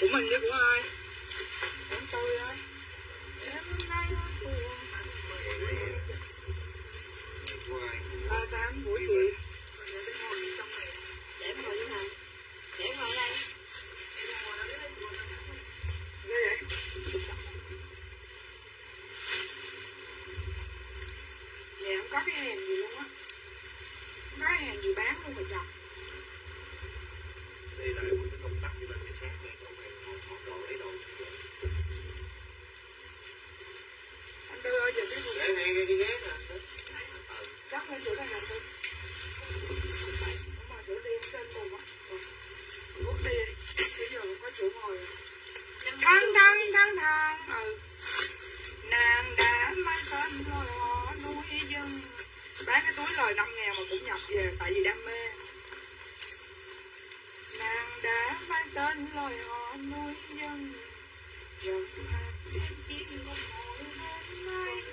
Của mình chứ của ai? Của tôi đó. Em nay buồn. 38 buổi chị. Để em ngồi như nào? Để em ngồi ở đây. Ghê vậy? Nhà không có cái hàng gì luôn á. Không có hàng gì bán luôn mà chồng. Đây là một cái công tắc như bên cái khác này, còn này họ đồ lấy đồ. Anh Tư ơi, giờ cái gì? Để ngay cái ghế nè. Chắc lên chỗ này làm thôi. Đúng rồi, chỗ đi trên cùng á. Rút đi. Bây giờ có chỗ ngồi. Thăng. Nàng đã mang tên lời họ nuôi dân. Bán cái túi lời 5.000 mà cũng nhập về tại vì đam mê. Nàng đã mang tên lời họ nuôi dân. Dần hạt em chiếc một hồi hôm nay.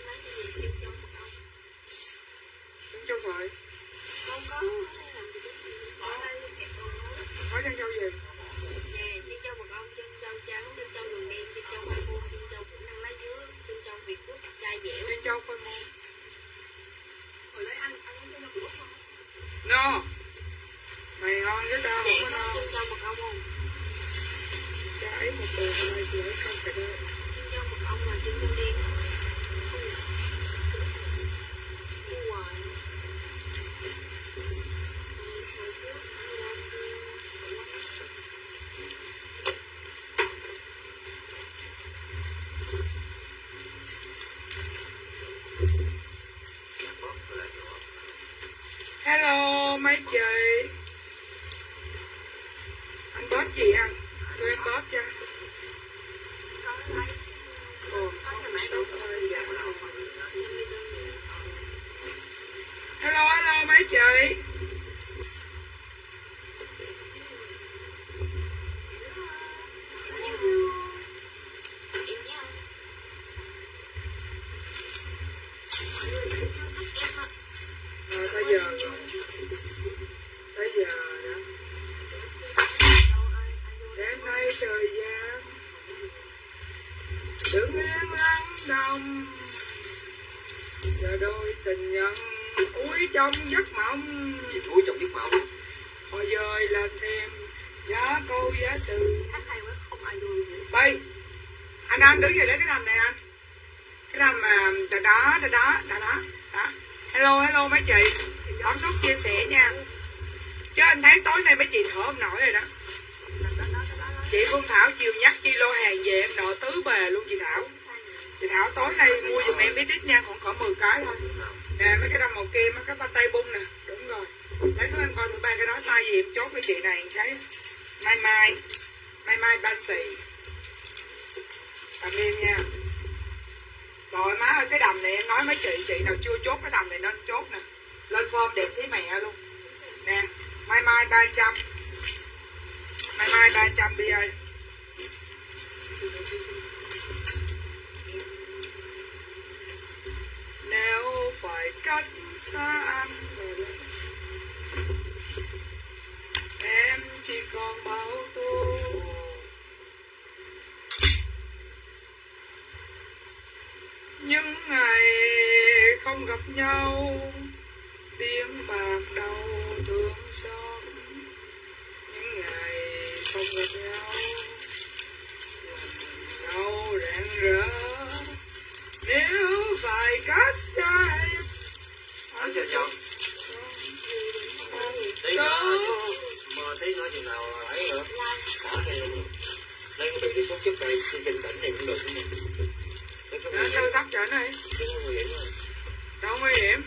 Chân châu sợi. Không có làm gì ở đây kẹp có chân châu gì? Nè, chân châu mật ong, chân châu trắng, chân châu đường đen, chân châu khoai môn, chân châu củ năng lá dứa, chân châu việt quất, chai dẻo. Chân châu khoai môn. Hồi lấy ăn chân châu việt quất không? No. Mày ngon với tao không có no. Chân châu mật ong không? Cha ấy một đồ ở đây thì ấy không phải đâu. Chân châu mật ong là chân châu đen. Hello mấy chị. Anh bóp gì anh? Tôi em bóp cho. Hello mấy chị. Tới giờ đó. Đêm nay trời gian đừng yên lắng đông, giờ đôi tình nhân úi trong giấc mộng. Gì úi trong giấc mộng? Họ dời lên thêm giá câu giá từ. Hát hay quá, không ai vui vậy. Đây anh đứng về lấy cái đầm này anh. Cái đầm mà đó. Hello mấy chị. Bấm nút chia sẻ nha. Chứ anh thấy tối nay mấy chị thở không nổi rồi đó. Chị Phương Thảo chiều nhắc chi lô hàng về em nợ tứ bề luôn chị Thảo. Chị Thảo tối nay mua giùm em biết ít nha, khoảng 10 cái thôi. Nè mấy cái đầm màu kem, mấy cái ba tay bung nè. Đúng rồi. Lấy xuống em coi thử ba cái đó size gì em chốt với chị này cái mai ba xì. Cảm ơn nha. Rồi má ơi cái đầm này em nói mấy chị nào chưa chốt cái đầm này nên chốt nè. Lên form đẹp thấy mẹ luôn. Nè, mai 300. Mai 300 Bi ơi. Nếu phải cách xa anh, em chỉ còn bao tô. Những ngày không gặp nhau, tiếng bạc đầu thương xót. Những ngày không gặp nhau, lòng đau rạng rỡ. Nếu phải cách xa em, anh chờ chồng tí mà tí nói chừng nào ấy nữa lấy cái bị sốt chất này trên tỉnh này cũng được đó, sâu sắc trở này đâu nguy hiểm.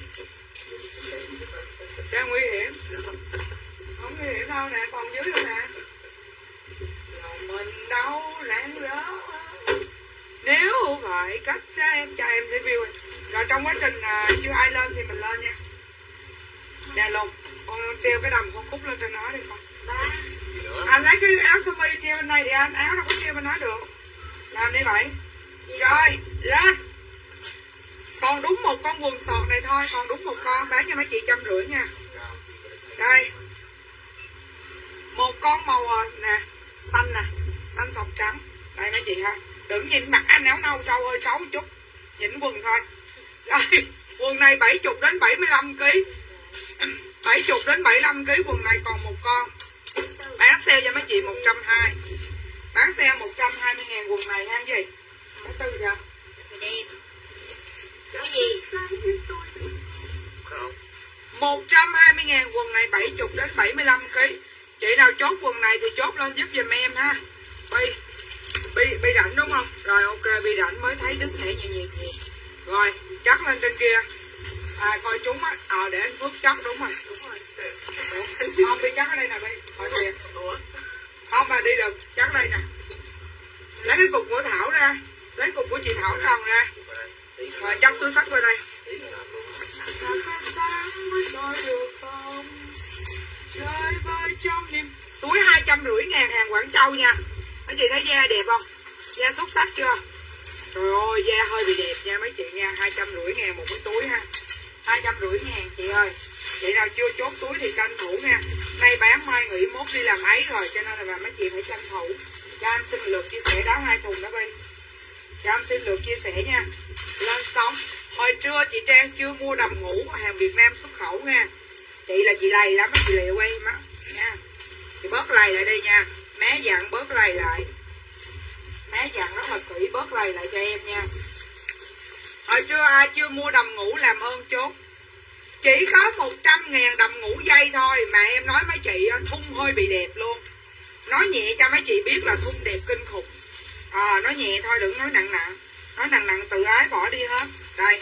Sao nguy hiểm? Không nguy hiểm đâu nè, còn dưới nữa nè. Lòng mình đau rạng rỡ. Nếu phải cách xa em, cho em sẽ view. Rồi trong quá trình chưa ai lên thì mình lên nha. Nè Lục, con treo cái đầm con cúc lên trên nó đi con. Anh lấy cái áo sơ mi treo bên này đi anh, áo đâu có treo bên đó được. Làm đi vậy. Rồi, lên. Còn đúng một con quần sọt này thôi, còn đúng một con, bán cho mấy chị 150 nha. Đây. Một con màu nè, xanh nè, xanh phòng trắng. Đây mấy chị ha, đừng nhìn mặt anh áo nâu sâu hơi xấu chút, nhìn quần thôi. Đây, quần này 70 đến 75 kg. 70 đến 75 kg, quần này còn một con. Bán sale cho mấy chị 120. Bán sale 120.000 quần này ha gì? Bán tư sao? Đẹp. Cái gì? Không. 120.000 quần này 70 đến 75 kg. Chị nào chốt quần này thì chốt lên giúp giùm em ha. Bi rảnh đúng không? Rồi ok, bi rảnh mới thấy đứt thẻ nhiều. Rồi, chắc lên trên kia. Coi chúng á, để anh Phước chắc đúng rồi. Không, Bi chắc ở đây nè Bi. Hỏi kìa. Không mà đi được, chắc đây nè. Lấy cái cục của Thảo ra. Lấy cục của chị Thảo tròn ra. Rồi chắc túi sách qua đây. Chơi vơi trong niềm. Túi 250.000 hàng Quảng Châu nha. Mấy chị thấy da đẹp không? Da xuất sắc chưa? Trời ơi, da hơi bị đẹp nha mấy chị nha. 250.000 một cái túi ha. 250.000 chị ơi. Chị nào chưa chốt túi thì tranh thủ nha. Nay bán mai nghỉ mốt đi làm ấy rồi, cho nên là mấy chị phải tranh thủ. Cho anh xin lượt chia sẻ đó 2 thùng đó Bi. Cho anh xin lượt chia sẻ nha. Lên xong. Hồi trưa chị Trang chưa mua đầm ngủ hàng Việt Nam xuất khẩu nha. Chị là chị lầy lắm, chị lì quay má nha. Chị bớt lầy lại đây nha. Má dặn bớt lầy lại. Má dặn rất là kỹ, bớt lầy lại cho em nha. Hồi trưa ai chưa mua đầm ngủ làm ơn chốt. Chỉ có 100.000 đầm ngủ dây thôi. Mà em nói mấy chị thun hơi bị đẹp luôn. Nói nhẹ cho mấy chị biết là thun đẹp kinh khủng. Nói nhẹ thôi đừng nói nặng nặng. Nói nặng nặng tự ái bỏ đi hết. Đây.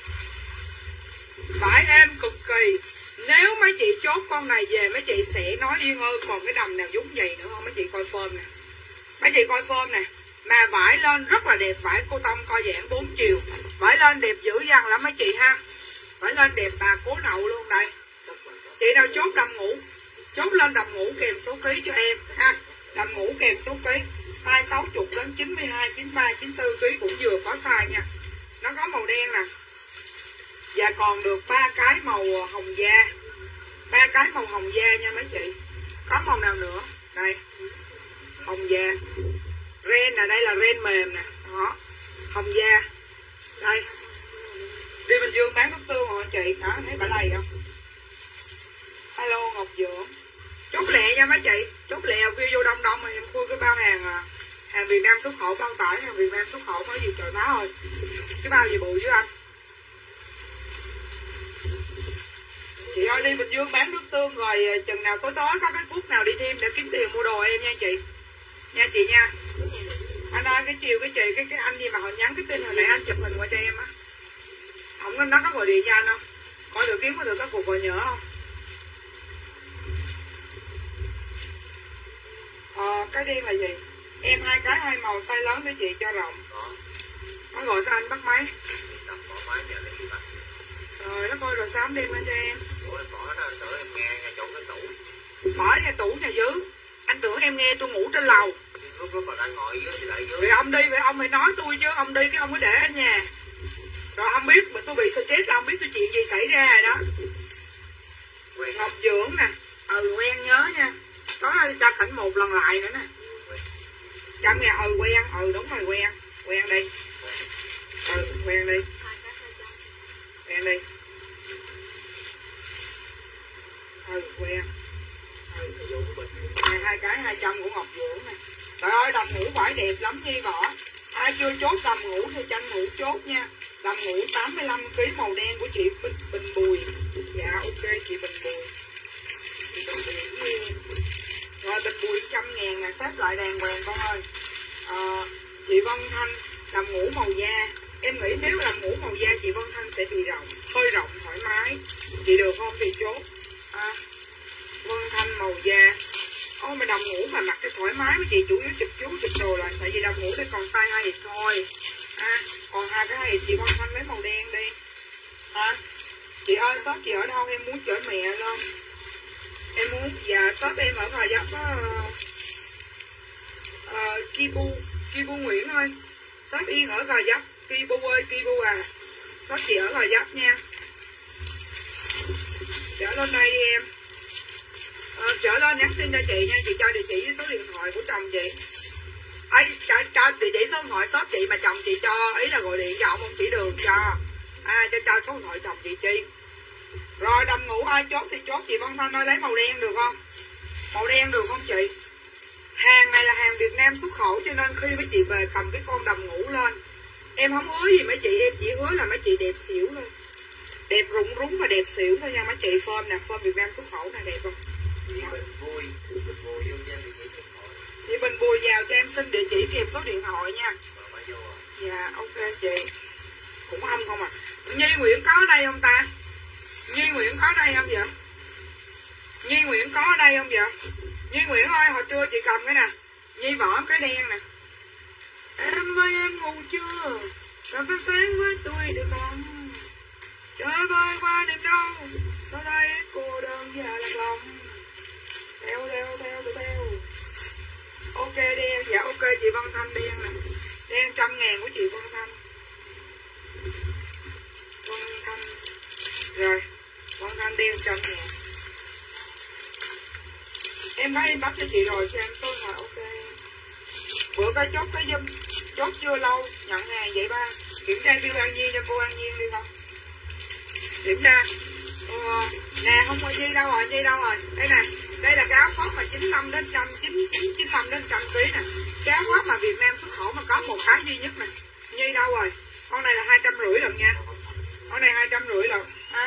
Vải êm cực kỳ. Nếu mấy chị chốt con này về mấy chị sẽ nói yên ơi còn cái đầm nào giống vậy nữa không? Mấy chị coi form nè. Mấy chị coi form nè. Mà vải lên rất là đẹp. Vải cô tông co giãn 4 chiều. Vải lên đẹp dữ dằn lắm mấy chị ha. Vải lên đẹp bà cố nậu luôn đây. Chị nào chốt đầm ngủ, chốt lên đầm ngủ kèm số ký cho em ha. Đầm ngủ kèm số ký. Size 60 đến 92, 93, 94 kg cũng vừa có size nha. Nó có màu đen nè. Và còn được 3 cái màu hồng da. 3 cái màu hồng da nha mấy chị. Có màu nào nữa? Đây. Hồng da. Ren nè, đây là ren mềm nè. Đó. Hồng da. Đây. Đi Bình Dương bán nước tương rồi chị. Đó, thấy bà lầy không? Hello Ngọc Dưỡng. Chốt lẹ nha mấy chị. Chốt lẹ kêu vô đông đông mà em khui cái bao hàng Việt Nam xuất khẩu, bao tải hàng Việt Nam xuất khẩu có gì trời má ơi. Cái bao gì bự với anh. Chị ơi đi Bình Dương bán nước tương rồi chừng nào tối tối có cái phút nào đi thêm để kiếm tiền mua đồ em nha chị. Nha chị nha. Anh ơi cái chiều cái chị cái anh gì mà họ nhắn cái tin hồi nãy anh chụp hình qua cho em á. Không nó có gọi điện cho anh không? Coi được kiếm có được các cuộc gọi nhớ không? Cái đen là gì? Em 2 cái 2 màu size lớn để chị cho rộng. Nó gọi sao anh bắt máy? Rồi nó coi rồi sớm đem lên cho em. Bỏ nhà tủ nhà dưới. Anh tưởng em nghe tôi ngủ trên lầu. Rồi ông đi vậy ông phải nói tôi chứ. Ông đi cái ông mới để ở nhà. Rồi ông biết tôi bị stress là ông biết tôi chuyện gì xảy ra rồi đó. Ngọc Dưỡng nè. Quen nhớ nha. Có cho Cảnh một lần lại nữa nè. Chăm nghe quen. Đúng rồi quen. Quen đi. Quen đi. Quen đi. Quen. 2 cái 200 của Ngọc Dưỡng nè. Trời ơi đầm ngủ vải đẹp lắm Nhi Võ. Ai chưa chốt đầm ngủ thì tranh ngủ chốt nha. Đầm ngủ 85 kg màu đen của chị Bình Bùi. Dạ ok chị Bình Bùi. Chị Bình Bùi. Rồi Bình Bùi 100.000 nè, xếp lại đàng hoàng con ơi. Chị Vân Thanh đầm ngủ màu da. Em nghĩ nếu làm ngủ màu da chị Vân Thanh sẽ bị rộng, hơi rộng thoải mái. Chị được không thì chốt. Vân Thanh màu da. Mà đầm ngủ mà mặc cái thoải mái với chị, chủ yếu chụp đồ là tại vì đầm ngủ đây còn tay 2 ít thôi. Còn 2 cái 2 ít chị Vân Thanh lấy màu đen đi. Chị ơi shop chị ở đâu em muốn chở mẹ lên. Em muốn dạ shop em ở Gò Vấp Kibu Nguyễn ơi. Shop Yên ở Gò Vấp. Kibu ơi Kibu à. Shop chị ở Gò Vấp nha. Chở lên đây đi em. Chở lên nhắn tin cho chị nha. Chị cho địa chỉ với số điện thoại của chồng chị. ấy cho địa chỉ số điện thoại shop chị mà chồng chị cho, ý là gọi điện cho ông chỉ đường cho cho số điện thoại chồng chị chi. Rồi đầm ngủ ai chốt thì chốt. Chị Văn Thanh ơi, lấy màu đen được không? Màu đen được không chị? Hàng này là hàng Việt Nam xuất khẩu, cho nên khi mấy chị về cầm cái con đầm ngủ lên, em không hứa gì mấy chị, em chỉ hứa là mấy chị đẹp xỉu thôi, đẹp rụng rúng và đẹp xỉu thôi nha mấy chị. Form nè, form Việt Nam xuất khẩu nè, đẹp không? Chị Bình Bùi vô cho em địa chỉ số điện thoại. Chị Bình Bùi vào cho em xin địa chỉ kèm số điện thoại nha. Dạ ok chị. Cũng không à. Nhi Nguyễn có ở đây không ta? Nhi Nguyễn có ở đây không vậy? Nhi Nguyễn có ở đây không vậy? Nhi Nguyễn ơi, hồi trưa chị cầm cái nè, Nhi bỏ cái đen nè. Em ơi em ngủ chưa? Cà phê sáng với tôi được không? Trời ơi qua đêm đâu, sau đây cô đơn và lạc lòng. Theo. Ok đen, dạ ok chị Văn Thanh đen nè. Đen 100.000 của chị Văn Thanh. Rồi, Văn Thanh đen 100.000. Em thấy em bắt cho chị rồi, cho em tôi hỏi ok. Bữa cái chốt cái dùm, chốt chưa lâu, nhận hàng vậy ba. Kiểm tra bill An Nhiên cho cô An Nhiên đi không? Kiểm tra. Nè không có Nhi đâu rồi, Đây nè, đây là cái áo khoác mà 95 đến 95 đến 100 kg nè. Cái áo khoác mà Việt Nam xuất khẩu mà có một cái duy nhất nè. Nhi đâu rồi? Con này là 250 lần nha. Con này 250 lần.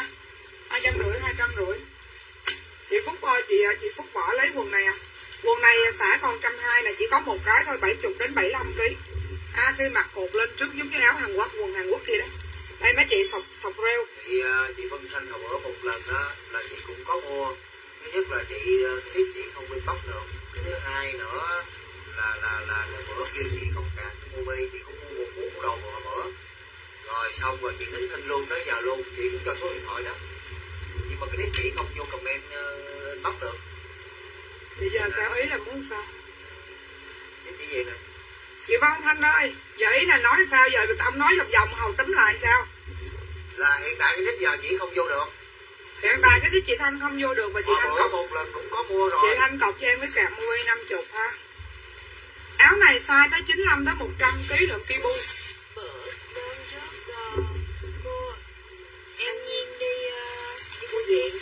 250. Chị Phúc ơi, chị Phúc bỏ lấy quần này à? Quần này xả còn 120 là chỉ có một cái thôi, 70 đến 75 kg. Khi mặc cột lên trước giống như áo Hàn Quốc, quần Hàn Quốc kia đó. Đây mấy chị sọc rêu. Chị Vân Thanh hồi bữa một lần đó là chị cũng có mua. Thứ nhất là chị thấy chị không bị bóc được. Cái thứ hai nữa là bữa kia chị còn cạn mua bi, chị cũng mua một mũ đồ hồi bữa. Rồi xong rồi chị nín thinh luôn tới giờ luôn, chị cũng cho số điện thoại đó. Nhưng mà cái đấy chị không vô comment bóc được. Bây giờ sao ý là muốn sao? Cái chị gì nè? Chị Văn Thanh ơi, giờ ý là nói sao giờ ông nói vòng hầu tính lại sao? Là hiện tại cái đích giờ chị không vô được. Hiện tại cái đích chị Thanh không vô được và chị Thanh cọc một lần cũng có mua rồi. Chị Thanh cọc cho em cái cạp mua 50 ha. Áo này size tới 95 tới 100 kg lượng kibu. Bữa đơn trước cô em Nhiên đi bưu điện.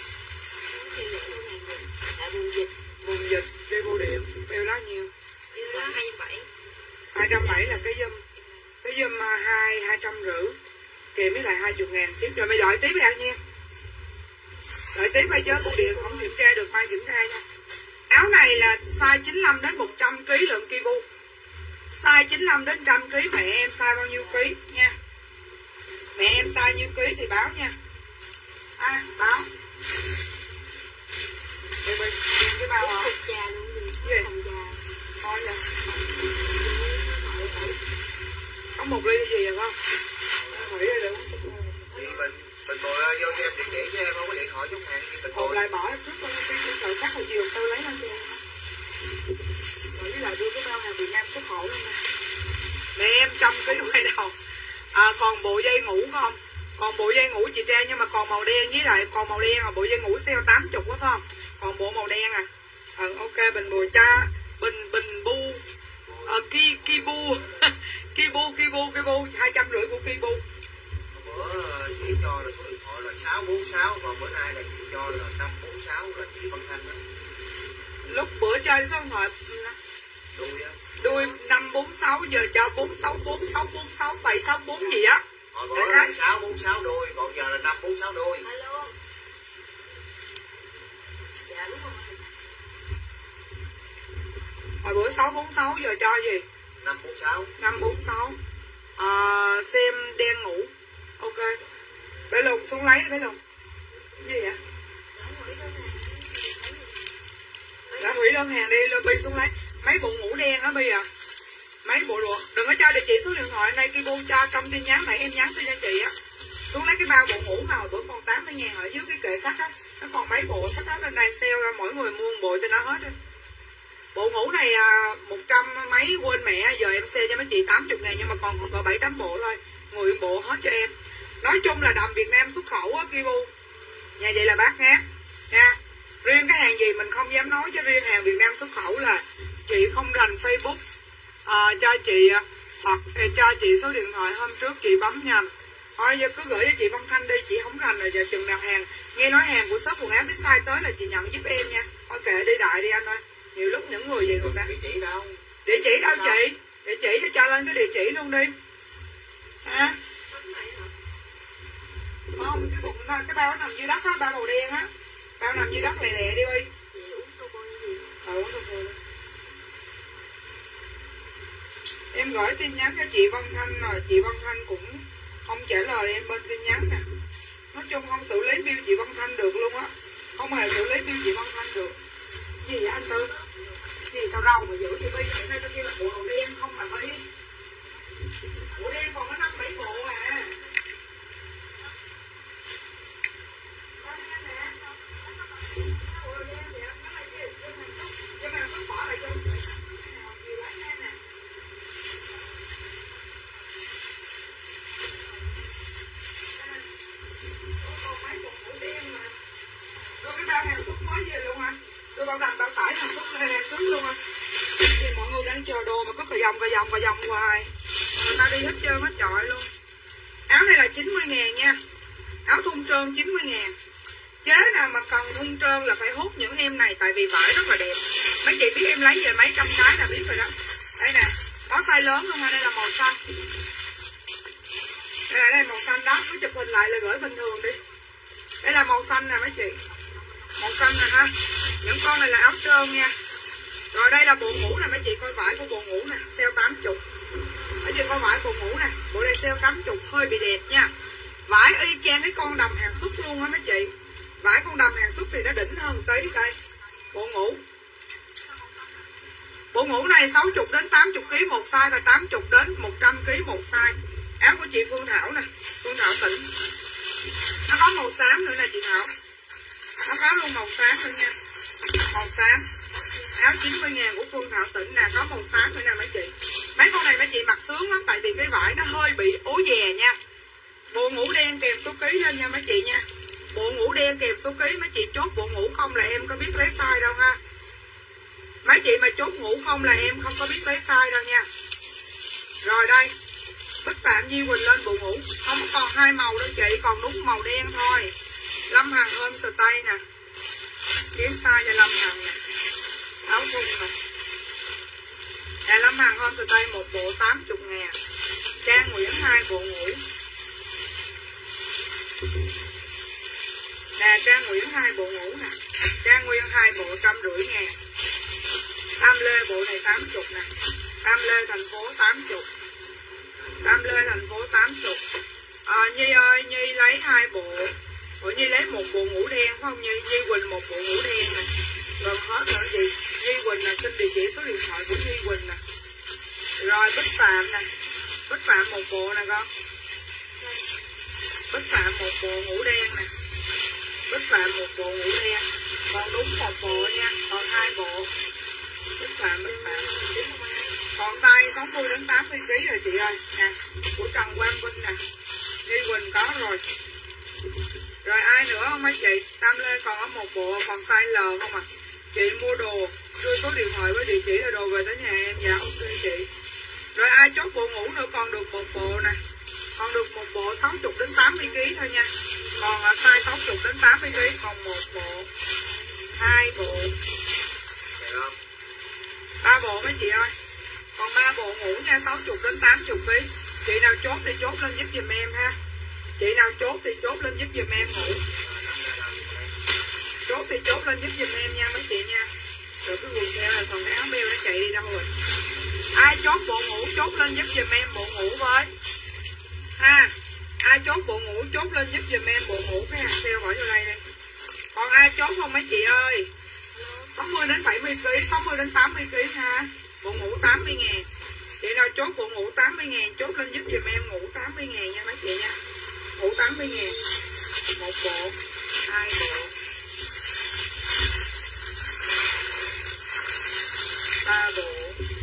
Tại vùng dịch đi bưu điện, bill đó nhiều. Bill đó 270. 270 là cái dùm 250 kèm với lại 20.000 ship. Rồi mày đợi tí với anh nha. Đợi tí mày chứ bưu điện không kiểm tra được, mai kiểm tra nha. Áo này là size 95 đến 100 kg lượng kibu. Size 95 đến 100 kg, mẹ em size bao nhiêu ký nha. Mẹ em size nhiêu ký thì báo nha. Báo. Đây bên cái bao hả? Gì? Coi nè. Có một ly gì vậy không? Nghĩ ra được. Mình ngồi vô cho em địa chỉ cho em, không có điện thoại chút hàng. Hộp lại bỏ trước con sợ khác hồi chiều tôi lấy lên cho em. Rồi với lại đưa cái bao hàng Việt Nam xuất khẩu lên. Mẹ em 100 kg quay đầu. Còn bộ dây ngủ không? Còn bộ dây ngủ chị Trang nhưng mà còn màu đen với lại còn màu đen là bộ dây ngủ sale 80 quá phải không? Còn bộ màu đen à. Ok Bình Bùi cha Bình Bu Kibu Kibu 250 của Kibu. Bữa chị cho là số điện thoại là 646, còn bữa nay là chị cho là 546 là chị Văn Thanh đó. Lúc bữa chơi số điện thoại đuôi 546 giờ cho 464646 764 gì á. Hồi bữa là 646 đuôi, còn giờ là 546 đuôi. Alo. Dạ đúng rồi. Hồi bữa 646 giờ cho gì? 546. Xem đen ngủ. Ok. Bé Lùng xuống lấy bé Lùng. Cái gì vậy? Đã hủy đơn hàng đi, Bi xuống lấy. Mấy bộ ngủ đen á Bi à. Mấy bộ đồ. Đừng có cho địa chỉ số điện thoại đây Kibu cho trong tin nhắn này em nhắn tin cho chị á. Xuống lấy cái bao bộ ngủ mà hồi bữa còn 80.000 ở dưới cái kệ sắt á. Nó còn mấy bộ sắt đó lên đây sale ra mỗi người mua một bộ cho nó hết á. Bộ ngủ này 100 mấy quên mẹ, giờ em sale cho mấy chị 80.000 nhưng mà còn 7-8 bộ thôi. 10 bộ hết cho em. Nói chung là đầm Việt Nam xuất khẩu á Kibu. Nhà vậy là bác ngát nha. Riêng cái hàng gì mình không dám nói, chứ riêng hàng Việt Nam xuất khẩu là chị không rành Facebook cho chị hoặc cho chị số điện thoại hôm trước chị bấm nhầm. Thôi giờ cứ gửi cho chị Văn Thanh đi, chị không rành rồi giờ chừng nào hàng. Nghe nói hàng của shop quần áo design tới là chị nhận giúp em nha. Thôi kệ đi đại đi anh ơi. Nhiều lúc những người gì người ta. Địa chỉ đâu? Địa chỉ đâu chị? Địa chỉ cho lên cái địa chỉ luôn đi. Hả? Không, cái bụng cái bao nằm dưới đất á, bao màu đen á. Bao nằm dưới đất lẹ lẹ đi ơi. Uống sô cô đi. Em gửi tin nhắn cho chị Văn Thanh rồi, chị Văn Thanh cũng không trả lời em bên tin nhắn nè. Nói chung không xử lý bill chị Văn Thanh được luôn á. Không hề xử lý bill chị Văn Thanh được. Gì vậy anh Tư? Gì tao rau mà giữ thì bi, hiện nay tao kêu là bộ đồ đen không mà bi. Bộ đen còn có 5-7 bộ à. Nhưng mà nó bỏ lại cho cái bao hàng xúc mới về luôn à. Tôi bao đặt bao tải hàng xúc hàng xúc luôn à. Thì mọi người đang chờ đồ mà có cà vòng hoài. Người ta đi hết trơn hết trọi luôn. Áo này là 90.000 nha. Áo thun trơn 90.000. Chế nào mà cần thun trơn là phải hút những em này, tại vì vải rất là đẹp. Mấy chị biết em lấy về mấy trăm cái là biết rồi đó. Đây nè, có size lớn luôn ha, đây là màu xanh. Đây là màu xanh đó, cứ chụp hình lại là gửi bình thường đi. Đây là màu xanh nè mấy chị. Màu xanh nè ha. Những con này là áo trơn nha. Rồi đây là bộ ngủ nè mấy chị, coi vải của bộ ngủ nè, sale 80. Mấy chị coi vải bộ ngủ nè, bộ này sale 80 hơi bị đẹp nha. Vải y chang cái con đầm hàng xuất luôn á mấy chị. Vải con đầm hàng xuất thì nó đỉnh hơn tí đây. Bộ ngủ. Bộ ngủ này 60 đến 80 kg một size và 80 đến 100 kg một size. Áo của chị Phương Thảo nè, Phương Thảo Tỉnh. Nó có màu xám nữa nè chị Thảo. Nó có luôn màu xám nữa nha. Màu xám. Áo 90.000 của Phương Thảo Tỉnh nè, có màu xám nữa nè mấy chị. Mấy con này mấy chị mặc sướng lắm, tại vì cái vải nó hơi bị ố dè nha. Bộ ngủ đen kèm số ký lên nha mấy chị nha. Bộ ngủ đen kèm số ký, mấy chị chốt bộ ngủ không là em có biết lấy size đâu ha. Mấy chị mà chốt ngủ không là em không có biết lấy size đâu nha. Rồi đây, Bích Phạm Di Quỳnh lên bộ ngủ. Không còn hai màu đâu chị, còn đúng màu đen thôi. Lâm Hằng ôm sờ tay nè. Kiếm size cho Lâm Hằng nè. Áo thun nè. Nè Lâm Hằng ôm sờ tay một bộ 80.000. Trang Nguyễn 2 bộ ngủ. Nè Trang Nguyễn 2 bộ ngủ nè. Trang Nguyên 2 bộ 150.000. Tam Lê bộ này 80 nè. Tam Lê thành phố 80. Tam Lê thành phố 80. Nhi ơi, Nhi lấy 2 bộ. Ủa Nhi lấy một bộ ngủ đen phải không Nhi? Nhi Quỳnh một bộ ngủ đen nè. Rồi hết rồi gì? Nhi Quỳnh là xin địa chỉ số điện thoại của Nhi Quỳnh nè. Rồi Bích Phạm nè. Bích Phạm một bộ nè con. Bích Phạm một bộ ngủ đen nè. Bích Phạm một bộ ngủ đen. Còn đúng một bộ nha. Còn 2 bộ. Bích Phạm. Còn size 60 đến 80 kg rồi chị ơi. Nè, của Trần Quang Vinh nè. Nhi Quỳnh có rồi. Rồi ai nữa không mấy chị? Tam Lê còn có một bộ, còn size L không à? Chị mua đồ, đưa số điện thoại với địa chỉ là đồ về tới nhà em. Dạ ok chị. Rồi ai chốt bộ ngủ nữa còn được một bộ nè. Còn được một bộ 60 đến 80 kg thôi nha. Còn size 60 đến 80 kg còn một bộ, 2 bộ. 3 bộ mấy chị ơi. Còn 3 bộ ngủ nha, 60 đến 80 kg. Chị nào chốt thì chốt lên giúp giùm em ha. Chị nào chốt thì chốt lên giúp giùm em ngủ. Chốt thì chốt lên giúp giùm em nha mấy chị nha. Rồi cái quần theo là còn cái áo beo nó chạy đi đâu rồi. Ai chốt bộ ngủ chốt lên giúp giùm em bộ ngủ với ha. Ai chốt bộ ngủ chốt lên giúp giùm em bộ ngủ, cái hàng sale bỏ vô đây đây. Còn ai chốt không mấy chị ơi? 60 đến 70 kg, 60 đến 80 kg ha. Bộ ngủ 80.000. Chị nào chốt bộ ngủ 80.000 chốt lên giúp giùm em ngủ 80.000 nha mấy chị nha. Ngủ 80.000. Một bộ, 2 bộ, 3 bộ.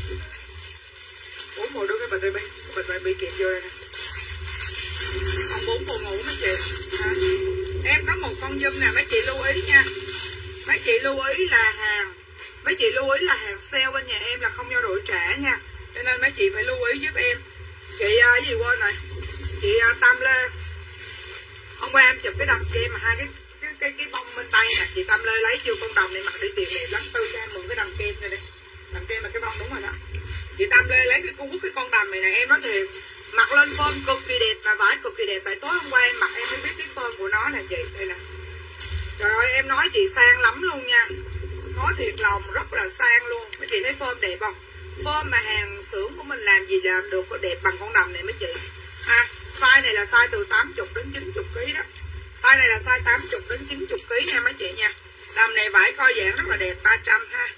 Ủa mùa đưa cái bịch bị kẹp vô đây nè. Còn 4 bộ ngủ mấy chị. Hả? Em có một con dâm nè mấy chị lưu ý nha. Mấy chị lưu ý là hàng. Mấy chị lưu ý là hàng sale bên nhà em là không giao đổi trả nha. Cho nên nên mấy chị phải lưu ý giúp em. Chị gì quên rồi, chị Tam Lê, hôm qua em chụp cái đầm cho em mà hai cái bông bên tay nè, chị Tam Lê lấy chưa con đồng này mặc đi tiền đẹp lắm, tư cho em mượn cái đầm kem này đi, đầm kem mà cái bông đúng rồi đó. Chị Tam Lê lấy cái con đầm này nè, em nói thiệt mặc lên form cực kỳ đẹp và vải cực kỳ đẹp. Tại tối hôm qua em mặc em mới biết cái form của nó nè chị, đây nè. Trời ơi em nói chị sang lắm luôn nha, nói thiệt lòng rất là sang luôn. Mấy chị thấy form đẹp không? Form mà hàng xưởng của mình làm gì làm được có đẹp bằng con đầm này mấy chị. Size này là size từ 80 đến 90 kg đó. Size này là size 80 đến 90 kg nha mấy chị nha. Đầm này vải co giãn rất là đẹp, 300 ha.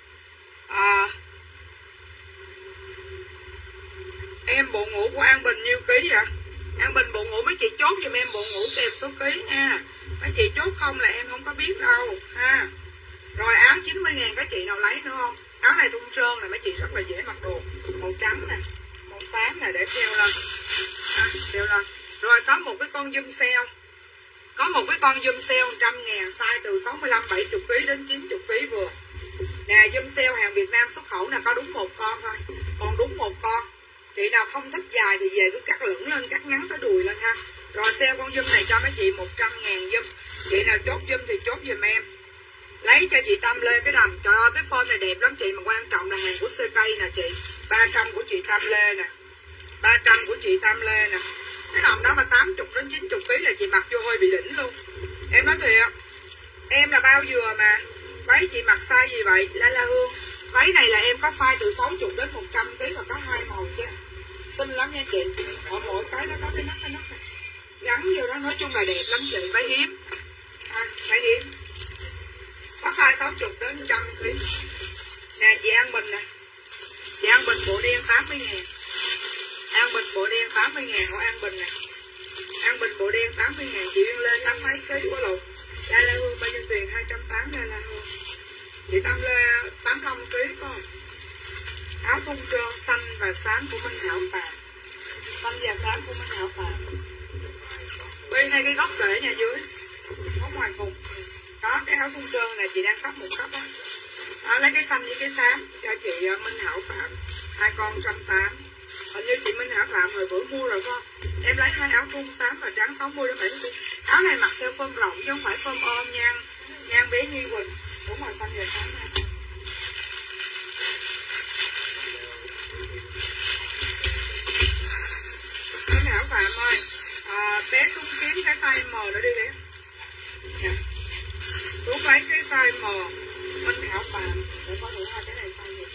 Em bộ ngủ của An Bình nhiêu ký vậy? An Bình bộ ngủ mấy chị chốt giùm em bộ ngủ kèm số ký nha. Mấy chị chốt không là em không có biết đâu ha. Rồi áo 90.000 các chị nào lấy nữa không? Áo này thun trơn này mấy chị rất là dễ mặc đồ. Màu trắng nè, màu xám nè để treo lên. Treo lên. Rồi có một cái con zoom sale. Có một cái con zoom sale 100.000 size từ 65-70 kg đến 90 kg vừa. Nè zoom sale hàng Việt Nam xuất khẩu nè, có đúng một con thôi. Còn đúng một con. Chị nào không thích dài thì về cứ cắt lửng lên, cắt ngắn tới đùi lên ha. Rồi sale con zoom này cho mấy chị 100.000 zoom. Chị nào chốt zoom thì chốt giùm em. Lấy cho chị Tâm Lê cái đầm. Trời ơi cái form này đẹp lắm chị, mà quan trọng là hàng của CK nè chị. 300 của chị Tâm Lê nè, 300 của chị Tâm Lê nè. Cái đầm đó mà 80 đến 90 kg là chị mặc vô hơi bị đỉnh luôn. Em nói thiệt, em là bao dừa mà. Váy chị mặc size gì vậy? La Hương. Váy này là em có size từ 60 đến 100 kg và có hai màu chứ. Xinh lắm nha chị. Ở mỗi cái nó có cái nắp này. Gắn vô đó, nói chung là đẹp lắm chị. Váy hiếm. Váy hiếm. Có size 60 đến 100 kg. Nè chị An Bình nè. Chị An Bình bộ đen 80.000. An Bình bộ đen 80.000 của An Bình nè. An Bình bộ đen 80.000. Chị Uyên lên 8 mấy ký quá lộn. La Hương bao nhiêu tiền? 280 La Hương. Chị Tâm Lê 85 kg con. Áo thun trơn xanh và xám của Minh Hảo Phạm. Xanh và xám của Minh Hảo Phạm. Bên hay cái góc rễ nhà dưới. Góc ngoài cùng. Có cái áo thun trơn này chị đang sắp một cấp á. Lấy cái xanh với cái xám cho chị Minh Hảo Phạm. Hai con 180. Hình như chị Minh Hảo Phạm hồi bữa mua rồi con. Em lấy hai áo thun xám và trắng 60 đến 70. Áo này mặc theo form rộng chứ không phải form ôm nha. Nhan bé Nhi Quỳnh. Đúng rồi, xanh và xám này. Minh Hảo Phạm ơi, bé xuống kiếm cái size M nữa đi bé. Nè. Xuống lấy cái size M. Minh Hảo Phạm. Để có thử hai cái này size gì.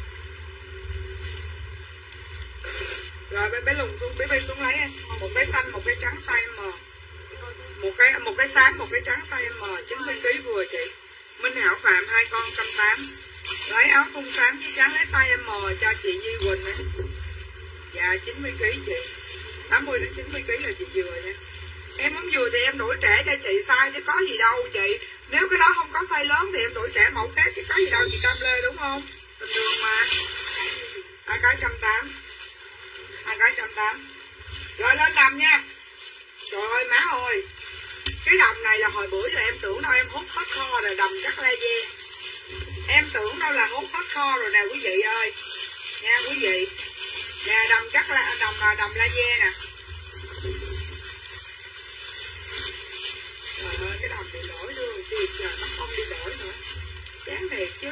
Rồi bé lùng xuống, bé xuống lấy em. Một cái xanh, một cái trắng size M. Một cái xám, một cái trắng size M, 90 kg vừa chị. Minh Hảo Phạm hai con 180. Lấy áo thun xám với trắng lấy size M cho chị Nhi Quỳnh ấy. Dạ 90 kg chị. 80 đến 90 kg là chị vừa nha. Em muốn vừa thì em đổi trẻ cho chị size chứ có gì đâu chị. Nếu cái đó không có size lớn thì em đổi trẻ mẫu khác chứ có gì đâu chị Cam Lê đúng không? Bình thường mà. Hai cái 180. Hai cái 180. Rồi lên đầm nha. Trời ơi má ơi. Cái đầm này là hồi bữa giờ em tưởng đâu em hút hết kho rồi, đầm cắt laser. Em tưởng đâu là hút hết kho rồi nè quý vị ơi. Nha quý vị. Nè đầm cắt đầm laser nè. Trời ơi cái đầm bị đổi luôn, tiền giờ nó không đi đổi nữa. Chán thiệt chứ.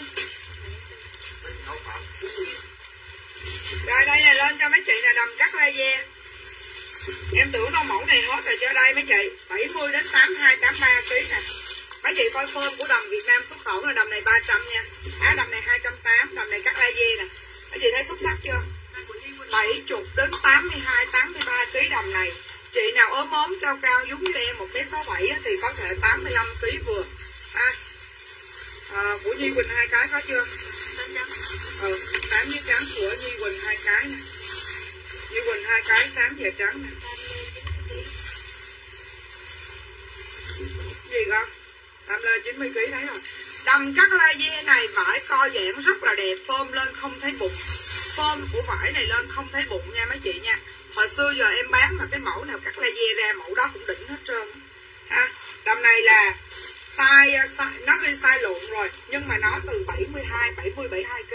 Rồi đây nè lên cho mấy chị nè đầm cắt laser. Em tưởng đâu mẫu này hết rồi cho đây mấy chị. 70 đến 82, 83 kg nè. Mấy chị coi form của đầm Việt Nam xuất khẩu là đầm này 300 nha. Đầm này 280, đầm này cắt laser nè. Mấy chị thấy xuất sắc chưa? 70 đến 82, 83 kg đầm này. Chị nào ốm cao cao giống như em 1m67 thì có thể 85 kg vừa. Của Nhi Quỳnh hai cái có chưa? 8 với trắng của Nhi Quỳnh hai cái nè. Nhi Quỳnh hai cái xám và trắng nè. Gì con? Tam Lê 90 kg thấy rồi. Đầm cắt laser này vải co giãn rất là đẹp, form lên không thấy bụng. Form của vải này lên không thấy bụng nha mấy chị nha. Hồi xưa giờ em bán mà cái mẫu nào cắt laser ra mẫu đó cũng đỉnh hết trơn. Đầm này là size nó ghi size lộn rồi, nhưng mà nó từ 72 kg.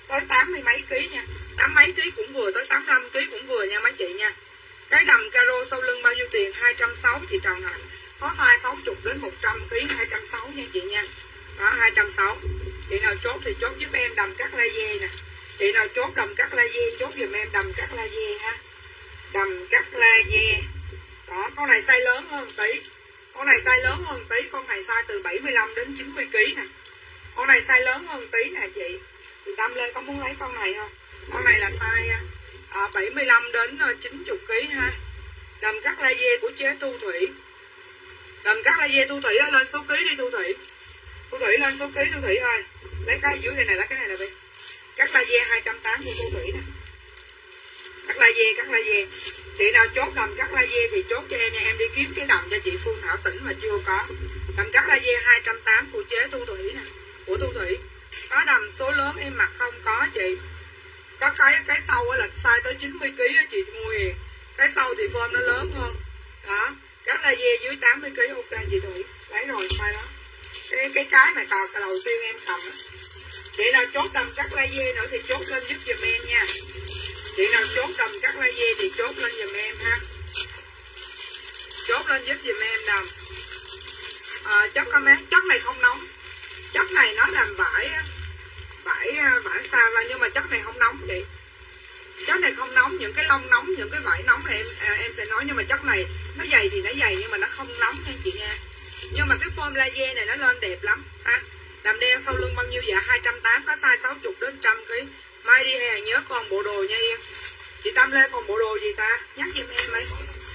tới 80 mấy ký nha. 80 mấy ký cũng vừa, tới 85 ký cũng vừa nha mấy chị nha. Cái đầm caro sau lưng bao nhiêu tiền? 260 chị Trần Hạnh. Có size 60 đến 100 kg 260 nha chị nha. Đó 260. Chị nào chốt thì chốt giúp em đầm cắt laser nè. Chị nào chốt đầm cắt laser chốt giùm em đầm cắt laser ha. Đầm cắt laser. Đó, con này size lớn hơn tí. Con này size lớn hơn tí, con này size từ 75 đến 90 kg nè. Con này size lớn hơn tí nè chị. Chị Tâm Lê có muốn lấy con này không? Con này là size 75 đến 90 kg ha. Đầm cắt laser của chế Thu Thủy. Đầm cắt laser Thu Thủy lên số ký đi Thu Thủy. Thu Thủy lên số ký Thu Thủy ơi. Lấy cái dưới đây này, lấy cái này nè đi. Cắt laser 280 của Thu Thủy nè. Cắt laser. Chị nào chốt đầm cắt laser thì chốt cho em nha. Em đi kiếm cái đầm cho chị Phương Thảo Tỉnh mà chưa có. Đầm cắt laser 280 của chế Thu Thủy nè. Của Thu Thủy. Có đầm số lớn em mặc không? Có chị. Có cái sau là size tới 90 kg á chị mua Hiền. Cái sau thì form nó lớn hơn. Đó. Cắt laser dưới 80 kg ok chị Thủy. Lấy rồi size đó. Cái mà còn cái đầu tiên em cầm á. Chị nào chốt đầm cắt laser nữa thì chốt lên giúp giùm em nha. Chị nào chốt đầm cắt laser thì chốt lên giùm em ha. Chốt lên giúp giùm em đầm. Chất comment, chất này không nóng. Chất này nó làm vải sao ra nhưng mà chất này không nóng chị. Chất này không nóng, những cái lông nóng, những cái vải nóng này em sẽ nói, nhưng mà chất này nó dày thì nó dày nhưng mà nó không nóng nha chị nha. Nhưng mà cái form laser này nó lên đẹp lắm ha. Đầm đen sau lưng bao nhiêu dạ? 280, có size 60 đến 100 kg. Mai đi hè nhớ còn bộ đồ nha Yên. Chị Tâm Lê còn bộ đồ gì ta? Nhắc giùm em ấy.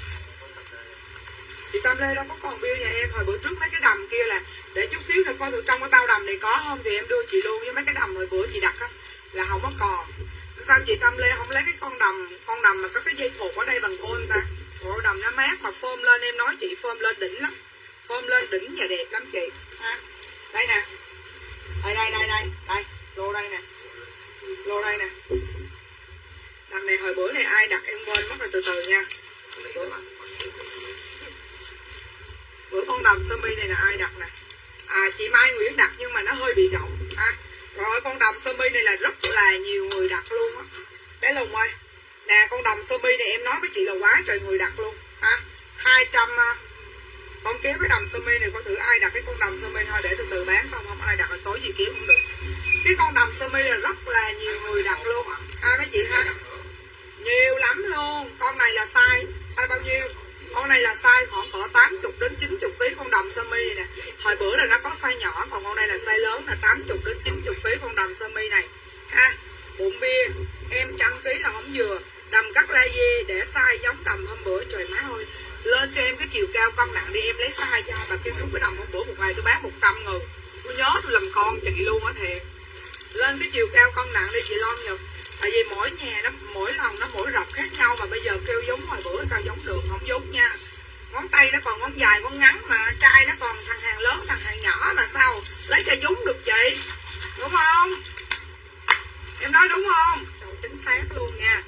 Chị Tâm Lê đâu có còn bill nhà em. Hồi bữa trước mấy cái đầm kia là để chút xíu nữa coi thử trong cái bao đầm này có không thì em đưa chị luôn. Với mấy cái đầm hồi bữa chị đặt á là không có còn. Sao chị Tâm Lê không lấy cái con đầm mà có cái dây cột ở đây bằng ôn ta? Bộ đầm nó mát mà phơm lên, em nói chị phơm lên đỉnh lắm. Phơm lên đỉnh và đẹp lắm chị ha. Đây nè. Đây, lô đây nè. Lô đây nè. Đầm này hồi bữa này ai đặt em quên mất rồi, từ từ nha. Bữa con đầm sơ mi này là ai đặt nè? Chị Mai Nguyễn đặt nhưng mà nó hơi bị rộng ha. Rồi con đầm sơ mi này là rất là nhiều người đặt luôn á. Bé Lùng ơi. Nè con đầm sơ mi này em nói với chị là quá trời người đặt luôn ha. 200 con kéo cái đầm sơ mi này coi thử ai đặt cái con đầm sơ mi thôi, để từ từ bán xong không ai đặt rồi tối gì kiếm không được. Cái con đầm sơ mi là rất là nhiều người đặt luôn ha mấy chị ha. Nhiều lắm luôn. Con này là size bao nhiêu? Con này là size khoảng cỡ 80 đến 90 kg con đầm sơ mi này nè. Hồi bữa là nó có size nhỏ, còn con này là size lớn là 80 đến 90 kg con đầm sơ mi này ha. Bụng bia em 100 kg là không vừa. Đầm cắt laser để size giống đầm hôm bữa, trời má ơi. Lên cho em cái chiều cao cân nặng đi, em lấy size cho bà kêu đúng cái đầm hôm bữa một ngày tôi bán 100 ngừ. Tôi nhớ tôi làm con chị luôn á thiệt. Lên cái chiều cao cân nặng đi chị Loan nhờ. Tại vì mỗi nhà nó mỗi lần nó mỗi rập khác nhau, mà bây giờ kêu giống hồi bữa sao giống được, không giống nha. Ngón tay nó còn ngón dài ngón ngắn mà trai nó còn thằng hàng lớn thằng hàng nhỏ mà sao lấy cho giống được chị, đúng không? Em nói đúng không? Trời, chính xác luôn nha.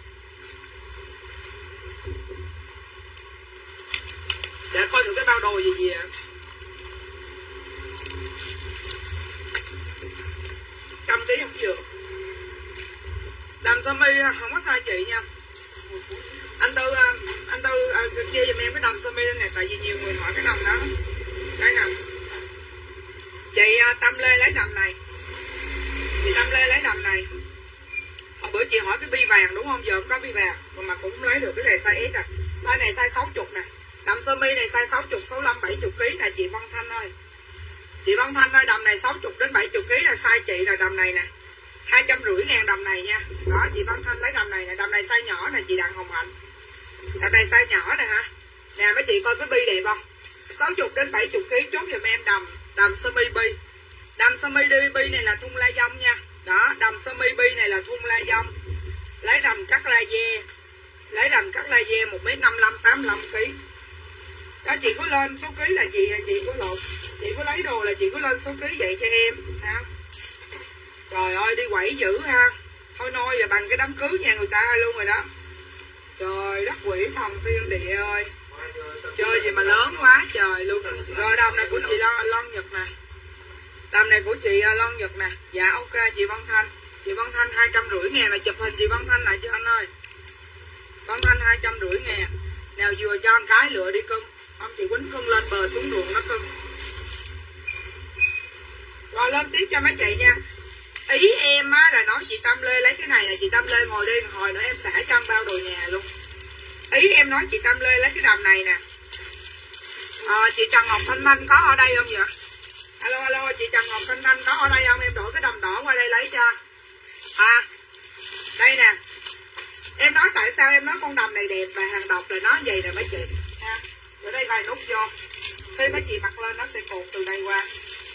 Để coi thử cái bao đồ gì ạ. Trăm ký không vừa. Đầm sơ mi không có sai chị nha. Anh Tư chia giùm em cái đầm sơ mi đây nè, tại vì nhiều người hỏi cái đầm đó. Đây nè. Chị Tâm Lê lấy đầm này. Chị Tâm Lê lấy đầm này. Hồi bữa chị hỏi cái bi vàng đúng không? Giờ không có bi vàng mà cũng lấy được cái này size S à. Size này size 60 nè. Đầm sơ mi này size 60, 65, 70 kg nè chị Văn Thanh ơi. Chị Văn Thanh ơi, đầm này 60 đến 70 kg là size chị là đầm này nè. 250.000 đầm này nha. Đó chị Văn Thanh lấy đầm này nè, đầm này size nhỏ nè chị Đặng Hồng Hạnh. Đầm này size nhỏ nè ha. Nè mấy chị coi cái bi đẹp không? 60 đến 70 kg chốt giùm em đầm sơ mi bi. Đầm sơ mi bi này là thun la dông nha. Đó, đầm sơ mi bi này là thun la dông. Lấy đầm cắt laser. Lấy đầm cắt laser 1m55 85 kg. Đó chị cứ lên số ký là chị có lột. Chị có lấy đồ là chị cứ lên số ký vậy cho em ha. Trời ơi đi quẩy dữ ha. Thôi nói giờ bằng cái đám cưới nhà người ta luôn rồi đó. Trời đất quỷ thần thiên địa ơi. Chơi gì mà lớn quá trời luôn. Rồi đầm này của chị Lon Nhật nè. Đầm này của chị Lon Nhật nè. Dạ ok chị Văn Thanh. Chị Văn Thanh 250.000 là chụp hình chị Văn Thanh lại cho anh ơi. Văn Thanh 250.000. Nào vừa cho anh cái lựa đi cưng. Ông chị quýnh cưng lên bờ xuống ruộng nó cưng. Rồi lên tiếp cho mấy chị nha. Ý em á là nói chị Tâm Lê lấy cái này là chị Tâm Lê ngồi đi hồi nữa em xả cho bao đồ nhà luôn. Ý em nói chị Tâm Lê lấy cái đầm này nè. Chị Trần Ngọc Thanh Thanh có ở đây không vậy? Alo alo, chị Trần Ngọc Thanh Thanh có ở đây không? Em đổi cái đầm đỏ qua đây lấy cho. Đây nè. Em nói tại sao em nói con đầm này đẹp và hàng độc là nó vậy nè mấy chị ha. Ở đây vài nút vô. Khi mấy chị mặc lên nó sẽ cột từ đây qua.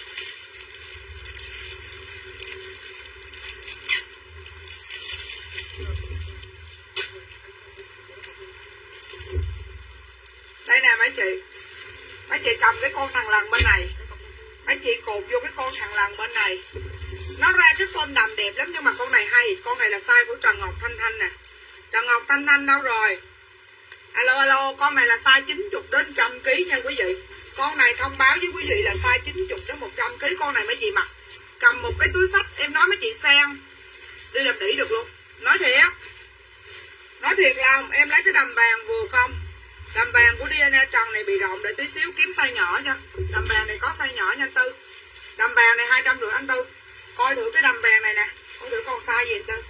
Đây nè mấy chị. Mấy chị cầm cái con thằng lằn bên này. Mấy chị cột vô cái con thằng lằn bên này. Nó ra cái con đầm đẹp lắm nhưng mà con này hay. Con này là size của Trần Ngọc Thanh Thanh nè. Trần Ngọc Thanh Thanh đâu rồi? Alo alo, con này là size 90 đến 100 kg nha quý vị. Con này thông báo với quý vị là size 90 đến 100 kg. Con này mấy chị mặc cầm một cái túi xách, em nói mấy chị xem đi làm đỉ được luôn. Nói thiệt là không, em lấy cái đầm vàng vừa không? Đầm vàng của DNA Trần này bị rộng để tí xíu kiếm size nhỏ cho. Đầm vàng này có size nhỏ nha anh Tư. Đầm vàng này 250 anh Tư. Coi thử cái đầm vàng này nè. Coi thử con size gì anh Tư.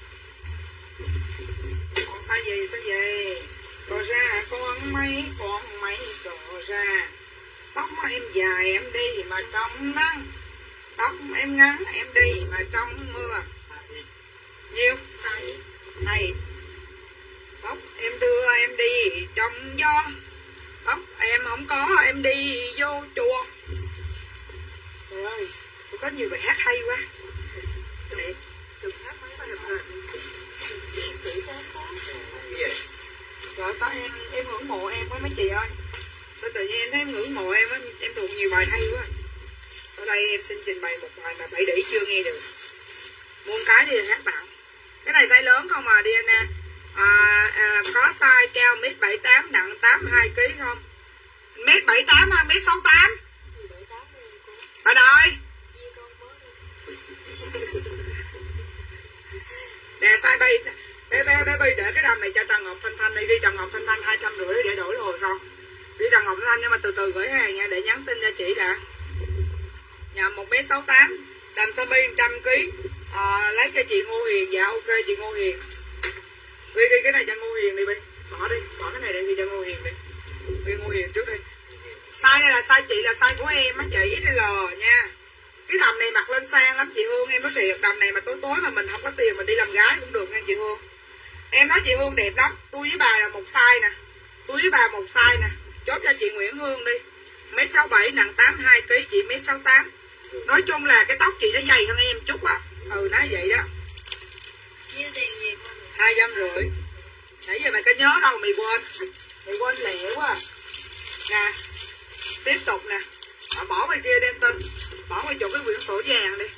Con size gì? Cò ra con mấy cò ra. Tóc em dài em đi mà trong nắng. Tóc em ngắn em đi mà trong mưa. Nhiêu? 2. Tóc em đưa em đi trong gió. Tóc em không có em đi vô chùa. Trời ơi, tôi có nhiều bài hát hay quá. Đẹp. Đừng hát mấy bài hát. Rồi sao em ngưỡng mộ em quá mấy chị ơi. Sao tự nhiên em thấy em ngưỡng mộ em á, em thuộc nhiều bài hay quá. Ở đây em xin trình bày một bài mà Bảy Đĩ chưa nghe được. Muôn cái đi hát tặng. Cái này size lớn không à DNA. Có size cao 1m78 nặng 82 kg không? 1m78 hay 1m68? Bà đợi. Nè size bay. Bé để cái đầm này cho Trần Ngọc Thanh Thanh đi Trần Ngọc Thanh Thanh 250 để đổi hồ xong. Đi Trần Ngọc Thanh Thanh nhưng mà từ từ gửi hàng nha để nhắn tin cho chị đã. Nhà 1m68, đầm sơ mi 100 kg. Lấy cho chị Ngô Hiền. Dạ ok chị Ngô Hiền. Ghi cái này cho Ngô Hiền đi Bi. Bỏ cái này để ghi cho Ngô Hiền đi. Ghi Ngô Hiền trước đi. Size này là size chị là size của em á chị XL nha. Cái đầm này mặc lên sang lắm chị Hương, em nói thiệt, đầm này mà tối mà mình không có tiền mình đi làm gái cũng được nha chị Hương. Em nói chị Hương đẹp lắm, tôi với bà là một size nè. Tôi với bà một size nè. Chốt cho chị Nguyễn Hương đi. 1m67 nặng 82 kg, chị 1m68. Nói chung là cái tóc chị nó dày hơn em chút á. Nói vậy đó. Nhiêu tiền gì con? 250. Nãy giờ mày có nhớ đâu mày quên. Mày quên lẹ quá à. Nè. Tiếp tục nè. Bỏ bên kia đen tin. Bỏ qua chỗ cái quyển sổ vàng đi.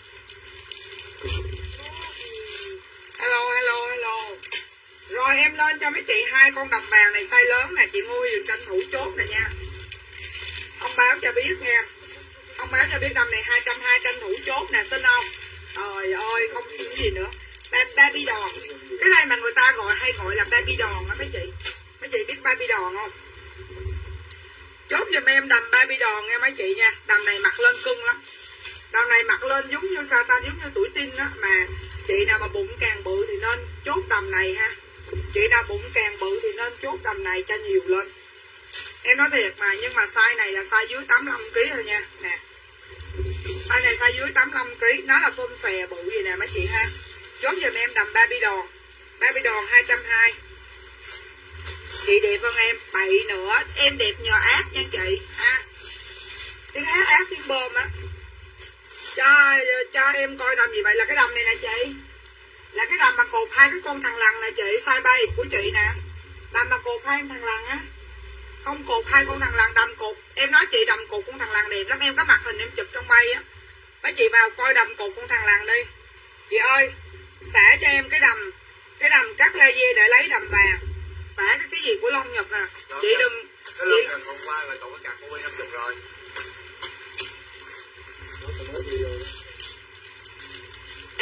Hello. Rồi em lên cho mấy chị 2 con đầm vàng này size lớn nè. Chị Ngô Hiền tranh thủ chốt nè nha. Ông báo cho biết nha. Ông báo cho biết đầm này 220 tranh thủ chốt nè, tin không? Trời ơi, không xin gì nữa. Baby đòn. Cái này mà người ta hay gọi là baby đòn á mấy chị. Mấy chị biết baby đòn không? Chốt giùm em đầm baby đòn nha mấy chị nha. Đầm này mặc lên cưng lắm. Đầm này mặc lên giống như sao ta, giống như tuổi teen đó. Mà chị nào mà bụng càng bự thì nên chốt đầm này ha. Chị nào bụng càng bự thì nên chốt đầm này cho nhiều lên. Em nói thiệt mà, nhưng mà size này là size dưới 85kg thôi nha. Nè. Size này size dưới 85kg. Nó là phôm xòe bự vậy nè mấy chị ha. Chốt giùm em đầm baby đòn. Baby đòn 220. Chị đẹp hơn em. Bậy nữa. Em đẹp nhờ ác nha chị ha. Tiếng hát ác tiếng bơm á. Cho em coi đầm gì vậy. Là cái đầm này nè chị. Là cái đầm mà cột 2 cái con thằng lằn nè chị. Size bay của chị nè. Đầm mà cột 2 con thằng lằn á. Không cột 2 con thằng lằn, đầm cột. Em nói chị đầm cột con thằng lằn đẹp lắm. Em có mặt hình em chụp trong bay á. Mấy chị vào coi đầm cột con thằng lằn đi. Chị ơi, xả cho em cái đầm cắt laser để lấy đầm vàng. Xả cái gì của Long Nhật à. Đó, chị đừng. Cái Long Nhật hôm qua rồi còn có cặp mua 50 rồi.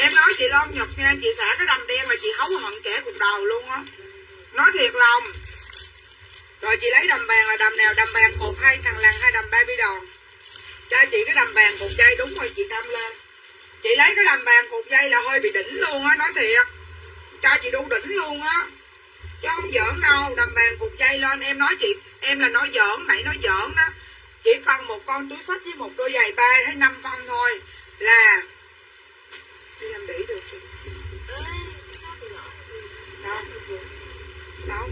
Em nói chị Loan Nhật nha, chị xả cái đầm đen là chị hấu hận kẻ cuộc đời luôn á. Nói thiệt lòng. Rồi chị lấy đầm vàng là đầm nào? Đầm vàng cột hay thằng lằn hay đầm baby đòn? Cho chị cái đầm vàng cột dây đúng rồi chị Tâm lên. Chị lấy cái đầm vàng cột dây là hơi bị đỉnh luôn á, nói thiệt. Cho chị đu đỉnh luôn á. Chứ không giỡn đâu, đầm vàng cột dây lên. Em nói chị, em là nói giỡn, nãy nói giỡn đó. Chỉ cần một con túi xách với một đôi giày 3 hay 5 phân thôi là đi làm đỉ được. Đâu? Đâu?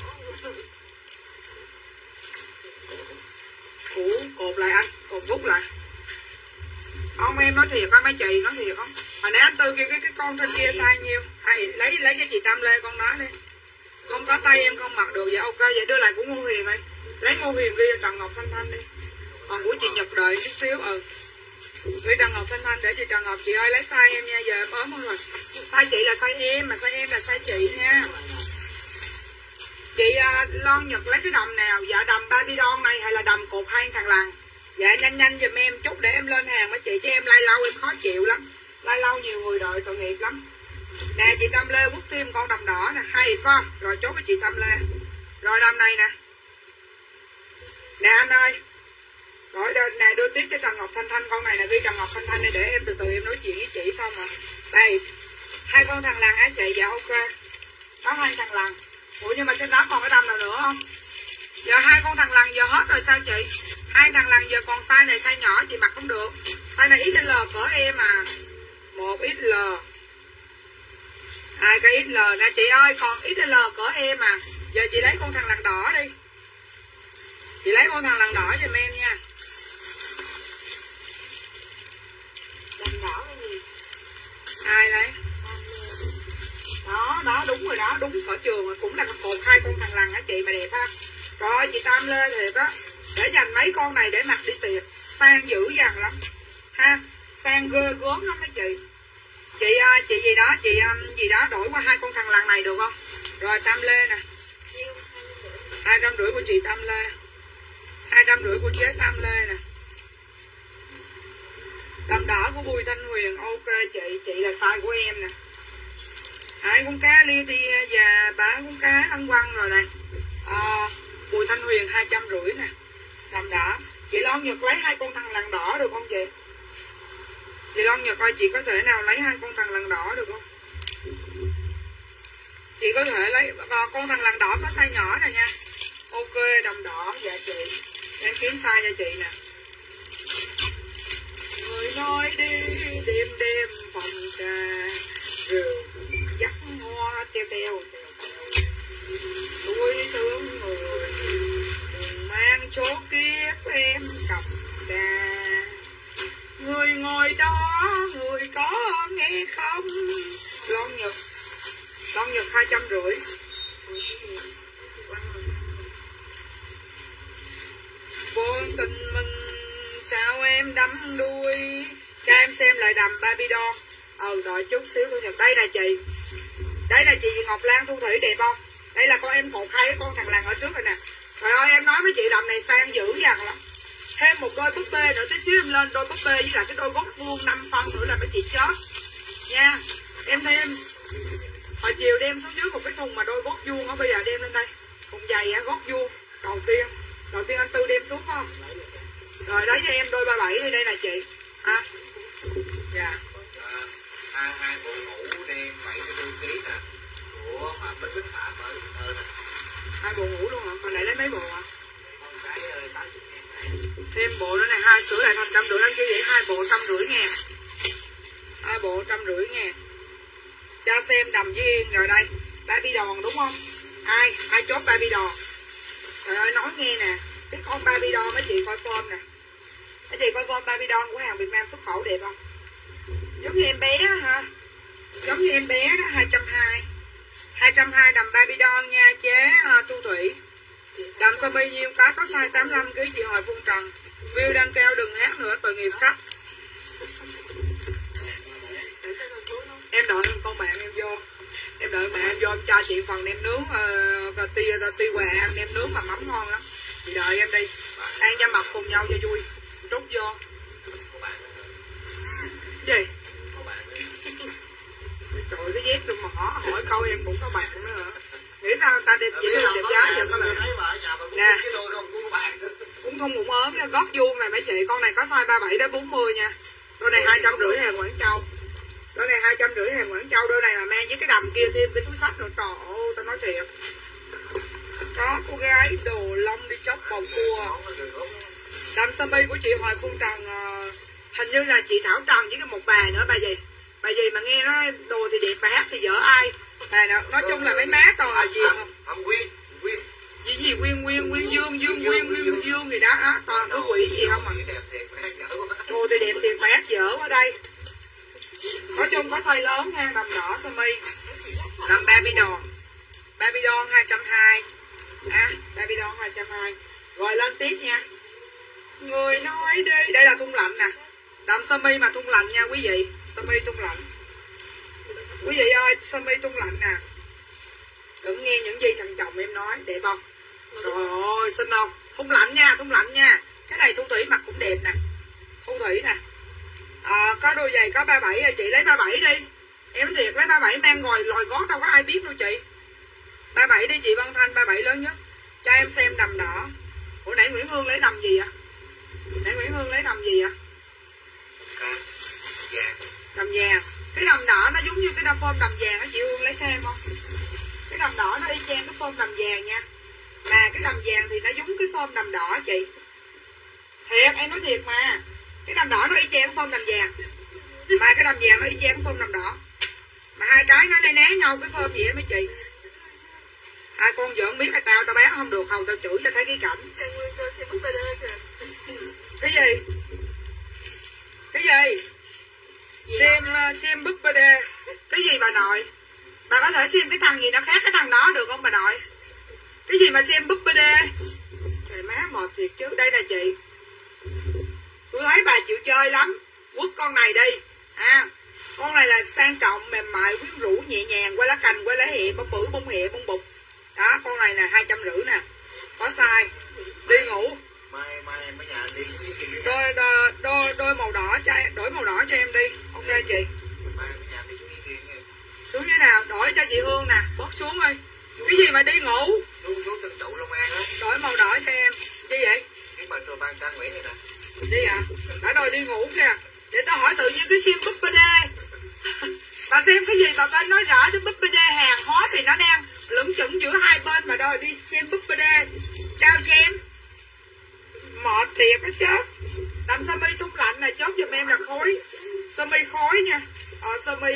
Ủa, cột lại anh, cột rút lại. Không, em nói thiệt á mấy chị, nói thiệt không? Hồi nãy anh Tư kêu cái con trên kia sai nhiêu. Hay lấy cho chị Tâm Lê con nói đi. Không có tay em không mặc được, vậy ok, vậy đưa lại của Ngô Huyền đi. Lấy Ngô Huyền ghi cho Trần Ngọc Thanh Thanh đi. Còn của chị Nhật đợi chút xíu, ghi Trần Ngọc Thanh Thanh để chị Trần Ngọc. Chị ơi lấy size em nha, giờ em ốm hơn rồi. Size chị là size em, mà size em là size chị nha. Chị Loan Nhật lấy cái đầm nào? Dạ đầm baby doll này hay là đầm cột hai thằng lằn? Dạ nhanh giùm em chút để em lên hàng với chị, chứ em lai lâu em khó chịu lắm. Lai lâu nhiều người đợi tội nghiệp lắm. Nè chị Tâm Lê quất thêm con đầm đỏ nè, hay phải không? Rồi chốt với chị Tâm Lê. Rồi đầm này nè. Nè anh ơi. Rồi nè đưa tiếp cho Trần Ngọc Thanh Thanh, con này là ghi Trần Ngọc Thanh Thanh để em từ từ em nói chuyện với chị xong rồi. Đây, hai con thằng lằn hả chị? Dạ ok. Có hai thằng lằn. Ủa nhưng mà trên đó còn cái đầm nào nữa không? Giờ hai con thằng lằn giờ hết rồi sao chị? Hai thằng lằn giờ còn size này size nhỏ chị mặc không được. Size này XL cỡ em à. 1XL. Cái XL nè chị ơi, còn XL cỡ em à. Giờ chị lấy con thằng lằn đỏ đi. Chị lấy con thằng lằn đỏ giùm em nha. Đầm đỏ cái gì? Ai lấy? Đó đúng rồi đó, đúng sở trường rồi. Cũng là cột hai con thằng lằn hả chị mà đẹp ha. Rồi chị Tam Lê thiệt á. Để dành mấy con này để mặc đi tiệc. Sang dữ dằn lắm ha. Sang ghê gớm lắm mấy chị. Chị gì đó, chị gì đó đổi qua hai con thằng lằn này được không? Rồi Tam Lê nè. 250 của chị Tam Lê. 250 của chế Tam Lê nè. Đầm đỏ của Bùi Thanh Huyền. Ok chị là size của em nè. Hai con cá lia thì và ba con cá ăn quăng rồi này. Bùi Thanh Huyền 250 nè. Đầm đỏ. Chị Loan Nhật lấy hai con thằng lằn đỏ được không chị? Chị Loan Nhật coi chị có thể nào lấy hai con thằng lằn đỏ được không? Chị có thể lấy con thằng lằn đỏ có size nhỏ nè nha. Ok đầm đỏ dạ chị. Em kiếm size cho chị nè. Người nói đi đêm đêm phòng trà rượu dắt hoa teo teo. Tôi thương người đừng mang số kiếp em cặp trà. Người ngồi đó người có nghe không? Loan Nhật 250. Vô tình mình sao em đắm đuôi. Cho em xem lại đầm baby doll. Rồi chút xíu Thu Nhật. Đây nè chị. Đây là chị Ngọc Lan Thu Thủy đẹp không? Đây là con em cột hai cái con thằng lằn ở trước rồi nè. Trời ơi em nói với chị đầm này sang dữ dằn lắm. Thêm một đôi búp bê nữa, tí xíu em lên đôi búp bê với lại cái đôi gót vuông 5 phân nữa là mấy chị chót nha. Em thêm hồi chiều đem xuống dưới một cái thùng mà đôi gót vuông ở, bây giờ đem lên đây thùng giày á, gót vuông đầu tiên anh Tư đem xuống không? Rồi lấy cho em đôi 37 đi, đây là chị dạ. Hai bộ ngủ đem 74 kg nè của mà Bích Bích Phạm ở nè. Hai bộ ngủ luôn hả? Còn lại lấy mấy bộ hả? Con cái 80.000. Thêm bộ nữa này, hai sửa lại thành 150 anh kêu vậy, hai bộ 150.000. Hai bộ 150.000. Cho xem đầm với Yên rồi đây. Baby đòn đúng không? Ai chốt baby đòn? Trời ơi nói nghe nè, cái con baby doll mấy chị coi form nè. Mấy chị coi form baby doll của hàng Việt Nam xuất khẩu đẹp không? Giống như em bé hả? Giống như em bé đó, 220. 220 đầm baby doll nha chế Thu Thủy. Đầm sơ mi nhiêu có size 85 kg chị Hồi Phương Trần. View đang kêu đừng hát nữa tội nghiệp khách. Em đợi con bạn em vô. Em đợi mẹ em vô em cho chị phần nem nướng ti què ăn nem nướng mà mắm ngon lắm. Chị đợi em đi. Ăn cho mập cùng nhau cho vui. Trút vô. Gì? chép rồi mà hỏi câu em cũng có bạn nữa hả? Nghĩ sao người ta đẹp chỉ được đẹp gái vậy có lẽ. Nè, cũng thun bụng ốm nha, gót vuông này mấy chị, con này có size 37 đến 40 nha. Đôi này 250 hàng Quảng Châu. Đôi này 250 hàng Quảng Châu, đôi này mà mang với cái đầm kia thêm cái túi xách nữa, trời ơi, tao nói thiệt. Có cô gái đồ lông đi chóc bầu cua. Đầm sơ mi của chị Hoài Phương Trần, hình như là chị Thảo Trần với cái một bà nữa, bà gì mà nghe nó đồ thì đẹp, bà hát thì dở ai. Bà nào, nói chung là mấy má toàn là gì không? Gì Nguyên Dương gì đó, toàn cái quỷ gì không à. Đồ thì đẹp thiệt, bà hát dở ở đây. Nói chung có size lớn nha, đầm đỏ sơ mi. Đầm Baby Doll 220. Baby Doll 220. Rồi lên tiếp nha. Người nói đi, đây là thun lạnh nè. Đầm sơ mi mà thun lạnh nha quý vị. Sơ mi thun lạnh. Quý vị ơi, sơ mi thun lạnh nè. Đừng nghe những gì thằng chồng em nói, đẹp không? Trời ơi, xinh không? Thun lạnh nha. Cái này Thu Thủy mặc cũng đẹp nè. Thu Thủy nè. Có đôi giày có 37 rồi, chị lấy 37 đi. Em thiệt lấy 37 mang ngồi lòi gót đâu có ai biết đâu chị. 37 đi chị Văn Thanh, 37 lớn nhất. Cho em xem đầm đỏ. Ủa nãy Nguyễn Hương lấy đầm gì ạ? Đầm vàng. Cái đầm đỏ nó giống như cái đầm phôm đầm vàng á, chị Hương lấy thêm không? Cái đầm đỏ nó y chang cái phôm đầm vàng nha. Mà cái đầm vàng thì nó giống cái phôm đầm đỏ chị. Thiệt, em nói thiệt mà. Cái đầm đỏ nó y chang cái phôm đầm vàng. Mà cái đầm vàng nó y chang cái phôm đầm đỏ. Mà hai cái nó né nhau cái phôm vậy mấy chị. Hai con giỡn biết là tao bán không được không, tao chửi cho thấy cái cảnh. Cái gì? Xem búp bê đê. Cái gì bà nội? Bà có thể xem cái thằng gì nó khác cái thằng đó được không bà nội? Cái gì mà xem búp bê đê? Trời má mệt thiệt chứ. Đây nè chị. Tôi thấy bà chịu chơi lắm. Quất con này đi. Con này là sang trọng, mềm mại, quyến rũ, nhẹ nhàng, qua lá cành, qua lá hẹ, bông bự, bông hẹ, bông bụt. Đó, con này nè 250 nè. Có size. Đi ngủ. Mai em ở nhà đi. Đôi màu đỏ cho em, đổi màu đỏ cho em đi. Ok chị. Mai em ở nhà đi xuống dưới nào, đổi cho chị Hương nè, bớt xuống ơi. Cái gì mà đi ngủ? Xuống Tân Trụ Long An á. Đổi màu đỏ cho em. Gì vậy? Cái mà rồi ban Trang Nguyễn này nè. Đi à? Đã đòi đi ngủ kìa. Để tao hỏi tự nhiên cái xem búp bê đê. Bà xem cái gì bà bên nói rõ chứ búp bê đê hàng hóa thì nó đang lững chững giữa hai bên mà đòi đi xem búp bê đê. Chào chị em. Mệt thiệt á chứ. Đầm sơ mi thun lạnh này chốt giùm em là khối. Sơ mi khối nha. Sơ mi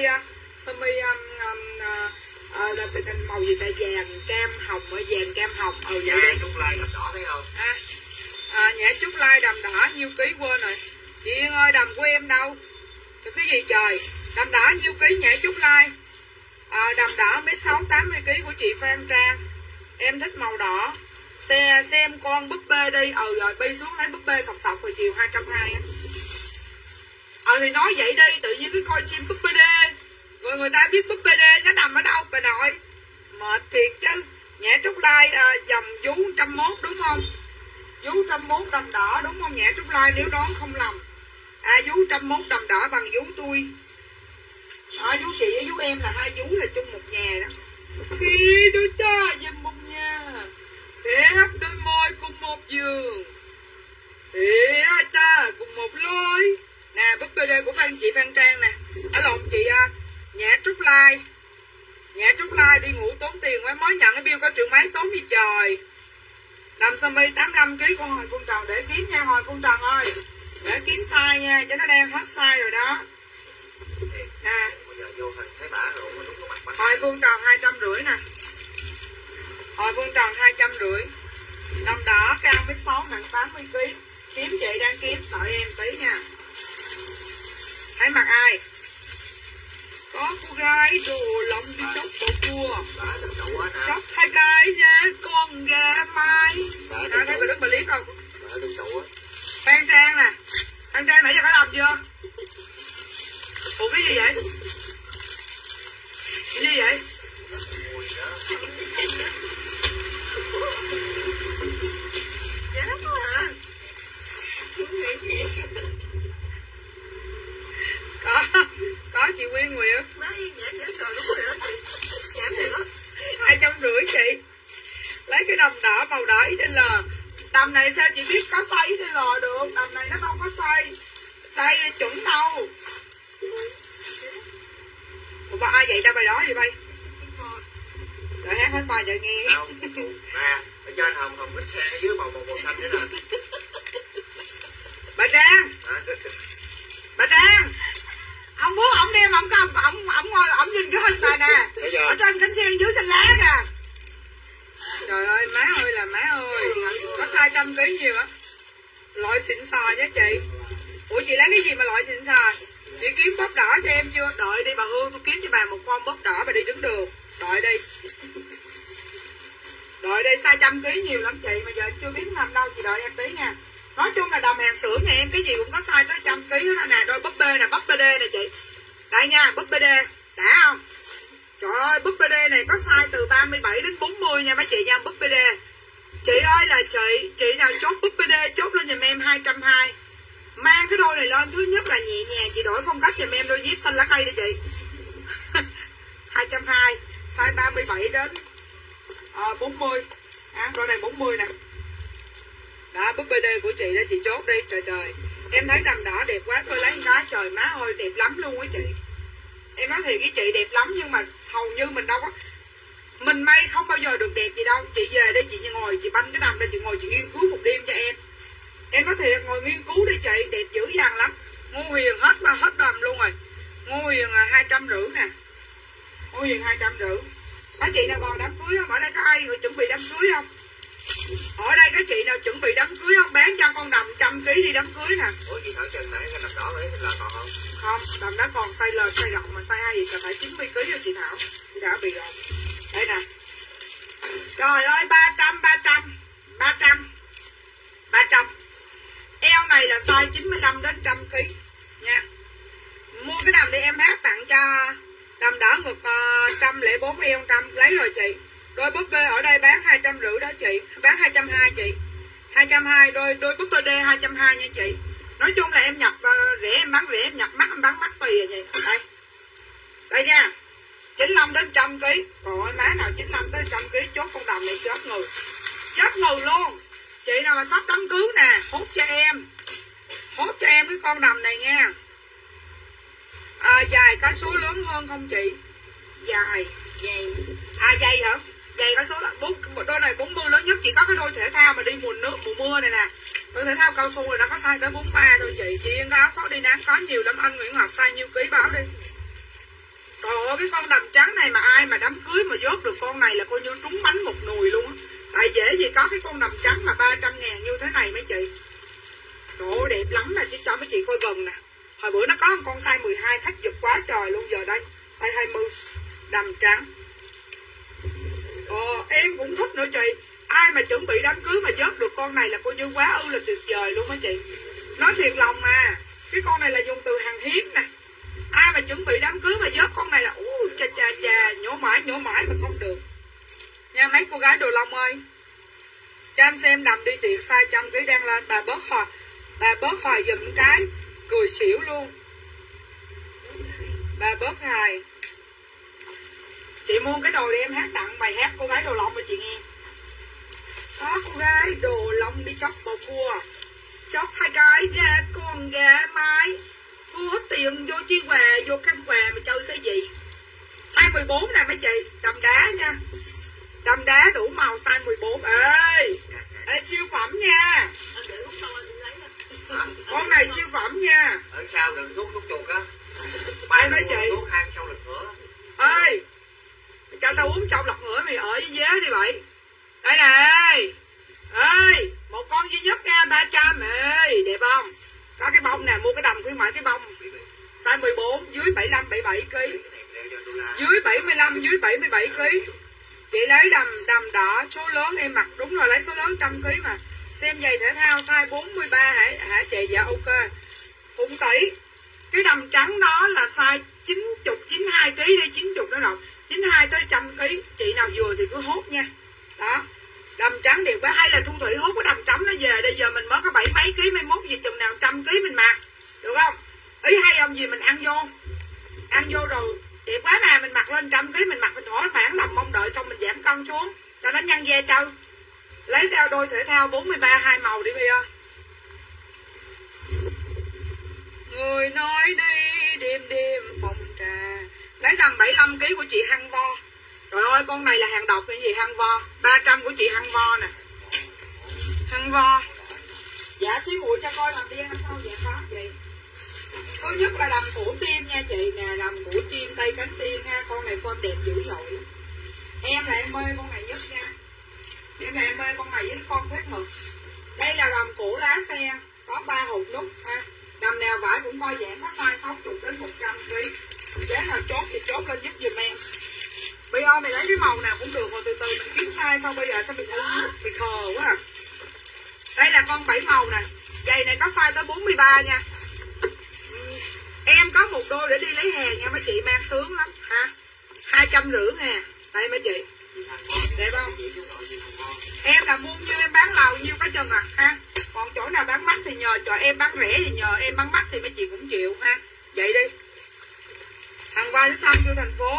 là tình màu gì ta, vàng cam hồng, vàng cam hồng. Nhã Trúc Lai đầm đỏ thấy không? Nhã Trúc Lai đầm đỏ nhiêu ký quên rồi. Chị Yên ơi, đầm của em đâu? Chứ cái gì trời. Đầm đỏ nhiêu ký Nhã Trúc Lai? Đầm đỏ 1m680 kg của chị Phan Trang. Em thích màu đỏ. Xem con búp bê đi. Rồi bi xuống lấy búp bê sọc rồi chiều 220 á. Thì nói vậy đi, tự nhiên cứ coi chim búp bê đê. Rồi người ta biết búp bê đê nó nằm ở đâu bà nội. Mệt thiệt chứ. Nhã Trúc Lai dòng vú 101 đúng không? Vú 101 đầm đỏ đúng không Nhã Trúc Lai nếu đoán không lầm. Vú 101 đầm đỏ bằng vú tôi. Vú chị với vú em là hai vú là chung một nhà đó. Khi đôi ta dành một nhà, thế hấp đôi môi cùng một giường, thế hai ta cùng một lối. Nè búp bê đê của chị Phan Trang nè. Ở lộn chị Nhã Trúc Lai. Nhã Trúc Lai đi ngủ tốn tiền quá, mới nhận cái bill có triệu mấy tốn gì trời. Đầm sơ mi 85kg của Hồi Phương Trần, để kiếm nha Hồi Phương Trần ơi. Để kiếm size nha, cho nó đang hết size rồi đó. Hồi Phương Trần 250 nè. Hồi Phương Trần 250. Đầm đỏ cao 1m6 nặng 80kg. Kiếm chị đang kiếm, đợi em tí nha. Thấy mặt ai? Có cô gái đồ lông đi chốc bộ cua. Chốc hai cái nha con gà mai. Thấy bà Đức bà liếc không? Phan Trang nè. Phan Trang nãy giờ có làm chưa? Ủa cái gì vậy? Cái gì vậy? Chết quá à. Có chị Nguyên Nguyệt. Nói dễ rồi đúng rồi đó. Lấy cái đầm đỏ màu đỏ XL. Đầm này sao chị biết có size XL được, đầm này nó không có size chuẩn đâu. Ủa bà ai vậy ta, bài đó vậy bay? Rồi hát hết bài cho nghe. Không, nè, ở trên hồng ít xe ở dưới màu xanh nữa nè. Bà Trang, bà Trang, ông muốn ổng đem ổng ngồi ổng nhìn cái hình bà nè. Ở trên cánh xe dưới xanh lá kìa. Trời ơi má ơi là má ơi, có size 100 kg nhiều á. Loại xịn sò nhé chị. Ủa chị lấy cái gì mà loại xịn sò? Chị kiếm bóp đỏ cho em chưa? Đợi đi bà Hương, tôi kiếm cho bà một con bóp đỏ bà đi đứng đường. Đợi đi. Đợi đi, size 100 kg nhiều lắm chị, mà giờ chưa biết nằm đâu, chị đợi em tí nha. Nói chung là đầm hàng xưởng nhà em cái gì cũng có size tới 100 kg hết nè, đôi búp bê nè, búp bê đê nè chị. Đây nha, búp bê đê, đã không? Trời ơi, búp bê đê này có size từ 37 đến 40 nha mấy chị nha, búp bê đê. Chị ơi là chị nào chốt búp bê đê chốt lên giùm em 220. Mang cái đôi này lên, thứ nhất là nhẹ nhàng, chị đổi phong cách giùm em đôi dép xanh lá cây đi chị. 220, size 37 đến 40. Đôi này 40 nè. Đó, búp bê đê của chị đó, chị chốt đi. Trời trời, em thấy đầm đỏ đẹp quá, tôi lấy cái trời má ơi đẹp lắm luôn á chị. Em nói thiệt với chị đẹp lắm, nhưng mà hầu như mình đâu có, mình may không bao giờ được đẹp gì đâu. Chị về đây chị ngồi, chị banh cái đầm đây, chị ngồi chị nghiên cứu một đêm cho em. Em nói thiệt, ngồi nghiên cứu đi chị, đẹp dữ dằn lắm. Ngô Huyền hết đầm luôn rồi. Ngô Huyền 250 nè. Ngô Huyền 250. Có chị nào còn đám cưới không? Ở đây có ai người chuẩn bị đám cưới không? Ở đây có chị nào chuẩn bị đám cưới không? Bán cho con đầm 100 kg đi đám cưới nè. Ủa chị Thảo Trần nãy cái đầm đỏ đấy là còn không? Không, đầm đó còn size L, size rộng, mà size 2 gì cần phải 90 kg cho chị Thảo. Chị Thảo bị rồi. Đây nè. Trời ơi 300. Eo này là size 95 đến 100 kg nha. Mua cái đầm đi em hát tặng cho đầm đỏ ngực 104 eo 100 lấy rồi chị. Đôi búp bê ở đây bán 250 đó chị, bán 220 chị. 220 đôi búp bê đê 220 nha chị. Nói chung là em nhập rẻ em bán rẻ, em nhập mắc em bán mắc tùy rồi chị. Đây. Đây nha. 95 đến 100 kg. Rồi má nào 95 tới 100 kg chốt con đầm này chết người. Chết người luôn. Chị nào mà sắp đám cưới nè, hốt cho em. Hốt cho em cái con đầm này nha. Dài có số lớn hơn không chị? Dài. Dày hả? Dày có số là đôi này 40 lớn nhất, chỉ có cái đôi thể thao mà đi mùa mưa này nè. Đôi thể thao cao su này nó có size tới 43 thôi chị. Chị yên áo có đi nắng có nhiều lắm, anh Nguyễn Ngọc size nhiêu ký báo đi. Trời ơi cái con đầm trắng này mà ai mà đám cưới mà vớt được con này là coi như trúng bánh một nùi luôn á. Tại dễ gì có cái con đầm trắng mà 300.000 như thế này mấy chị. Trời ơi đẹp lắm nè, chứ cho mấy chị coi gần nè. Hồi bữa nó có một con size 12 khách giật quá trời luôn, giờ đây size 20 đầm trắng. Em cũng thích nữa chị. Ai mà chuẩn bị đám cưới mà vớt được con này là coi như quá ư là tuyệt vời luôn á chị. Nói thiệt lòng mà, cái con này là dùng từ hàng hiếm nè. Ai mà chuẩn bị đám cưới mà vớt con này là chà nhổ mãi mà không được nha mấy cô gái đồ lông ơi. Cho em xem đầm đi tiệc size 100 kg đang lên. Bà bớt hồi giùm cái cười xỉu luôn. Bà bớt hài. Chị mua cái đồ đi em hát tặng bài hát cô gái đồ lông cho chị nghe. Có cô gái đồ lông đi chóc bầu cua, chóc 2 cái ra con gà mái, thu hết tiền vô chi què, vô căn què mà chơi cái gì. Size 14 nè mấy chị, đầm đá nha. Đầm đá đủ màu size 14. Ê siêu phẩm nha. Con này siêu phẩm nha. Ở sau đừng thuốc chuột á. Ai mấy chị? Thuốc hang sâu lực nữa. Ê, cho tao uống sâu lọc nữa mày ở với dế đi vậy. Đây nè. Ê, một con duy nhất nha, 300. Ê, đẹp không? Có cái bông nè, mua cái đầm khuyến mãi cái bông. Size 14, dưới 75, 77 kg. Dưới 75, dưới 77 kg. Chị lấy đầm đỏ số lớn em mặc, đúng rồi lấy số lớn 100 kg mà. Xem giày thể thao size 43 hả chị? Dạ ok. Phụng tỷ. Cái đầm trắng đó là size 90, 92 kg đi, 90 đó rồi. 92 tới 100 kg. Chị nào vừa thì cứ hốt nha. Đó. Đầm trắng đẹp quá. Hay là Thu Thủy hốt cái đầm trắng nó về. Bây giờ mình mới có 7 mấy kg, mai mốt gì chừng nào 100 kg mình mặc. Được không? Ý hay không gì mình ăn vô. Ăn vô rồi đẹp quá mà mình mặc lên 100 kg mình mặc mình thỏa mãn lòng mong đợi xong mình giảm cân xuống. Cho nó nhăn ve trâu. Lấy theo đôi thể thao 43 2 màu đi bây giờ. Người nói đi đêm đêm phòng trà. Lấy đầm 75 kg của chị Hăng Vo. Trời ơi con này là hàng độc cái gì Hăng Vo. 300 của chị Hăng Vo nè. Hăng Vo. Dạ xí muội cho coi làm đen hay không? Dạ có chị. Thứ nhất là đầm củ tim nha chị nè, đầm củ tim tây cánh tiên ha, con này form đẹp dữ dội. Em là em mê con này nhất nha. Em là em mê con này với con phết mực. Đây là đầm củ lá xe, có 3 hộp nút ha. Đầm nào vải cũng coi dạng có size 60 đến 100 kg. Giá nào chốt thì chốt lên giúp giùm em. Bây giờ mày lấy cái màu nào cũng được rồi từ từ mình kiếm size xong bây giờ sao mình bị khờ quá à. Đây là con 7 màu nè. Giày này có size tới 43 nha. Em có một đôi để đi lấy hàng nha mấy chị, mang sướng lắm ha. 250 nè. Đây mấy chị. Đẹp không? Em là buôn như em bán lầu nhiêu cái chừng à ha. Còn chỗ nào bán mắc thì nhờ, chỗ em bán rẻ thì nhờ em bán mắc thì mấy chị cũng chịu ha. Vậy đi. Hàng qua đến xanh vô thành phố.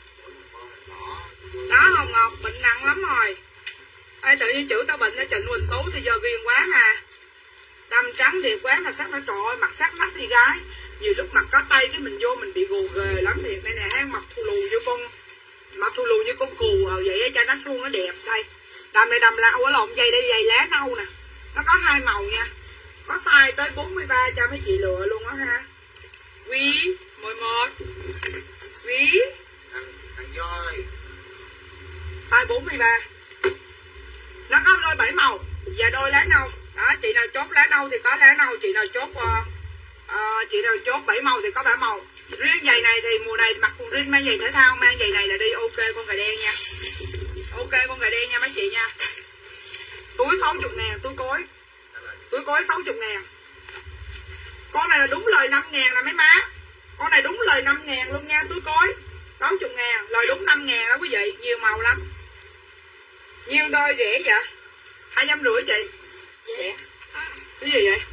Đó Hồng Ngọc bệnh nặng lắm rồi. Ê, tự nhiên chữ tao bệnh ở Trịnh Quỳnh Tú thì giờ ghiền quá nè. Đâm trắng đẹp quá mà sắc nó trời ơi, mặt sắc mắt thì gái. Nhiều lúc mặt có tay cái mình vô mình bị gù ghề lắm thiệt. Đây nè hang mặt thù lù như con, mặt thù lù như con cù vậy cho nó suông nó đẹp. Đây đầm này đầm lão ở lộn dây đây, dây lá nâu nè. Nó có 2 màu nha. Có size tới 43 cho mấy chị lựa luôn á ha. Quý 11 Quý thằng Joy size 43. Nó có đôi 7 màu và đôi lá nâu. Đó, chị nào chốt lá nâu thì có lá nâu, chị nào chốt chị nào chốt 7 màu thì có 7 màu. Riêng giày này thì mùa này mặc quần riêng mang giày thể thao, mang giày này là đi ok con gà đen nha. Ok con gà đen nha mấy chị nha. Túi 60.000, túi cối 60.000. Con này là đúng lời 5.000 nè mấy má. Con này đúng lời 5.000 luôn nha, túi cối 60.000, lời đúng 5.000 đó quý vị, nhiều màu lắm. Nhiêu đôi rẻ vậy? 250 chị. Rẻ. Cái gì vậy?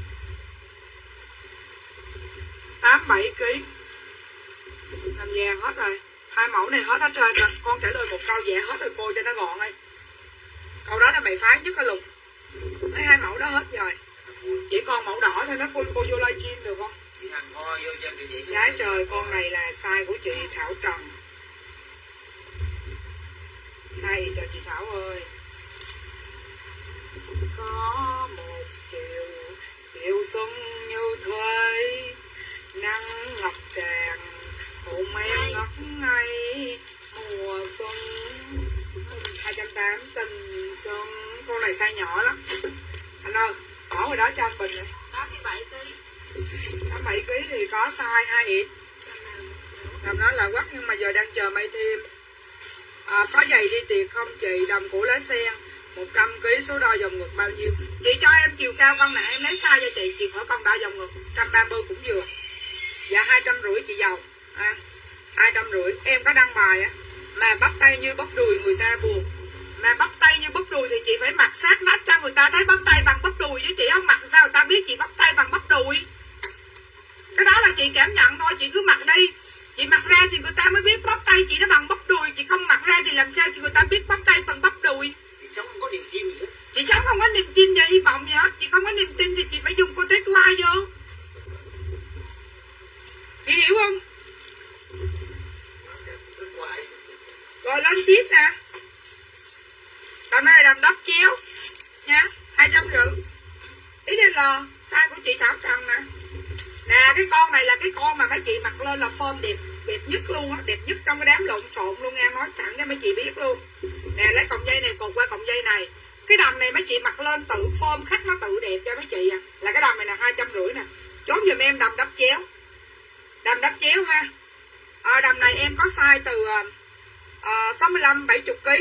87 kg. Làm vàng hết rồi. 2 mẫu này hết trơn rồi. Con trả lời một câu vẽ hết rồi cô cho nó gọn đi. Câu đó là mày phán nhất cái lục. Mấy 2 mẫu đó hết rồi. Chỉ còn mẫu đỏ thôi, nó cô vô livestream được không? Gái trời, con này là size của chị Thảo Trần. Đây cho chị Thảo ơi. Có một chiều xuân như thuê, nắng ngập tràn hồn em ngất ngây mùa xuân. 280 tình xuân. Con này size nhỏ lắm anh ơi, bỏ rồi đó cho anh Bình này. 87 kg. 87 kg thì có size 2X. Làm nó là quắc nhưng mà giờ đang chờ may thêm. Có giày đi tiệc không chị? Đầm củ lá sen 100 kg, số đo vòng ngực bao nhiêu? Chị cho em chiều cao cân nặng em lấy size cho chị khỏi cân đo vòng ngực 130 cũng vừa. Dạ 250 chị giàu. 250. Em có đăng bài á mà bắp tay như bắp đùi người ta buồn. Mà bắp tay như bắp đùi thì chị phải mặc sát nách cho người ta thấy bắp tay bằng bắp đùi, chứ chị không mặc sao người ta biết chị bắp tay bằng bắp đùi. Cái đó là chị cảm nhận thôi, chị cứ mặc đi. Chị mặc ra thì người ta mới biết bắp tay chị nó bằng bắp đùi. Chị không mặc ra thì làm sao chị người ta biết bắp tay bằng bắp đùi. Chị sống không có niềm tin gì hết. Chị sống không có niềm tin và hy vọng gì hết. Chị không có niềm tin thì chị phải dùng cô test like vô. Chị hiểu không? Rồi lên tiếp nè. Đầm này là đầm đắp chéo nha, 250. Ý đây là size của chị Thảo Trần nè. Nè cái con này là cái con mà mấy chị mặc lên là form đẹp nhất luôn á, đẹp nhất trong cái đám lộn xộn luôn nha, nói sẵn cho mấy chị biết luôn. Nè lấy cọng dây này cột qua cọng dây này. Cái đầm này mấy chị mặc lên tự form khắc nó tự đẹp cho mấy chị à. Là cái đầm này là 250 nè. Chốt giùm em đầm đắp chéo. Đầm đắp chéo ha. Đầm này em có size từ 65 70 kg.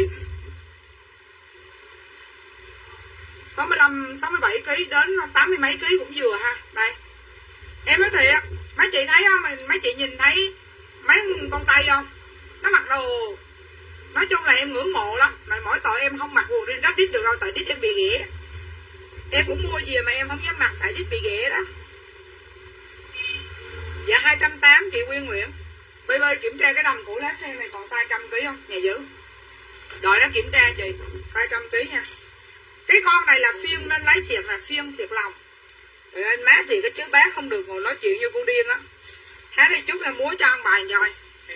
65 67 kg đến 80 mấy kg cũng vừa ha. Đây. Em nói thiệt, mấy chị thấy không? Mấy chị nhìn thấy mấy con tay không? Nó mặc đồ, nói chung là em ngưỡng mộ lắm. Mà mỗi tội em không mặc quần riêng đít được đâu, tại đít em bị ghẻ. Em cũng mua về mà em không dám mặc tại đít bị ghẻ đó. Dạ 280 chị Quyên Nguyễn. BB kiểm tra cái đầm của lá sen này còn size 100 kg không? Nhà giữ. Đợi nó kiểm tra chị. Size 100kg nha. Cái con này là phiên nên lấy thiệt là phiên thiệt lòng. Trời ơi má thì cái chứ bé không được ngồi nói chuyện như con điên á. Hát đi chút em múa cho ăn bài rồi.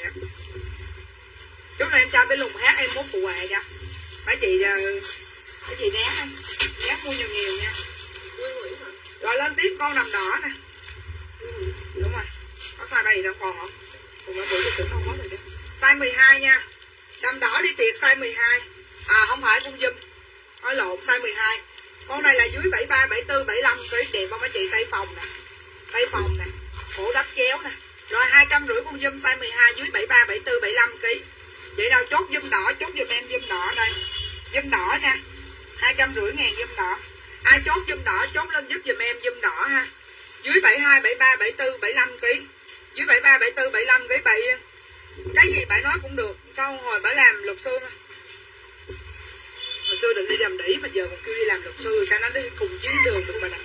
Chút này em cho bé Lùng hát em múa phụ họa cho. Mấy chị né mua nhiều nhiều nha. Rồi lên tiếp con đầm đỏ nè. Đúng rồi. Có size đây đâu còn không? Cùng ở bữa tôi tưởng không có rồi chứ. Size 12 nha. Đầm đỏ đi tiệc size 12. À không phải con dùm. Nói lộn size 12. Con này là dưới 73, 74, 75 kg đẹp không mấy chị? Tay phòng nè. Tay phòng nè. Cổ đắp chéo nè. Rồi 250 con dùm size 12 dưới 73, 74, 75 kg. Chị nào chốt dùm đỏ, chốt dùm em dùm đỏ đây. Dùm đỏ nha. 250.000 dùm đỏ. Ai chốt dùm đỏ chốt lên giúp dùm em dùm đỏ ha. Dưới 72, 73, 74, 75 kg. Dưới 73, 74, 75 kg bà Yên. Cái gì bà nói cũng được. Sau hồi bà làm luật sư thôi. Hồi xưa định đi làm đỉ mà giờ còn kêu đi làm luật sư. Sao nó đi cùng chuyến đường được bà nè.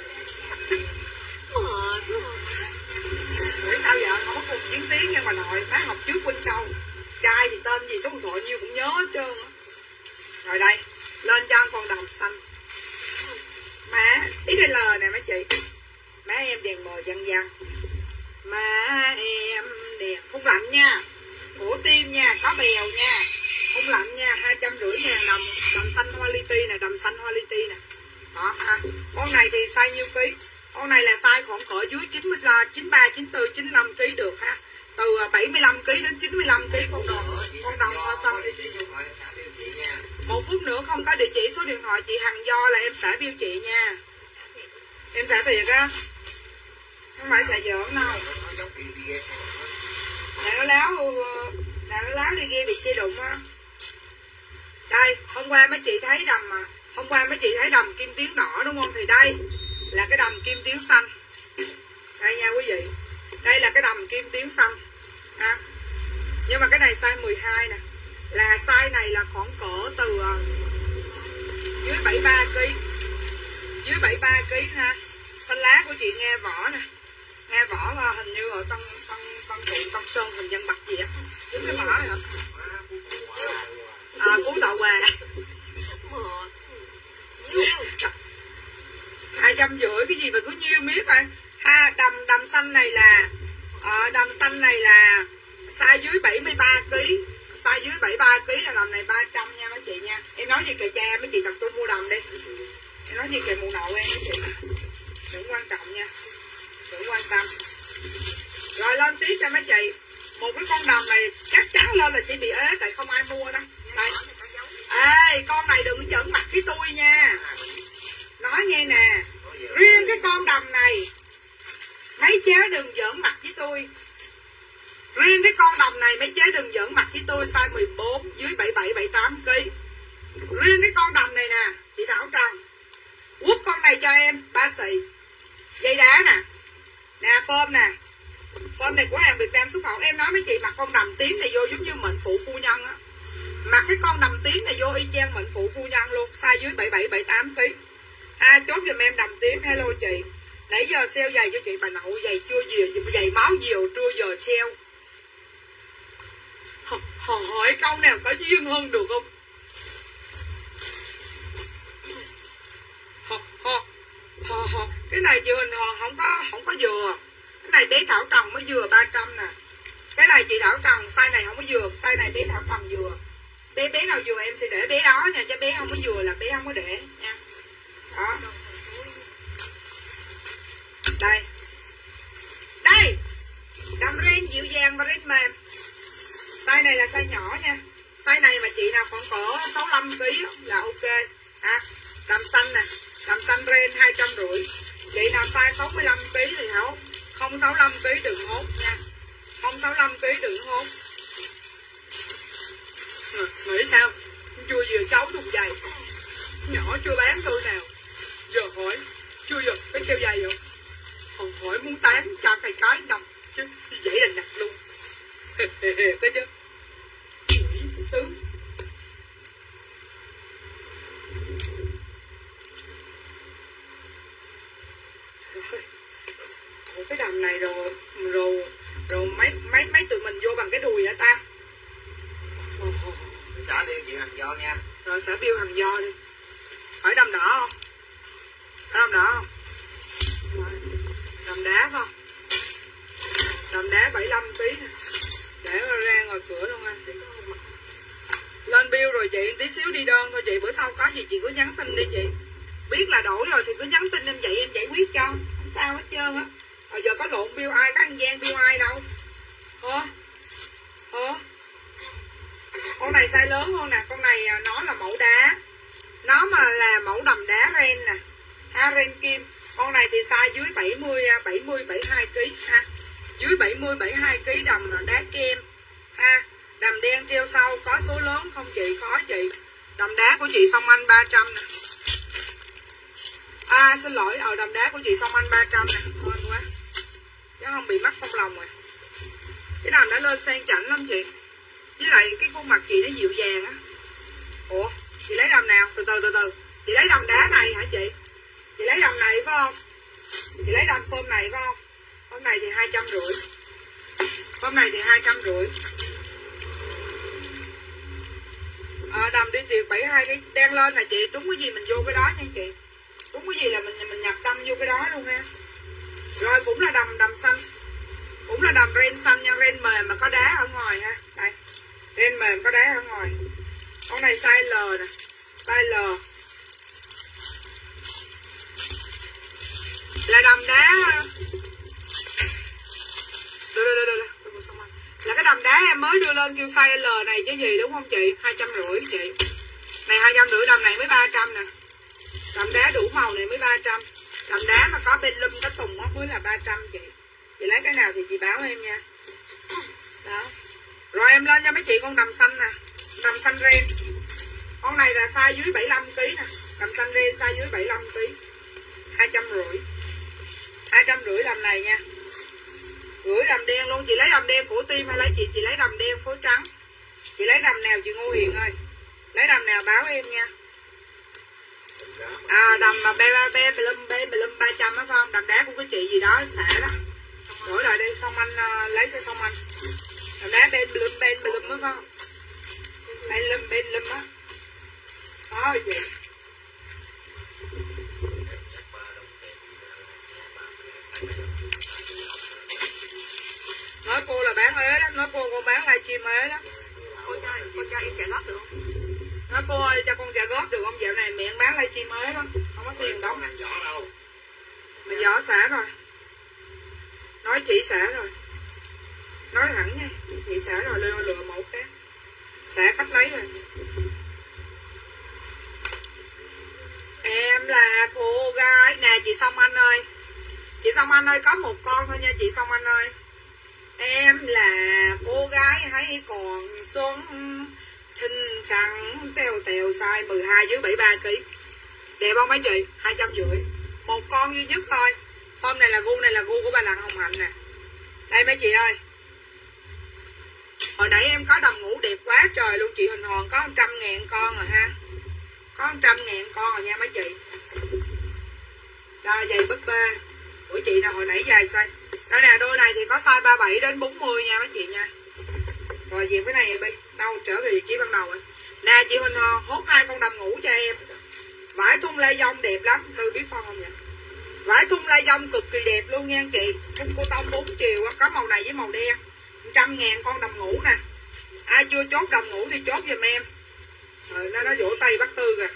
Bởi sao giờ không có cùng chuyến tiếng nha bà nội. Má học trước quên sau. Trai thì tên gì số điện thoại nhiêu cũng nhớ hết trơn. Rồi đây. Lên cho con đồng xanh. Má XL nè mấy chị. Má em đèn mờ văng văng. Má em đèn không lạnh nha. Ủa tim nha, có bèo nha. Không lạnh nha, 250.000 đồng. Đầm xanh hoa li ti nè, đầm xanh hoa li ti nè. Đó ha. Con này thì size nhiêu ký? Con này là size khoảng cỡ dưới 93, 94, 95 kg được ha. Từ 75 kg đến 95 kg con đồng hoa xanh. Một phút nữa không có địa chỉ số điện thoại chị Hằng Do là em sẽ bill chị nha. Em sẽ thiệt á. Không phải xài giỡn đâu. Nè nó láo đi ghe bị xe đụng á. Đây, hôm qua mấy chị thấy đầm mà. Hôm qua mấy chị thấy đầm kim tuyến đỏ đúng không? Thì đây là cái đầm kim tuyến xanh. Đây nha quý vị. Đây là cái đầm kim tuyến xanh ha. Nhưng mà cái này size 12 nè. Là size này là khoảng cỡ từ dưới 73 kg. Dưới 73 kg ha. Xanh lá của chị nghe vỏ nè. Nghe vỏ hình như ở Tân Sơn hình dân bạch gì á. Đúng cái vỏ hả? Cú đậu quà. 250 cái gì mà cứ nhiêu miết vậy. Ha, đầm xanh này là size dưới 73 kg. Size dưới 73 kg là đầm này 300 nha mấy chị nha. Em nói gì kìa cha mấy chị tập trung mua đầm đi. Em nói gì kìa mụ nội em mấy chị. Đừng quan trọng nha. Đừng quan tâm. Rồi lên tiếp cho mấy chị. Một cái con đầm này chắc chắn lên là sẽ bị ế tại không ai mua đâu. Đây. Ê, con này đừng giỡn mặt với tôi nha. Nói nghe nè. Riêng cái con đầm này mấy chế đừng giỡn mặt với tôi. Riêng cái con đầm này mấy chế đừng giỡn mặt với tôi. Size 14 dưới 77, 78 kg. Riêng cái con đầm này nè chị Thảo Trần. Quất con này cho em ba xị. Dây đá nè. Nè phơm nè. Phơm này của hàng Việt Nam xuất khẩu. Em nói mấy chị mặc con đầm tím này vô giống như mệnh phụ phu nhân á. Mặc cái con đầm tím này vô y chang mệnh phụ phu nhân luôn. Size dưới 77, 78 kg. Chốt giùm em đầm tím. Hello chị. Nãy giờ sale giày cho chị bà nội. Giày chưa diều, giày máu diều trưa giờ sale. Hỏi câu nào có duyên hơn được không? Cái này chưa hình không có dừa. Cái này bé Thảo Trần mới dừa 300 nè. Cái này chị Thảo Trần size này không có dừa. Size này bé Thảo Trần dừa. Bé nào dừa em sẽ để bé đó nha. Chứ bé không có dừa là bé không có để nha. Đó. Đây. Đầm ren dịu dàng và ren mềm. Size này là size nhỏ nha. Size này mà chị nào khoảng cỡ 65 kg là ok. Đầm xanh nè. Đầm xanh ren 250. Chị nào size 65 kg thì hốt. Không 65 kg đừng hốt nha. Không 65 kg đừng hốt. Nghĩ sao? Chưa vừa xấu thùng giày. Nhỏ chưa bán tôi nào. Giờ hỏi. Chưa giờ cái treo giày rồi. Còn hỏi muốn tán cho cái đồng. Chứ vậy là đặt luôn. Thấy chưa? Sướng. Ủa cái đầm này rồi mấy tụi mình vô bằng cái đùi hả ta? Trả đi chị Hằng Do nha. sẽ bill hàng do đi. Phải đầm đỏ không? Phải đầm đỏ không? Đầm đá không? Đầm đá 75 kg nè. Để ra ngoài cửa luôn anh. Lên bill rồi chị, tí xíu đi đơn thôi chị. Bữa sau có gì chị cứ nhắn tin đi chị. Biết là đổi rồi thì cứ nhắn tin em vậy em giải quyết cho. Không sao hết trơn á. Rồi giờ có lộn bill ai, có ăn gian bill ai đâu. Hả? Hả? Con này size lớn hơn nè. Con này nó là mẫu đá. Nó mà là mẫu đầm đá ren nè. Ha, ren kim. Con này thì size dưới 72 kg ha. Dưới 72 kg đầm đá kem ha. Đầm đen treo sau, có số lớn không chị? Có chị. Đầm đá của chị Song Anh 300 nè. À xin lỗi, đầm đá của chị Song Anh 300 nè. Ngon quá. Chứ không bị mắc phong lòng rồi. Cái đầm đã lên sang chảnh lắm chị. Với lại cái khuôn mặt chị nó dịu dàng á. Ủa, chị lấy đầm nào? Từ từ. Chị lấy đầm đá này hả chị? Chị lấy đầm này phải không? Chị lấy đầm phơm này phải không? Phơm này thì 250. Phơm này thì 250. Đầm đi tiệc 72 cái đang lên là chị, trúng cái gì mình vô cái đó nha chị. Trúng cái gì là mình nhập tâm vô cái đó luôn ha. Rồi cũng là đầm xanh. Cũng là đầm ren xanh nha, ren mềm mà có đá ở ngoài ha. Đây. Ren mềm có đá ở ngoài. Con này size L nè. Size L. Là đầm đá. Là cái đầm đá em mới đưa lên kêu size L này chứ gì đúng không chị? 250 chị. Này 250, đầm này mới 300 nè. Đầm đá đủ màu này mới 300. Đầm đá mà có bên lum có tùng á mới là 300 chị. Chị lấy cái nào thì chị báo em nha. Đó. Rồi em lên cho mấy chị con đầm xanh nè. Đầm xanh ren. Con này là size dưới 75 kg nè. Đầm xanh ren size dưới 75 kg. 250. 250 đầm này nha. Gửi đầm đen luôn, chị lấy đầm đen của Tim hay lấy chị lấy đầm đen phối trắng. Chị lấy đầm nào chị Ngô Hiền ơi. Lấy đầm nào báo em nha. Đầm mà B 300 đó phải không? Đầm đá của cái chị gì đó xả đó. Đổi lại đây xong anh lấy cho xong anh. Đầm đá bên blum đó phải không? Bên lum á. Đó chị. Nói cô là bán ế lắm, nói cô bán livestream ế lắm. Cô cho em trả góp được không? Nói cô ơi cho con trả góp được không? Dạo này mẹ em bán livestream ế lắm, không có tiền đóng. Hàng giỏ đâu? Mà giỏ xả rồi. Nói chị xả rồi. Nói thẳng nha, chị xả rồi, lừa mẫu khác. Xả cách lấy rồi. Em là cô gái nè chị Song Anh ơi. Chị Song Anh ơi có một con thôi nha chị Song Anh ơi. Em là cô gái hãy còn xuân, xinh xắn tèo size 12 dưới 73 kg. Đẹp không mấy chị? 250. Một con duy nhất thôi. Hôm này là gu của bà Lăng Hồng Hạnh nè. Đây mấy chị ơi. Hồi nãy em có đầm ngủ đẹp quá trời luôn chị Hình Hòn, có 100.000 con rồi ha. Có 100.000 con rồi nha mấy chị. Đây giày búp bê của chị nè, hồi nãy dài size. Đây nè, đôi này thì có size 37 đến 40 nha mấy chị nha. Rồi dẹp cái này đi, đâu trở về vị trí ban đầu rồi. Nè chị Huỳnh Hòn, hốt 2 con đầm ngủ cho em. Vải thun lê dông đẹp lắm, Thư biết phân không vậy? Vải thun lê dông cực kỳ đẹp luôn nha chị. Thun cô tông 4 chiều, có màu này với màu đen. 100.000 con đầm ngủ nè. Ai chưa chốt đầm ngủ thì chốt giùm em. Rồi nó vỗ tay bắt Tư kìa.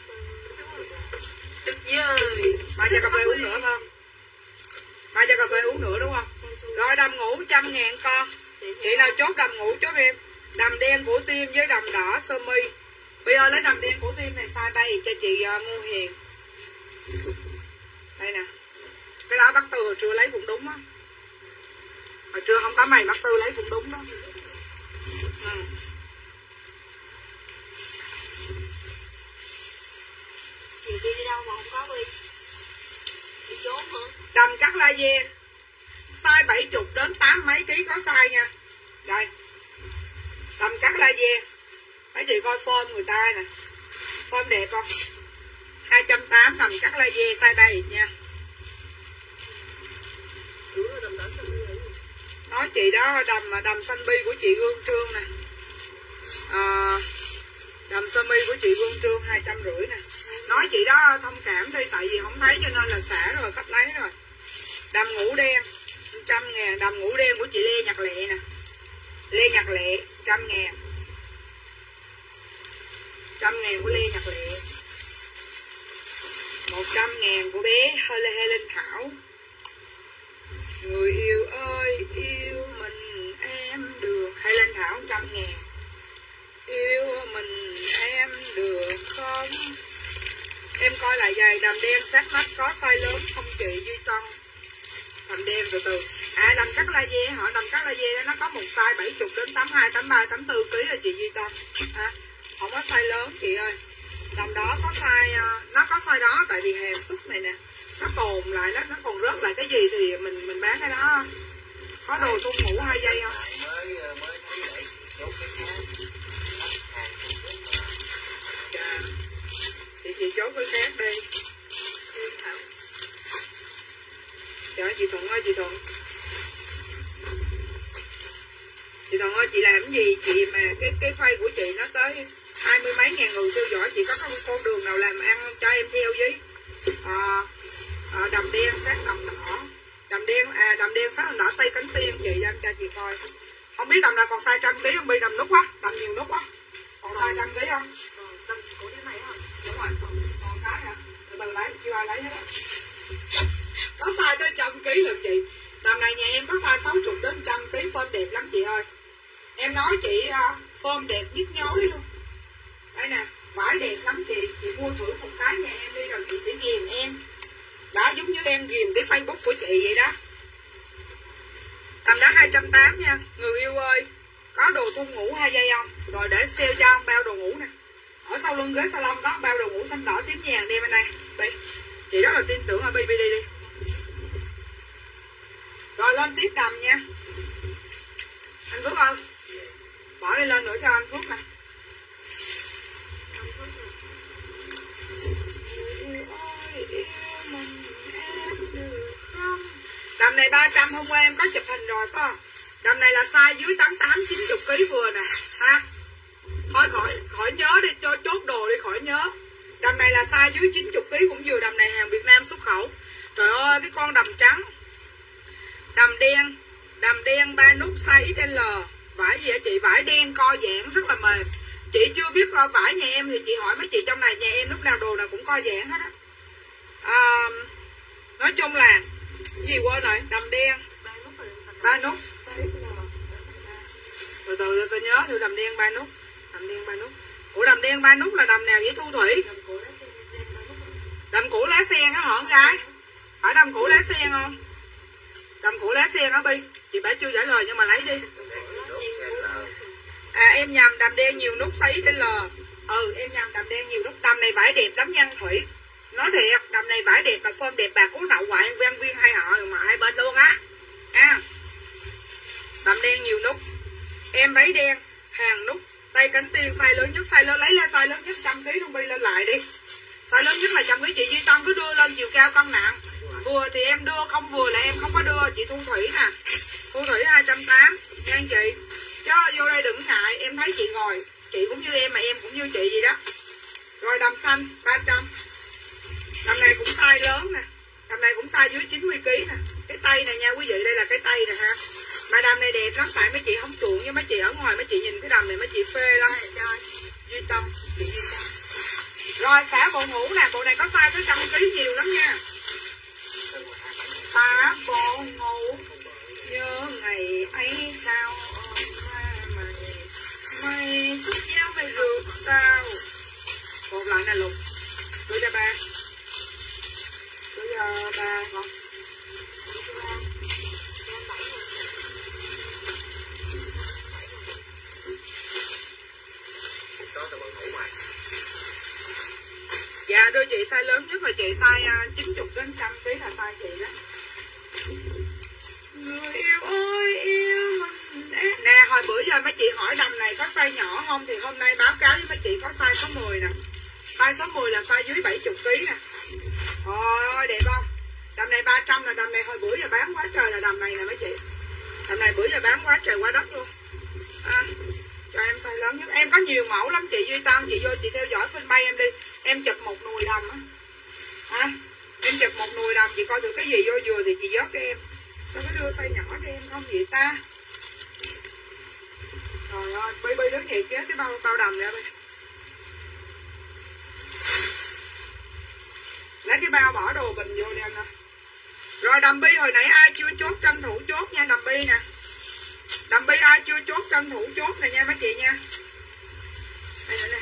Ba cho cà phê uống nữa không? Ba cho cà phê uống nữa đúng không? Rồi đầm ngủ 100.000 con. Chị nào chốt đầm ngủ chốt em. Đầm đen của Tim với đầm đỏ sơ mi. Bây giờ lấy đầm đen của Tim này size tay cho chị Ngô Hiền. Đây nè. Cái đó bắt Tư hồi trưa lấy cũng đúng á. Hồi trưa không có mày bắt Tư lấy cũng đúng đó. Nhiều khi đi đâu mà không có đi trốn hả? Đầm cắt la dê size 70 đến 8 mấy ký có size nha. Đây. Đầm cắt la dê. Mấy chị coi form người ta nè. Form đẹp không? 280 đầm cắt la dê size 7 nha. Nói chị đó đầm xanh bi của chị Gương Trương nè. Đầm sơ mi của chị Vương Trương 250 nè. Nói chị đó thông cảm đi, tại vì không thấy cho nên là xả rồi, khách lấy rồi. Đầm ngũ đen 100.000. Đầm ngũ đen của chị Lê Nhật Lệ nè. Lê Nhật Lệ 100.000. 100.000 của Lê Nhật Lệ. 100.000 của bé Helen Thảo. Người yêu ơi yêu mình em được. Helen Thảo 100.000. Yêu mình em được không? Em coi lại giày đầm đen sát mắt có size lớn không chị Duy Tân? Đầm đen từ từ. À đầm cắt la dê hả? Đầm cắt la dê đó nó có một size 70 đến 82, 83, 84 kg rồi chị Duy Tân. À, không có size lớn chị ơi. Đầm đó có size, nó có size đó tại vì hàng xuất này nè. Nó tồn lại nó còn rớt lại cái gì thì mình bán cái đó. Có đồ thun ngủ 2 giây không? Mới thấy vậy chốt cái khác. Dạ. Thì chị chốt cái khác đi. Trời chị Thuận ơi, chị Thuận. Chị Thuận ơi, chị làm cái gì chị mà cái phay của chị nó tới 20 mấy ngàn người theo dõi, chị có con đường nào làm ăn cho em theo với đầm đen sát đầm đỏ. Đầm đen sát đầm đỏ Tây Cánh Tiên chị đang cho chị coi. Không biết đầm nào còn size 100 kg không Bi? Đầm nút á, đầm nhiều nút á. Còn size 100 kg không? Đầm của cái này hả? Đúng rồi, còn cái hả? Từ từ lấy, chưa ai lấy hết á. Có size tới 100 kg lần chị. Đầm này nhà em có size 60 đến 100 kg, phơm đẹp lắm chị ơi. Em nói chị phơm đẹp nhức nhối luôn. Đây nè, vải đẹp lắm chị mua thử một cái nhà em đi rồi chị sẽ ghiền em. Đó, giống như em ghiền cái Facebook của chị vậy đó. Tầm đó 280 nha. Người yêu ơi, có đồ thun ngủ 2 giây không? Rồi để sale cho ông bao đồ ngủ nè. Ở sau lưng ghế salon có bao đồ ngủ xanh đỏ tím vàng đem bên đây. Bi, chị rất là tin tưởng ở Bi đi đi. Rồi lên tiếp đầm nha. Anh Phước ơi, bỏ đi lên nữa cho anh Phước nè. Đầm này 300, hôm qua em có chụp hình rồi phải không? Đầm này là size dưới 88, 90 kg vừa nè ha. Thôi khỏi nhớ đi, cho chốt đồ đi khỏi nhớ. Đầm này là size dưới 90 kg cũng vừa. Đầm này hàng Việt Nam xuất khẩu. Trời ơi cái con đầm trắng. Đầm đen 3 nút size XL. Vải gì hả chị? Vải đen co giãn rất là mềm. Chị chưa biết coi vải nhà em thì chị hỏi mấy chị trong này, nhà em lúc nào đồ nào cũng co giãn hết á. Nói chung là gì quên rồi, đầm đen 3 nút. Từ từ tôi nhớ thử đầm đen 3 nút. Đầm đen 3 nút. Ủa đầm đen 3 nút là đầm nào vậy Thu Thủy? Đầm củ lá sen á hả con gái? Phải đầm củ lá sen không? Đầm củ lá sen á Bi. Chị phải chưa trả lời nhưng mà lấy đi. À em nhầm, đầm đen nhiều nút size XL. Ừ em nhầm, đầm đen nhiều nút. Đầm này vải đẹp lắm nha Thủy. Nói thiệt, đầm này vải đẹp mà phơm đẹp, bà cố nậu ngoại quan viên hai họ mà hai bên luôn á. À, đầm đen nhiều nút. Em váy đen, hàng nút, Tây Cánh Tiên size lớn nhất, size lớn lấy lên size lớn nhất 100 kg luôn Bi lên lại đi. Size lớn nhất là 100 kg, chị Duy Tân cứ đưa lên chiều cao cân nặng. Vừa thì em đưa, không vừa là em không có đưa. Chị Thu Thủy nè. Thu Thủy 280 nha anh chị. Chứ vô đây đừng ngại, em thấy chị ngồi, chị cũng như em mà em cũng như chị gì đó. Rồi đầm xanh 300. Đầm này cũng size lớn nè. Đầm này cũng size dưới 90 kg nè. Cái tay này nha quý vị, đây là cái tay nè ha. Mà đầm này đẹp lắm, tại mấy chị không chuộng với mấy chị ở ngoài, mấy chị nhìn cái đầm này mấy chị phê lắm. Duy Tâm, chị Duy Tâm. Rồi xả bộ ngủ nè, bộ này có size tới 100 kg nhiều lắm nha. Xả bộ ngủ nhớ ngày ấy sao mày thức giáo mày rượt tao. Một lại nè Lục. Đưa cho ba. Đưa cho ba con. Dạ đưa chị size lớn nhất là chị size 90 đến 100 kg là size chị đó. Người yêu ơi yêu mình nè, hồi bữa giờ mấy chị hỏi đầm này có size nhỏ không thì hôm nay báo cáo với mấy chị có size số 10 nè. Size số 10 là size dưới 70 kg nè. Ôi đẹp không? Đầm này 300 là đầm này hồi bữa giờ bán quá trời là đầm này nè mấy chị. Đầm này bữa giờ bán quá trời quá đất luôn. À, Cho em size lớn nhất. Em có nhiều mẫu lắm chị Duy Tân, chị vô chị theo dõi fanpage em đi. Em chụp một nùi đầm á. À, em chụp một nùi đầm chị coi được cái gì vô vừa thì chị vớt cho em. Sao có đưa size nhỏ cho em không vậy ta? Trời ơi, Bi đứng vậy chế cái bao đầm ra đây. Lấy cái bao bỏ đồ bình vô đi anh ơi. Rồi đầm Bi hồi nãy ai chưa chốt tranh thủ chốt nha đầm Bi nè. Đầm Bi ai chưa chốt tranh thủ chốt nè nha mấy chị nha. Đây nữa nè.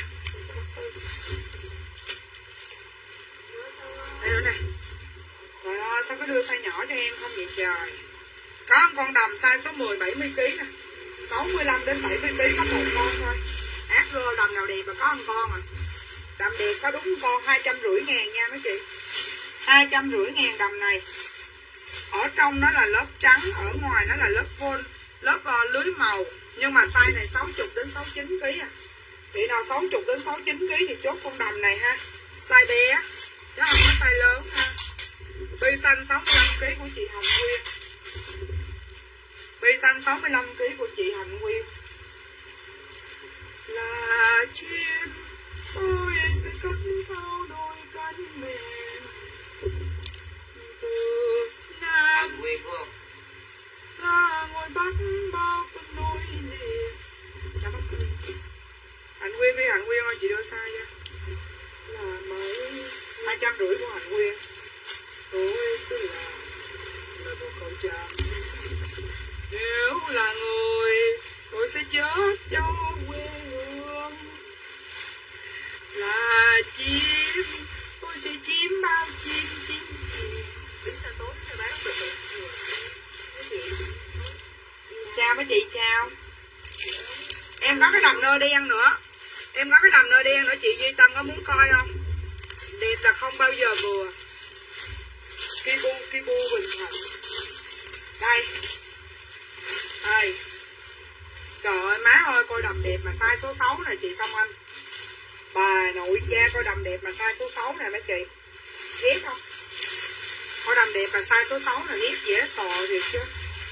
Đây nữa nè. Trời ơi sao có đưa size nhỏ cho em không vậy trời. Có con đầm size số 10 70kg nè. 65 đến 70kg có một con thôi. Ác rơ đầm nào đẹp mà có một con à. Đầm đẹp có đúng con 250.000 nha mấy chị. 250.000 đầm này. Ở trong nó là lớp trắng, ở ngoài nó là lớp vôn, lớp lưới màu. Nhưng mà size này 60 đến 69kg à. Chị nào 60 đến 69kg thì chốt con đầm này ha. Size bé, chứ không có size lớn ha. Bi xanh 65kg của chị Hồng Nguyên. Bi xanh 65kg của chị Hạnh Nguyên. Là chim tôi sẽ cất cao đôi cánh mềm từ Nam Nguyên phải không? ra ngoài Bắc bao phân nỗi niềm. Chào bác Nguyên. Hạnh Nguyên đi, Hạnh Nguyên ơi chị đưa sai nha. Là mấy 250 của Hạnh Nguyên. Tôi sẽ là một câu cha. Nếu là người tôi sẽ chết cho quê hương. Là chim tôi sẽ chim bao chim chim chim. Đến sao tối rồi bán được Chào mấy chị chào. Em có cái đầm nơ đen nữa. Em có cái đầm nơ đen nữa chị Duy Tân có muốn coi không? Đẹp là không bao giờ vừa. Kibu Bình Thạnh. Đây. Đây. Trời ơi má ơi coi đầm đẹp mà size số 6 này chị Song Anh. Bà nội cha coi đầm đẹp mà size số 6 này mấy chị. Ghét không? Coi đầm đẹp mà size số 6 này ghét dễ sò thiệt chứ.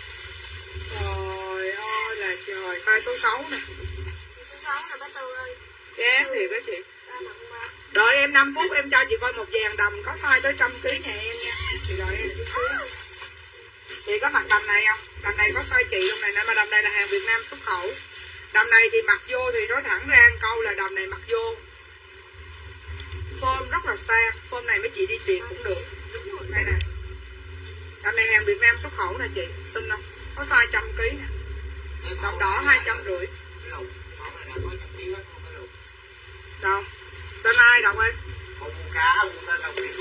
Trời ơi là trời, size số 6 nè. số 6 nè bác Tư ơi. Chán thiệt đó chị. Đợi em 5 phút em cho chị coi một dàn đầm có size tới 100kg nhà em nha. Chị đợi em chút xíu. Chị có mặc đầm này không? Đầm này có size chị luôn này, nên mà đầm này là hàng Việt Nam xuất khẩu. Đầm này thì mặc vô thì nói thẳng ra câu là đầm này mặc vô form rất là sang. Form này mấy chị đi tiệc cũng được. Đúng rồi, đây nè. Đầm này hàng Việt Nam xuất khẩu nè chị, xinh không? Có size 100kg nè. Đầm đỏ 250. Đâu? Tên ai đọc ơi? Con mua cá, mua tên là Nguyễn.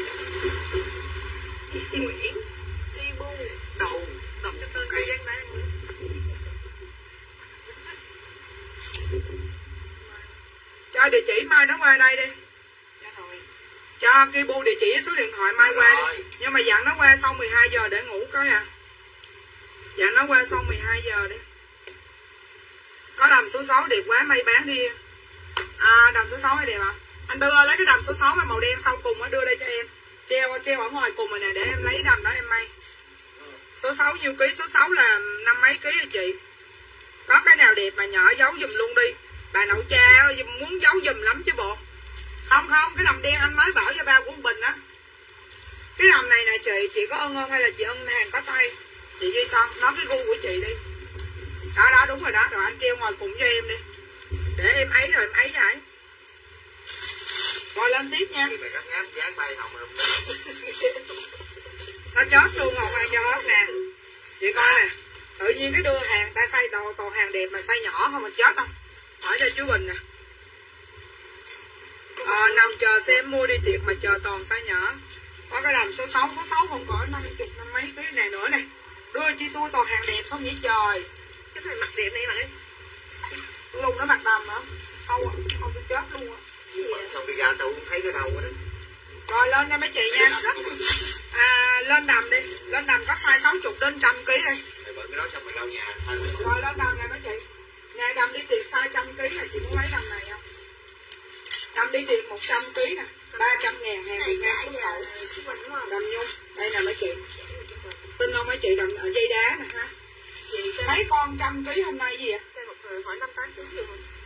Nguyễn đi bu Đầu đọc cái tên cây gian bán cho địa chỉ mai nó qua đây đi. Cho Kibu địa chỉ số điện thoại mai qua đi. Nhưng mà dặn nó qua sau 12 giờ để ngủ coi à. Dặn nó qua sau 12 giờ đi. Có đầm số 6 đẹp quá mày bán đi. À đầm số 6 hay đẹp à? Anh Tư ơi lấy cái đầm số 6 mà màu đen sau cùng á đưa đây cho em. Treo ở ngoài cùng rồi nè để em lấy đầm đó em may. Số 6 nhiêu ký? Số 6 là 50 mấy ký rồi chị. Có cái nào đẹp mà nhỏ giấu giùm luôn đi. Bà nội cha muốn giấu giùm lắm chứ bộ. Không, cái đầm đen anh mới bảo cho ba của Bình á. Cái đầm này nè chị có ưng không hay là chị ưng hàng có tay? Chị Duy Tân, nói cái gu của chị đi. Đó đúng rồi đó, rồi anh treo ngoài cùng cho em đi. Để em ấy rồi em ấy vậy. Rồi lên tiếp nha. Nó chết luôn không ai cho hết nè. Chị coi nè. Tự nhiên cái đưa hàng ta xay đồ toàn hàng đẹp mà xay nhỏ không mà chết không. Hỏi cho chú Bình nè. Nằm chờ xem mua đi tiệc mà chờ toàn size nhỏ. Có cái đầm số 6 không có 50 năm mấy cái này nữa này. Đưa chi tôi toàn hàng đẹp không vậy trời. cái này mặc đẹp này mà Luôn nó mặc đầm hả? Không tôi chết luôn á. Xong đi ra tôi cũng thấy cái đầu đó. Rồi lên nha mấy chị nha. Lên đầm đi. Lên đầm có size 60 đến 100kg đi. Bởi cái đó xong rồi lau nhà. Rồi lên đầm này mấy chị. Ngày đầm đi tiệc size 100kg này chị muốn lấy đầm này không? Đầm đi tiệc 100kg nè. 300.000 hàng Việt Nam xuất khẩu. Đầm nhung. Đây nè mấy chị. Tin không mấy chị đầm ở dây đá nè ha. Mấy con 100kg hôm nay gì vậy? hỏi 5-8 kg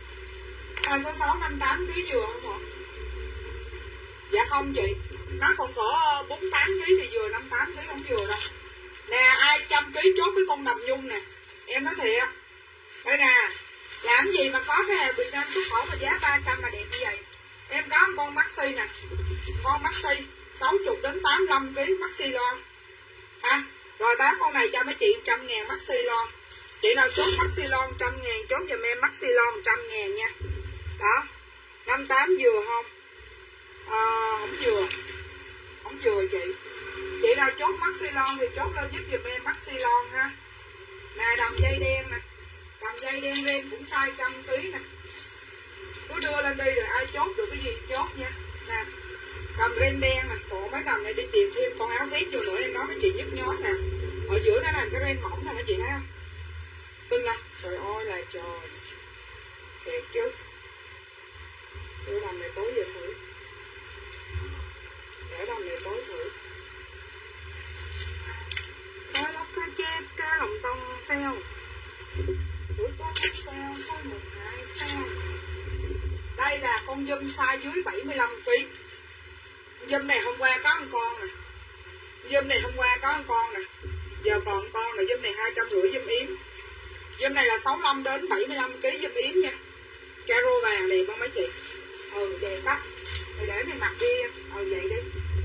58 kg dừa không hả? Dạ không chị, nó còn có 48 kg thì dừa, 58 kg không dừa đâu. Nè, ai 100 kg chốt với con đầm nhung nè. Em nói thiệt. Đây nè, làm gì mà có cái hàng Việt Nam xuất khẩu mà giá 300 mà đẹp như vậy. Em có một con maxi nè. Con maxi 60 đến 85 kg maxi lon. Ha, rồi bán con này cho mấy chị 100.000 maxi lon. Chị nào chốt maxi lon 100.000, chốt giùm em maxi lon 100.000 nha. Đó, 58 dừa không? Không dừa. Không dừa chị. Chị nào chốt maxi lon thì chốt lên giúp giùm em maxi lon ha. Nè, đầm dây đen nè. Đầm dây đen ren cũng size 100 kg nè. Cứ đưa lên đi rồi ai chốt được cái gì chốt nha. Nè, đầm ren đen nè. Còn mấy đầm này đi tìm thêm con áo vest vô nữa em nói với chị nhức nhót nè. Ở giữa nó làm cái ren mỏng nè mấy chị thấy không? Xinh lắm. Trời ơi là trời. Thiệt chứ. Đưa đầm này tối giờ thử. Để đầm này tối thử. Cá lóc cá chép, cá lòng tông xeo. Bữa có xeo, có 1-2 xeo. Đây là con dâm size dưới 75 kg. Dâm này hôm qua có một con nè. Dâm này hôm qua có một con nè. Giờ còn con này, dâm này 250 dâm yếm. Dâm này là 65 đến 75 kg dâm yếm nha. Caro vàng đẹp không mấy chị? Đẹp quá. Để mày mặc đi. Vậy đi.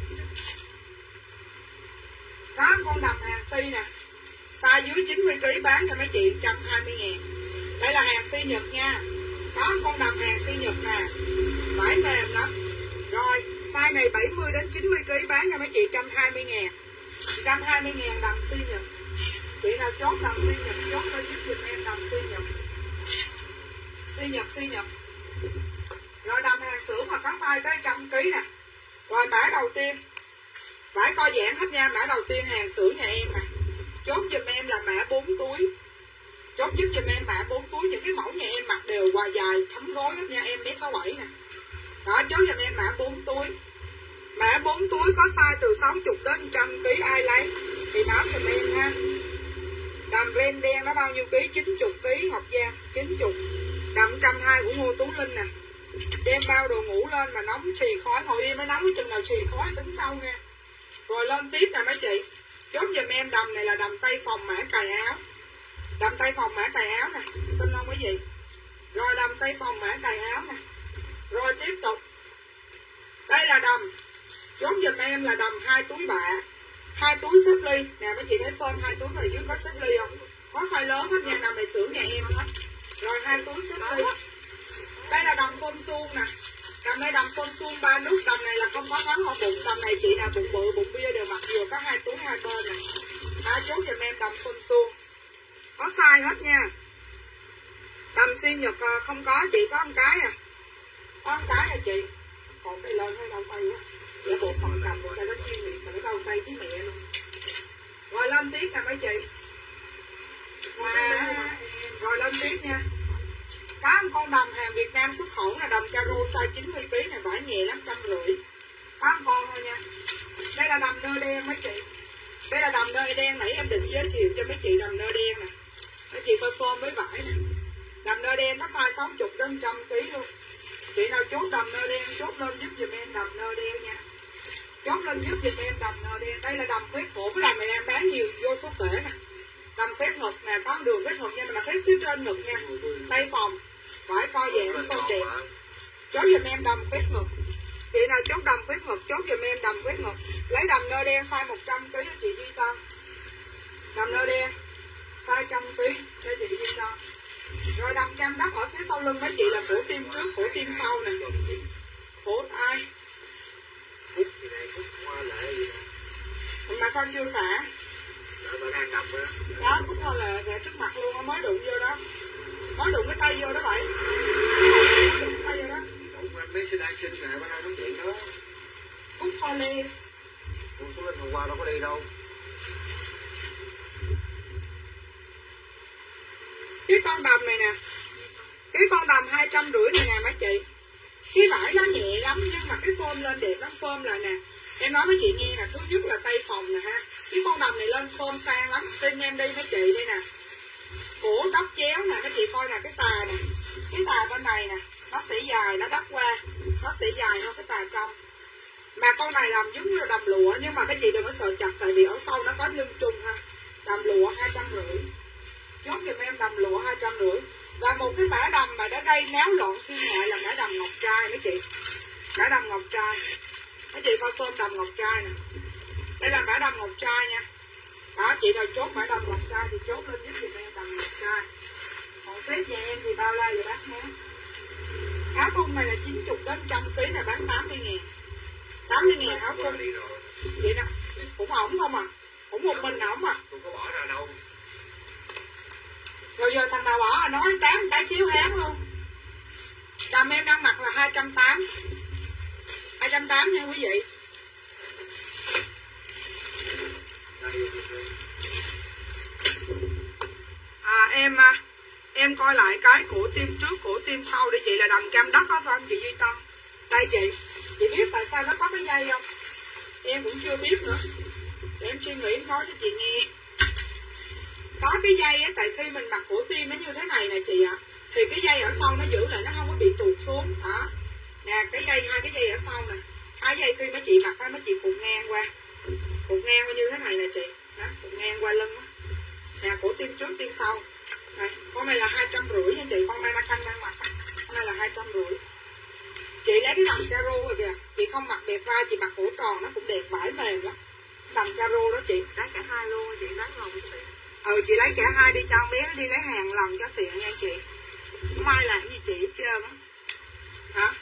Có con đầm hàng si nè. Size dưới 90 kg bán cho mấy chị 120.000. Đây là hàng si Nhật nha. Có con đầm hàng si Nhật nè. Vải mềm lắm. Rồi, size này 70 đến 90 kg bán cho mấy chị 120.000. 120.000 đầm si Nhật. Chị nào chốt đầm si Nhật, chốt lên giúp giùm em đầm si Nhật. Si Nhật. Rồi đầm hàng xưởng mà có size tới 100 kg nè. Rồi mã đầu tiên. Vải co giãn hết nha, mã đầu tiên hàng xưởng nhà em nè. Chốt giùm em là mã 4 túi. Chốt giúp giùm em mã 4 túi. Những cái mẫu nhà em mặc đều quà dài thấm gối hết nha, em bé 67 nè. Đó, chốt giùm em mã 4 túi. Mã 4 túi có size từ 60 đến 100 kg, ai lấy thì báo giùm em ha. Đầm ren đen nó bao nhiêu ký? 90 kg Ngọc Giang, 90. Đầm 120 của Ngô Tú Linh nè. Đem bao đồ ngủ lên mà nóng xì khói, ngồi im mới nóng, cái chừng nào xì khói tính sau nha. Rồi lên tiếp nè mấy chị. Chốt giùm em đầm này là đầm tay phòng mã cài áo. Đầm tay phòng mã cài áo nè. Xin không quý vị. Rồi đầm tay phòng mã cài áo nè. Rồi tiếp tục. Đây là đầm. Chốt giùm em là đầm 2 túi bạ. 2 túi xếp ly. Nè mấy chị thấy form 2 túi ở dưới có xếp ly không? Có size lớn hết nha, đầm này xưởng nhà em hết. Rồi 2 túi xếp ly. Đây là đầm phôn suông nè. Đầm này đầm phôn suông 3 nút. Đầm này là không có ngắn hở bụng. Đầm này chị nào bụng bự bụng bia đều mặc vừa, có 2 túi 2 bên nè. Chốt giùm em đầm phôn suông. Có size hết nha. Đầm xuyên Nhật không có, chị có một cái à. Có một cái à chị. Còn cái lên hay đâu tay á. Giả bộ phần cầm rồi cho nó chuyên nghiệp mà nó đâu tay với mẹ luôn. Rồi lên tiếp nè mấy chị. Rồi lên tiếp nha. Có một con đầm hàng Việt Nam xuất khẩu là đầm caro size 90 kg này, vải nhẹ lắm, 150. Có một con thôi nha. Đây là đầm nơ đen mấy chị. Đây là đầm nơ đen, nãy em định giới thiệu cho mấy chị đầm nơ đen nè. Mấy chị phơi form với vải nè. Đầm nơ đen có size 60 đến 100 kg luôn. Chị nào chốt đầm nơ đen, chốt lên giúp giùm em đầm nơ đen nha. Chốt lên giúp giùm em đầm nơ đen. Đây là đầm khuyết cổ, cái đầm này em bán nhiều vô số kể nè. Đầm khuyết ngực nè, có đường khuyết ngực nha, mà là khuyết phía trên ngực nha. Tay phòng, vải co giãn con đẹp. Chốt giùm em đầm khuyết ngực. Chị nào chốt đầm khuyết ngực, chốt giùm em đầm khuyết ngực. Lấy đầm nơ đen size 100 kg cho chị Duy Tân. Đầm nơ đen size 100 kg cho chị Duy Tân. Rồi đầm cam đất ở phía sau lưng mấy chị là cổ tim trước, cổ tim sau nè. Cổ ai? Phút gì này, phút hoa lệ gì nè. Mà sao chưa xả? Bà đang đọc rồi đó. Đó, phút hoa lệ để trước mặt luôn, mới đụng vô đó. Mới đụng cái tay vô đó vậy. Mới đụng cái tay vô đó. Đụng anh mấy xe đang sinh nè, bà đang nói chuyện đó. Phút hoa lê. Cô Tú Linh hôm qua đâu có đi đâu. Cái con đầm này nè. Cái con đầm 250 này nè mấy chị. Cái vải nó nhẹ lắm nhưng mà cái form lên đẹp lắm. Form là nè. Em nói với chị nghe là thứ nhất là tay phòng nè ha. Cái con đầm này lên form sang lắm. Tin em đi mấy chị đây nè. Cổ tóc chéo nè. Mấy chị coi nè cái tà nè. Cái tà bên này nè. Nó sẽ dài, nó đắp qua. Nó sẽ dài hơn cái tà trong. Mà con này làm giống như là đầm lụa. Nhưng mà các chị đừng có sợ chặt. Tại vì ở sau nó có lưng trùng ha. Đầm lụa 250. Chốt giùm em đầm lụa 250. Và một cái bã đầm mà đã gây náo loạn thiên hạ là bã đầm ngọc trai mấy chị. Bã đầm ngọc trai. Mấy chị coi tôm đầm ngọc trai nè. Đây là bã đầm ngọc trai nha. Đó, chị nào chốt bã đầm ngọc trai thì chốt lên giúp giùm em đầm ngọc trai. Còn xếp nhà em thì bao la rồi bác nhé. Áo thun này là 90 đến 100 kg này bán 80.000. 80.000 áo thun. Vậy nè, cũng ổng không à. Cũng một mình ổng à. Tôi có bỏ ra đâu. Rồi giờ thằng nào bỏ nói 8 cái xíu hán luôn. Đầm em đang mặc là 280. 280 nha quý vị. Em coi lại cái cổ tim trước, cổ tim sau đi chị, là đầm cam đất đó phải không chị Duy Tân? Đây chị biết tại sao nó có cái dây không? Em cũng chưa biết nữa. Để em suy nghĩ em nói cho chị nghe. Có cái dây á, tại khi mình mặc cổ tim nó như thế này nè chị ạ, thì cái dây ở sau nó giữ lại, nó không có bị tụt xuống. Đó. Nè, cái dây, hai cái dây ở sau nè. Hai dây khi mấy chị mặc á, mấy chị cuộn ngang qua. Cuộn ngang qua như thế này nè chị. Đó, cuộn ngang qua lưng á. Nè, cổ tim trước, tim sau. Đây, con này là 250 nha chị, con Mannequin đang mặc á. Con này là 250. Chị lấy cái đầm caro rồi kìa, chị không mặc đẹp vai, chị mặc cổ tròn nó cũng đẹp, vải mềm lắm. Đầm caro đó chị. Lấy cả hai luôn, chị lấy lòng cho tiện. Chị lấy cả hai đi cho con bé nó đi lấy hàng lần cho tiện nha chị. Không ai làm gì chị hết trơn á. Hả?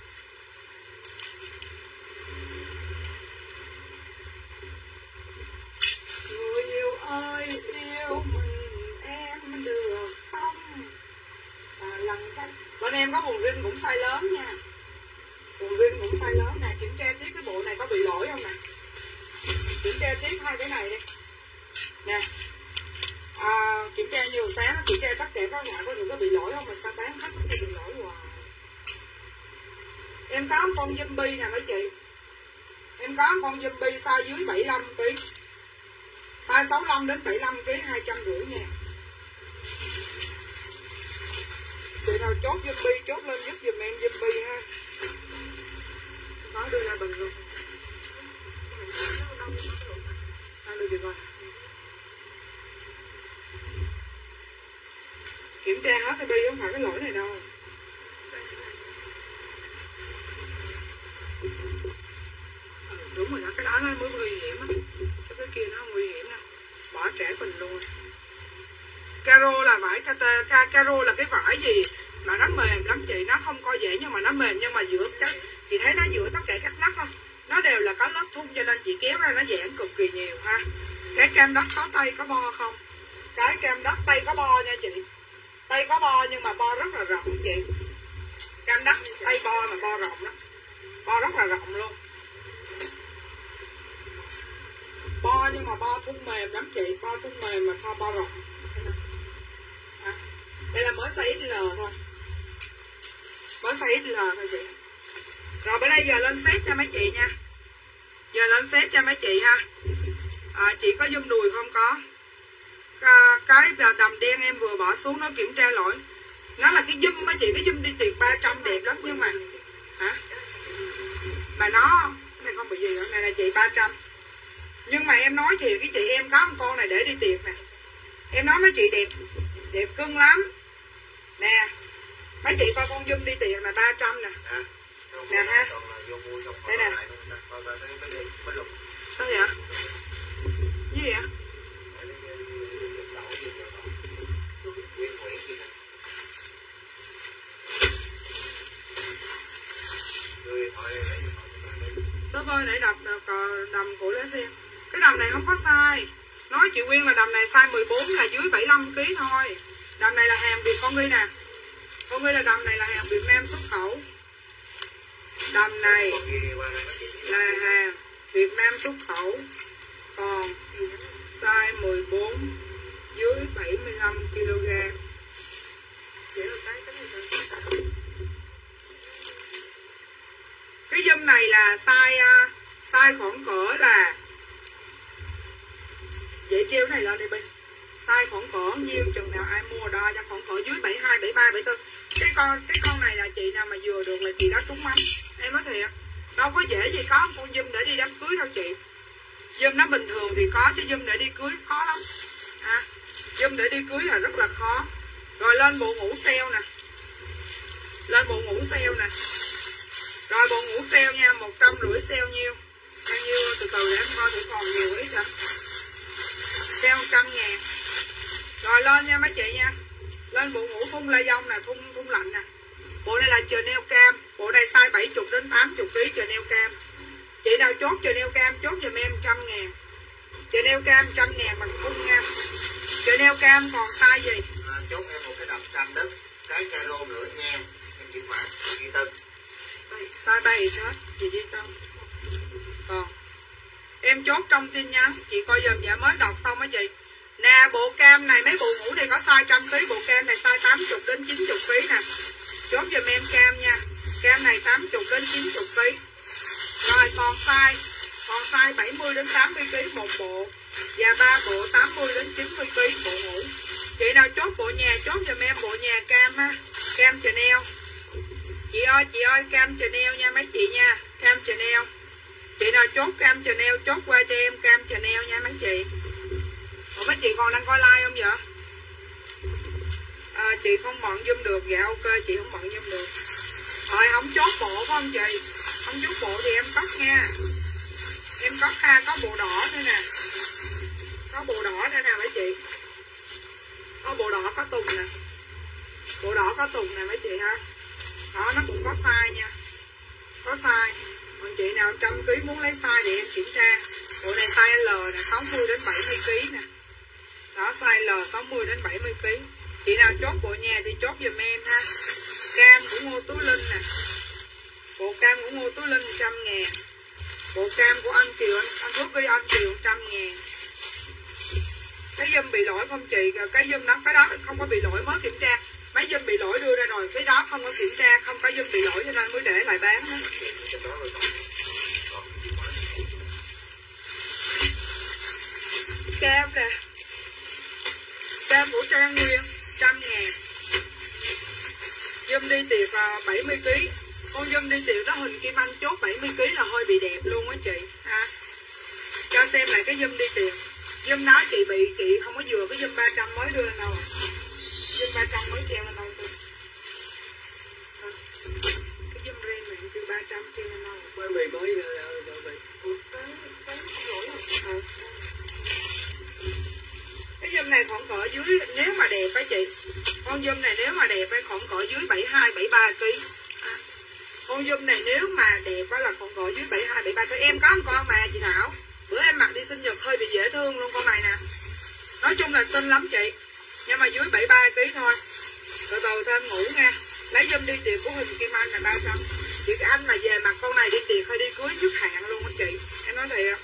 Người yêu ơi, yêu mình em được không? Lần cách. Bên em có quần rin cũng size lớn nha. Quần rin cũng size lớn nè, kiểm tra tiếp cái bộ này có bị lỗi không nè. Kiểm tra tiếp hai cái này đi. Nè. Kiểm tra nhiều sáng, kiểm tra tất cả các loại có đừng có bị lỗi không mà sao bán hết có bị lỗi hoài. Em có con zombie nè mấy chị. Em có con zombie size dưới 75 kg. Size 65 đến 75 kg 250 nha. Chị nào chốt zombie chốt lên giúp giùm em zombie ha. Có đưa ra bình luôn. Đưa chị coi. Kiểm tra hết cái bi không phải cái lỗi này đâu. Đúng rồi đó, cái đó nó mới nguy hiểm á. Chứ cái kia nó không nguy hiểm đâu. Bỏ trẻ bình luôn. Caro là vải caro là cái vải gì mà nó mềm lắm chị, nó không co giãn nhưng mà nó mềm, nhưng mà giữa các chị thấy nó giữa tất cả các nấc không? Nó đều là có lớp thun cho nên chị kéo ra nó giãn cực kỳ nhiều ha. Cái cam đất có tay có bo không? Cái cam đất tay có bo nha chị. Tay có bo nhưng mà bo rất là rộng chị. Cam đất tay bo mà bo rộng lắm. Bo rất là rộng luôn. Bo nhưng mà bo thun mềm lắm chị. Bo thun mềm mà thôi bo rộng. Đây là mới size XL thôi. Mới size XL thôi chị. Rồi bên đây giờ lên set cho mấy chị nha. Giờ lên set cho mấy chị ha. Chị có zoom đùi không? Có. Cái đầm đen em vừa bỏ xuống nó kiểm tra lỗi. Nó là cái zoom á chị. Cái zoom đi tiệc 300 đẹp lắm nhưng mà hả? Mà nó này không bị gì nữa. Này là chị 300. Nhưng mà em nói thiệt cái chị, em có một con này để đi tiệc nè. Em nói mấy chị đẹp. Đẹp cưng lắm. Nè. Mấy chị coi con zoom đi tiệc là 300 nè. Nè ha. Đây nè. Sao vậy? Gì vậy? Server nãy đọc đầm của lá sen. Cái đầm này không có size. Nói chị Quyên là đầm này size 14 là dưới 75 kg thôi. Đầm này là hàng Việt con Ghi nè. Con Ghi là đầm này là hàng Việt Nam xuất khẩu. Đầm này là hàng Việt Nam xuất khẩu. Còn size 14 dưới 75 kg. Cái zoom này là size khoảng cỡ là dễ treo này lên đi bên. Size khoảng cỡ nhiêu chừng nào ai mua đo cho khoảng cỡ dưới 72, 73, 74. cái con này là chị nào mà vừa được là chị đó trúng mắm. Em nói thiệt, đâu có dễ gì có con zoom để đi đám cưới đâu chị. Zoom nó bình thường thì có, chứ zoom để đi cưới khó lắm. Zoom để đi cưới là rất là khó. Rồi lên bộ ngủ sale nè. Lên bộ ngủ sale nè. Rồi bộ ngủ sale nha, 150 sale nhiêu? Bao nhiêu? Từ từ để em coi thử còn nhiều ít hả? Sale 100.000. Rồi lên nha mấy chị nha. Lên bộ ngủ thun la dông nè, thun lạnh nè. Bộ này là Chanel cam. Bộ này size 70 đến 80 kg Chanel cam. Chị nào chốt Chanel cam chốt giùm em 100.000. Chanel cam 100.000 bằng thun nha. Chanel cam còn size gì? Chốt em một cái đầm xanh đất, cái caro nữa nha. Em chuyển khoản chị Tân. Size 7 hết, chị Duy Tân. Còn em chốt trong tin nhắn, chị coi dùm dạ mới đọc xong á chị. Nè bộ cam này, mấy bộ ngủ này có size 100 kg, bộ cam này size 80 đến 90 kg nè. Chốt giùm em cam nha. Cam này 80 đến 90 kg. Rồi còn size 70 đến 80 kg một bộ. Và 3 bộ 80 đến 90 kg bộ ngủ. Chị nào chốt bộ nhà chốt giùm em bộ nhà cam ha. Cam Chanel. Chị ơi cam Chanel nha mấy chị nha. Cam Chanel. Chị nào chốt cam Chanel chốt qua cho em cam Chanel nha mấy chị. Ủa mấy chị còn đang coi like không vậy? Chị không bận zoom được. Dạ ok chị không bận zoom được. Rồi không chốt bộ phải không chị? Không chốt bộ thì em cất nha. Em cất ha, có bộ đỏ nữa nè. Có bộ đỏ nữa nè mấy chị. Có bộ đỏ có tùng nè. Bộ đỏ có tùng nè mấy chị ha. Đó nó cũng có size nha. Có size. Còn chị nào 100 kg muốn lấy size thì em kiểm tra. Bộ này size L nè, 60 đến 70 kg nè. Đó size L 60 đến 70 kg. Chị nào chốt bộ nhà thì chốt giùm em ha. Cam của Ngô Tú Linh nè. Bộ cam của Ngô Tú Linh 100.000. Bộ cam của anh Kiều, anh Phước với anh Kiều 100.000. Cái dâm bị lỗi không chị? Cái dâm đó, cái đó không có bị lỗi mới kiểm tra. Mấy dâm bị lỗi đưa ra rồi, cái đó không có kiểm tra, không có dâm bị lỗi cho nên mới để lại bán đó. Cam nè. Cam của Trang Nguyên 100.000. Dâm đi tiệc 70 kg. Con dâm đi tiệc đó hình Kim Anh chốt 70 kg là hơi bị đẹp luôn á chị ha. Cho xem lại cái dâm đi tiệc. Dâm nói chị không có vừa cái dâm 300 mới đưa lên đâu. Dâm 300 mới treo lên đâu tôi. Cái dâm ren này từ 300 treo lên đâu. Mới bị mới bị. Cái dâm này khoảng cỡ dưới, nếu mà đẹp á chị. Con dâm này nếu mà đẹp khoảng cỡ dưới 72 73 kg. Con dâm này nếu mà đẹp á là khoảng cỡ dưới 72 73 kg. Em có một con mà chị Thảo. Bữa em mặc đi sinh nhật hơi bị dễ thương luôn con này nè. Nói chung là xinh lắm chị. Nhưng mà dưới 73 kg thôi. Từ từ thêm ngủ nha. Lấy dâm đi tiệc của Huỳnh Kim Anh là 300. Chị anh mà về mặc con này đi tiệc hay đi cưới trước hạn luôn á chị. Em nói thiệt.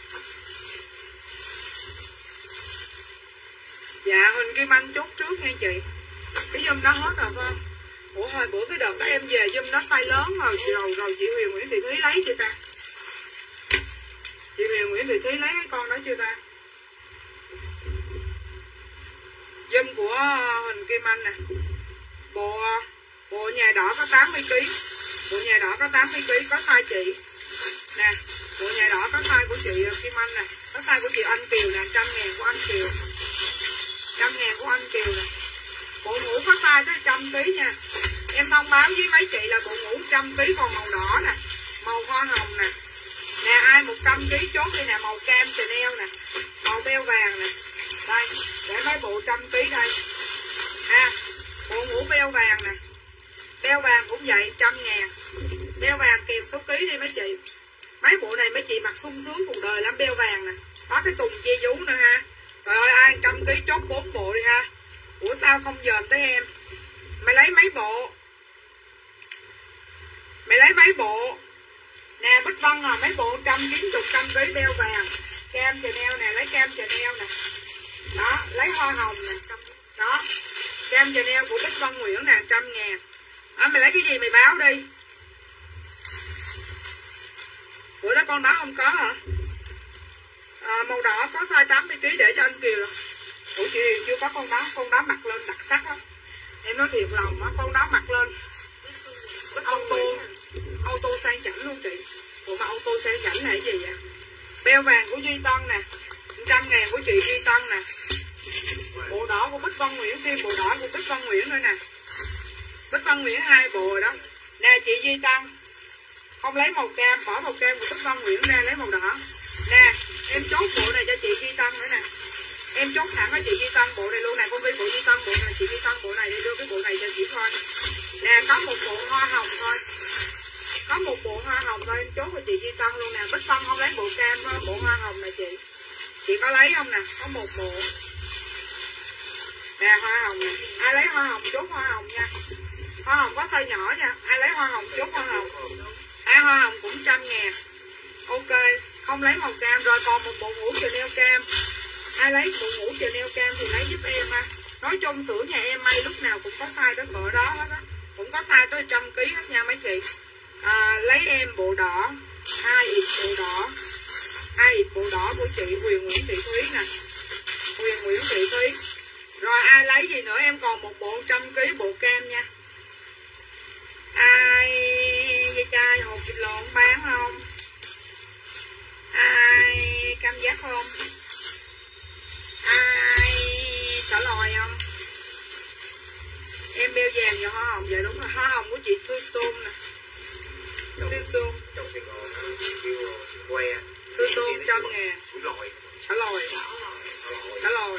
Dạ Huỳnh Kim Anh chốt trước nha chị. Cái dâm đó hết rồi phải không? Ủa hồi bữa cái đợt đó em về dâm nó size lớn rồi chị Huyền Nguyễn Thị Thúy lấy chưa ta? Chị Huyền Nguyễn Thị Thúy lấy cái con đó chưa ta? Dâm của Huỳnh Kim Anh nè. Bộ nhà đỏ có 80 kg. Bộ nhà đỏ có 80 kg có size chị. Nè, bộ nhà đỏ có size của chị Kim Anh nè. Có size của chị Anh Kiều nè, 100.000 của anh Kiều. 100.000 của anh Kiều nè. Bộ ngủ có size tới 100 kg nha. Em thông báo với mấy chị là bộ ngủ 100 kg còn màu đỏ nè, màu hoa hồng nè. Nè ai 100 kg chốt đi nè, màu cam Chanel nè, màu beo vàng nè. Đây, để mấy bộ 100 kg đây. Bộ ngủ beo vàng nè. Beo vàng cũng vậy 100.000. Beo vàng kèm số ký đi mấy chị. Mấy bộ này mấy chị mặc sung sướng cuộc đời lắm, beo vàng nè. Có cái tùng chia vú nữa ha. Trời ơi ai 100 kg chốt 4 bộ đi ha. Ủa sao không dòm tới em? Mày lấy mấy bộ? Mày lấy mấy bộ? Nè Bích Vân à, mấy bộ 190 100 kg beo vàng. Cam Chanel nè, lấy cam Chanel nè. Đó, lấy hoa hồng nè. Đó. Cam Chanel của Bích Vân Nguyễn nè, 100.000. Mày lấy cái gì mày báo đi. Bữa đó con đó không có hả? Màu đỏ có size 80 kg để cho anh Kiều. Ủa chị chưa có con đó mặc lên đặc sắc lắm. Em nói thiệt lòng á, con đó mặc lên auto sang chảnh luôn chị. Ủa mà auto sang chảnh là cái gì vậy? Beo vàng của Duy Tân nè, 100.000 của chị Duy Tân nè. Bộ đỏ của Bích Văn Nguyễn, thêm bộ đỏ của Bích Văn Nguyễn nữa nè. Bích Văn Nguyễn 2 bộ rồi đó. Nè chị Duy Tân, không lấy màu cam, bỏ màu cam của Bích Văn Nguyễn ra, lấy màu đỏ. Nè, em chốt bộ này cho chị Duy Tân nữa nè. Em chốt thẳng cho chị Duy Tân bộ này luôn nè, con Vi bộ Duy Tân bộ này, chị Duy Tân bộ này, để đưa cái bộ này cho chị thôi. Nè, có một bộ hoa hồng thôi. Có một bộ hoa hồng thôi, em chốt cho chị Duy Tân luôn nè. Bích Văn không lấy bộ cam, bộ hoa hồng này chị. Chị có lấy không nè? Có một bộ. Nè, hoa hồng nè. Ai lấy hoa hồng chốt hoa hồng nha. Hoa hồng có size nhỏ nha. Ai lấy hoa hồng chốt hoa hồng. Hoa hồng cũng 100.000. Ok, không lấy màu cam. Rồi còn một bộ mũ Chanel cam. Ai lấy bộ mũ Chanel cam thì lấy giúp em ha. Nói chung xưởng nhà em may lúc nào cũng có size tới cỡ đó hết á. Cũng có size tới 100kg hết nha mấy chị. Lấy em bộ đỏ, 2 ít bộ đỏ. 2 ít bộ đỏ của chị Huyền Nguyễn Thị Thúy nè. Huyền Nguyễn Thị Thúy. Rồi ai lấy gì nữa, em còn một bộ 100kg bộ cam nha. Ai dây chai hột vịt lộn bán không? Ai cam giác không? Ai xả lòi không? Em beo vàng và hoa hồng, vậy đúng rồi. Hoa hồng của chị Thư Tôm nè. Thư Tôm trong Sài Gòn nó kêu que. Thư Tôm 100.000. Xả lòi. Xả lòi.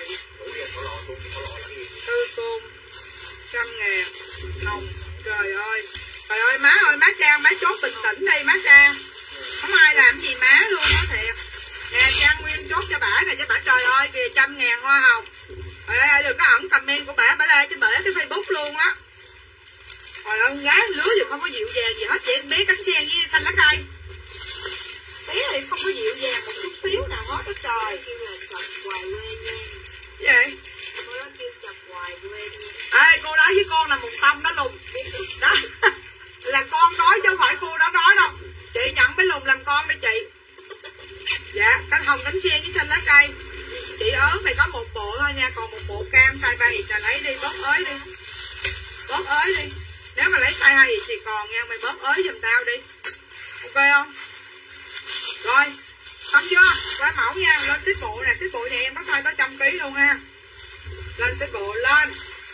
Thư Tôm 100.000. Hồng. Trời ơi. Trời ơi má ơi, má Trang, má chốt bình tĩnh đi má Trang. Không ai làm gì má luôn đó thiệt. Nè Trang Nguyên chốt cho bả này cho bả, trời ơi kìa 100.000 hoa hồng. Ê, đừng có ẩn comment của bả lên cho bả cái Facebook luôn á. Trời ơi, gái lứa thì không có dịu dàng gì hết, chị bé cánh sen với xanh lá cây. Bé thì không có dịu dàng một chút xíu nào hết đó trời. Kêu là chọc hoài quê nha. Vậy? Cô đó kêu chọc hoài quê nha. Ê, cô đó với con là một tông đó lùng. Đó. Là con nói chứ không phải cô đó nói đâu. Chị nhận mấy lùng làm con đi chị. Dạ, cánh hồng cánh sen với xanh lá cây. Chị ớn mày có một bộ thôi nha, còn một bộ cam size 3 thì lấy đi, bóp ới đi. Bóp ới đi. Nếu mà lấy size 2 thì còn nha, mày bóp ới giùm tao đi. Ok không? Rồi, xong chưa? Qua mẫu nha, lên xếp bộ nè, xếp bộ này em có size tới 100kg luôn ha. Lên xếp bộ lên.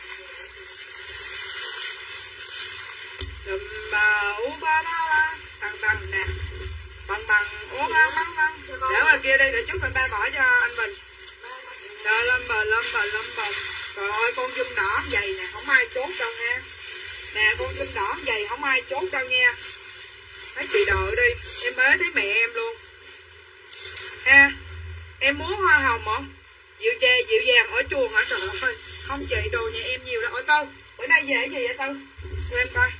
Đùm bà ú ba ba ba, tăng tăng nè. Bằng ố ba băng băng. Để ngoài kia đi, để chút mình ba bỏ cho anh Bình. Trời lâm bờ. Trời ơi con dùm đỏ dày nè, không ai chốt đâu nha. Nè con dùm đỏ dày không ai chốt đâu nha. Thấy chị đợi đi, em mới thấy mẹ em luôn. Ha, em muốn hoa hồng không? Dịu dàng ở chuồng hả? Trời ơi, không chị đồ nhà em nhiều đâu. Ôi Tư, bữa nay về cái gì vậy Tư? Cho em coi.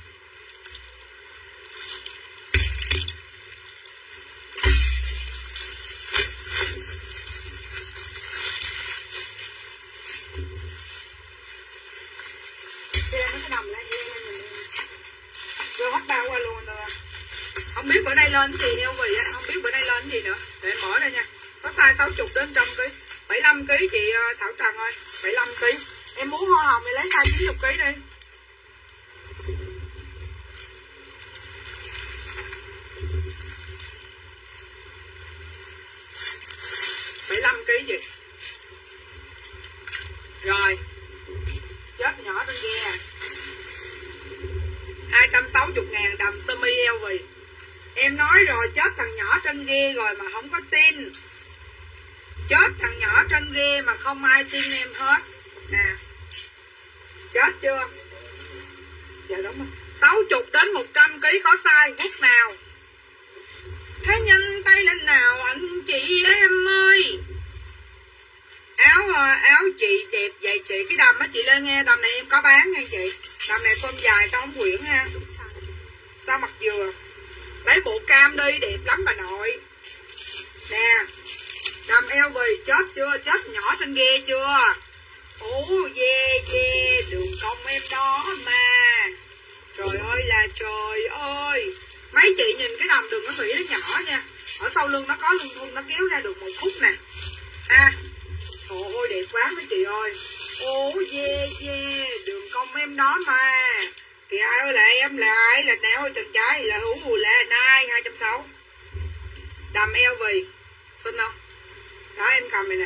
Rồi hết bao qua luôn rồi. Không biết bữa nay lên gì heo vì á, không biết bữa nay lên gì nữa. Để em mở đây nha. Có size 60 đến 100kg. 75kg chị Thảo Trần ơi, 75kg. Em muốn hoa hồng thì lấy size 90kg đi. Kg gì. Rồi. Chết nhỏ trên ghe. 260.000 đầm sơ mi LV. Em nói rồi, chết thằng nhỏ trên ghe rồi mà không có tin. Chết thằng nhỏ trên ghe mà không ai tin em hết. Nè. Chết chưa? Dạ đúng rồi. 60 đến 100kg có size quốc nào. Hãy nhanh tay lên nào anh chị em ơi. Áo chị đẹp vậy chị. Cái đầm á chị lên nghe, đầm này em có bán nha chị. Đầm này form dài tao không quyển ha. Sao mặt dừa. Lấy bộ cam đi, đẹp lắm bà nội. Nè. Đầm LV chết chưa? Chết nhỏ trên ghe chưa? Yeah, đường cong em đó mà. Trời ơi là trời ơi. Mấy chị nhìn cái đầm đừng có nghĩ nó nhỏ nha. Ở sau lưng nó có lưng thun, nó kéo ra được một khúc nè. Ôi đẹp quá mấy chị ơi. Yeah, đường cong không em đó mà. Thì ai là em là ai là nẻo chân trái là hú là nai 260. Đầm eo vì xin không? Đó em cầm này nè.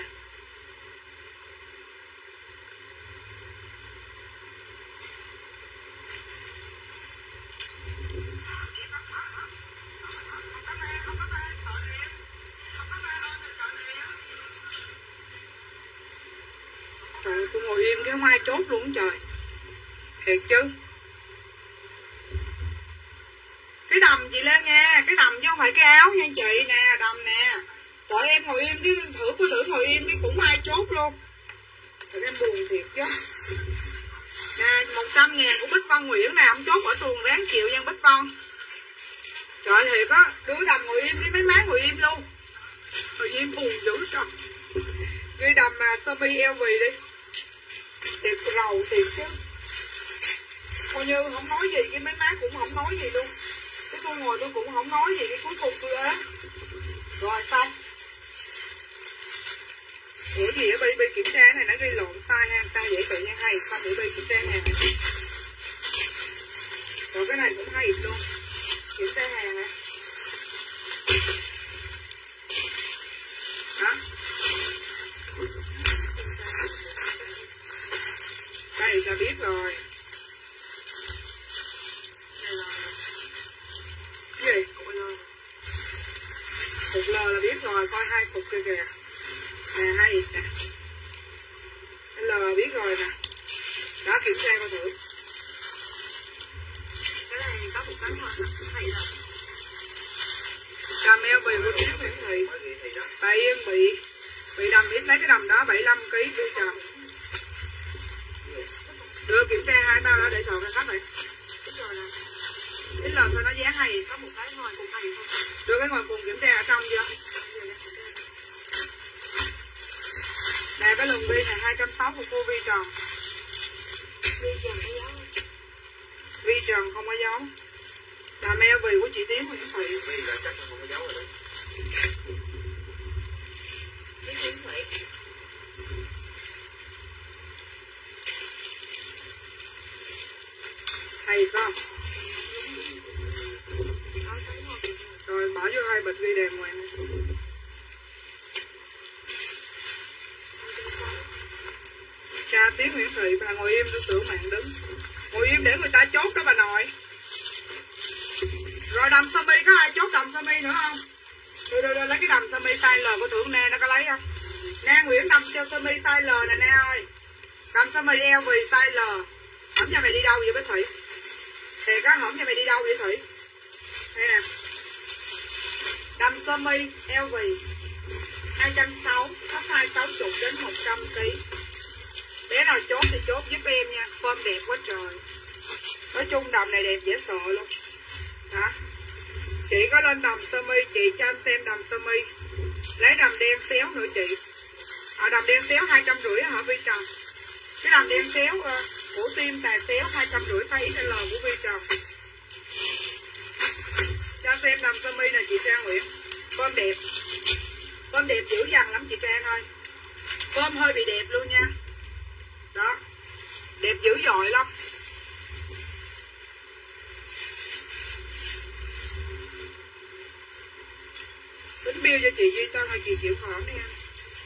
Trời, tôi ngồi im cái không ai chốt luôn trời. Thiệt chứ. Cái đầm chị lên nha, cái đầm chứ không phải cái áo nha chị nè, đầm nè. Trời em ngồi im cái thử ngồi im cái cũng ai chốt luôn. Trời em buồn thiệt chứ. Nè 100.000 của Bích Văn Nguyễn nè, ông chốt ở tuồng ráng chịu nha Bích Văn. Trời thiệt á, đứa đầm ngồi im, cái mấy má ngồi im luôn. Ngồi im buồn dữ trời. Cái đầm mà sơ mi eo vì đi. Thiệt rầu thiệt chứ. Coi như không nói gì, cái mấy má cũng không nói gì luôn. Cái tôi ngồi tôi cũng không nói gì, cái cuối cùng tôi ế. Rồi xong. Ủa gì á Bi kiểm tra này nó ghi lộn sai ha, sao vậy tự nhiên hay, xong để Bi kiểm tra hàng này. Rồi cái này cũng hay luôn. Kiểm tra hàng này. Đó. Đây là biết rồi. Cái gì? Cục L là biết rồi, coi 2 cục kia kìa. Nè 2 nè. Cái L biết rồi nè. Đó kiểm tra coi thử. Cái này có một cái hoa hay rồi. Đầm eo bì của Tiến Nguyễn Thị. Bà Yên bị đầm biết lấy cái đầm đó 75kg đưa chờ. Đưa kiểm tra 2 bao đó để sò cái khách này. Cái lần thôi nó giá hay, có một cái ngoài cùng hay thôi. Đưa cái ngoài cùng kiểm tra ở trong chưa? Nè cái lùn bi này 260 của cô Vi Tròn. Vi Tròn không có dấu. Đầm eo vì của chị Tiến Nguyễn Thị. Vi là chắc không có dấu rồi đấy. Tiến Thị. Hay không? Rồi bỏ vô 2 bịch ghi đèn ngoài này. Cha Tiến Nguyễn Thị, bà ngồi im tôi tưởng mạng đứng. Ngồi im để người ta chốt đó bà nội. Rồi đầm sơ mi có ai chốt đầm sơ mi nữa không? Đưa lấy cái đầm sơ mi size L của tưởng nè nó có lấy không? Nè Nguyễn đầm cho sơ mi size L nè nè ơi. Đầm sơ mi eo vì size L. Hổng cho mày đi đâu vậy Bích Thủy? Thiệt á, hổng cho mày đi đâu vậy Thủy? Đây nè. Đầm sơ mi eo vì 260, có size 60 đến 100kg. Bé nào chốt thì chốt giúp em nha. Form đẹp quá trời. Nói chung đầm này đẹp dễ sợ luôn. Hả? Chị có lên đầm sơ mi, chị cho anh xem đầm sơ mi. Lấy đầm đen xéo nữa chị. Đầm đen xéo 250 hả Vi Trần? Cái đầm đen xéo của tim tài xéo 250 size XL của Vi Trần. Cho xem đầm sơ mi nè chị Trang Nguyễn. Form đẹp. Form đẹp dữ dằn lắm chị Trang ơi. Form hơi bị đẹp luôn nha. Đó. Đẹp dữ dội lắm. Tính bill cho chị Duy Tân hay chị chịu khó đi em.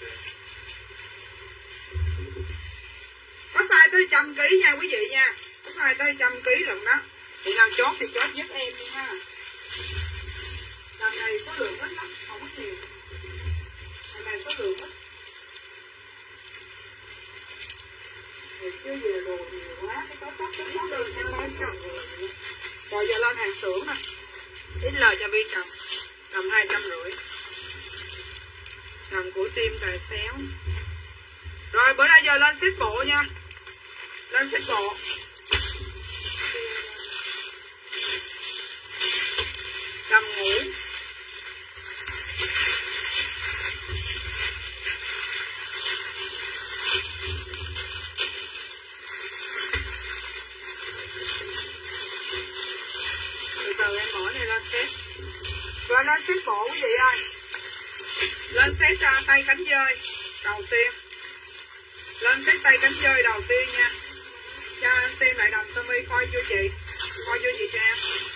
Có size tới 100kg nha quý vị nha. Có size tới 100kg lần đó. Chị nào chốt thì chốt giúp em đi ha. Đầm này số lượng ít lắm, không có nhiều. Đầm này số lượng ít. Thì chứ về đồ nhiều quá, cái tóc đơn sẽ nói chồng rồi. Rồi giờ lên hàng xưởng nè. XL cho Vi Trần. Tầm 250. Đầm của tim tài xéo. Rồi bữa nay giờ lên xếp bộ nha. Lên xếp bộ. Đầm ngủ. Từ từ em mở này lên xếp. Rồi lên xếp bộ quý vị ơi. Lên xếp ra tay cánh dơi đầu tiên. Lên xếp tay cánh dơi đầu tiên nha. Cho xem lại đầm sơ mi coi chưa chị? Coi chưa chị Trang?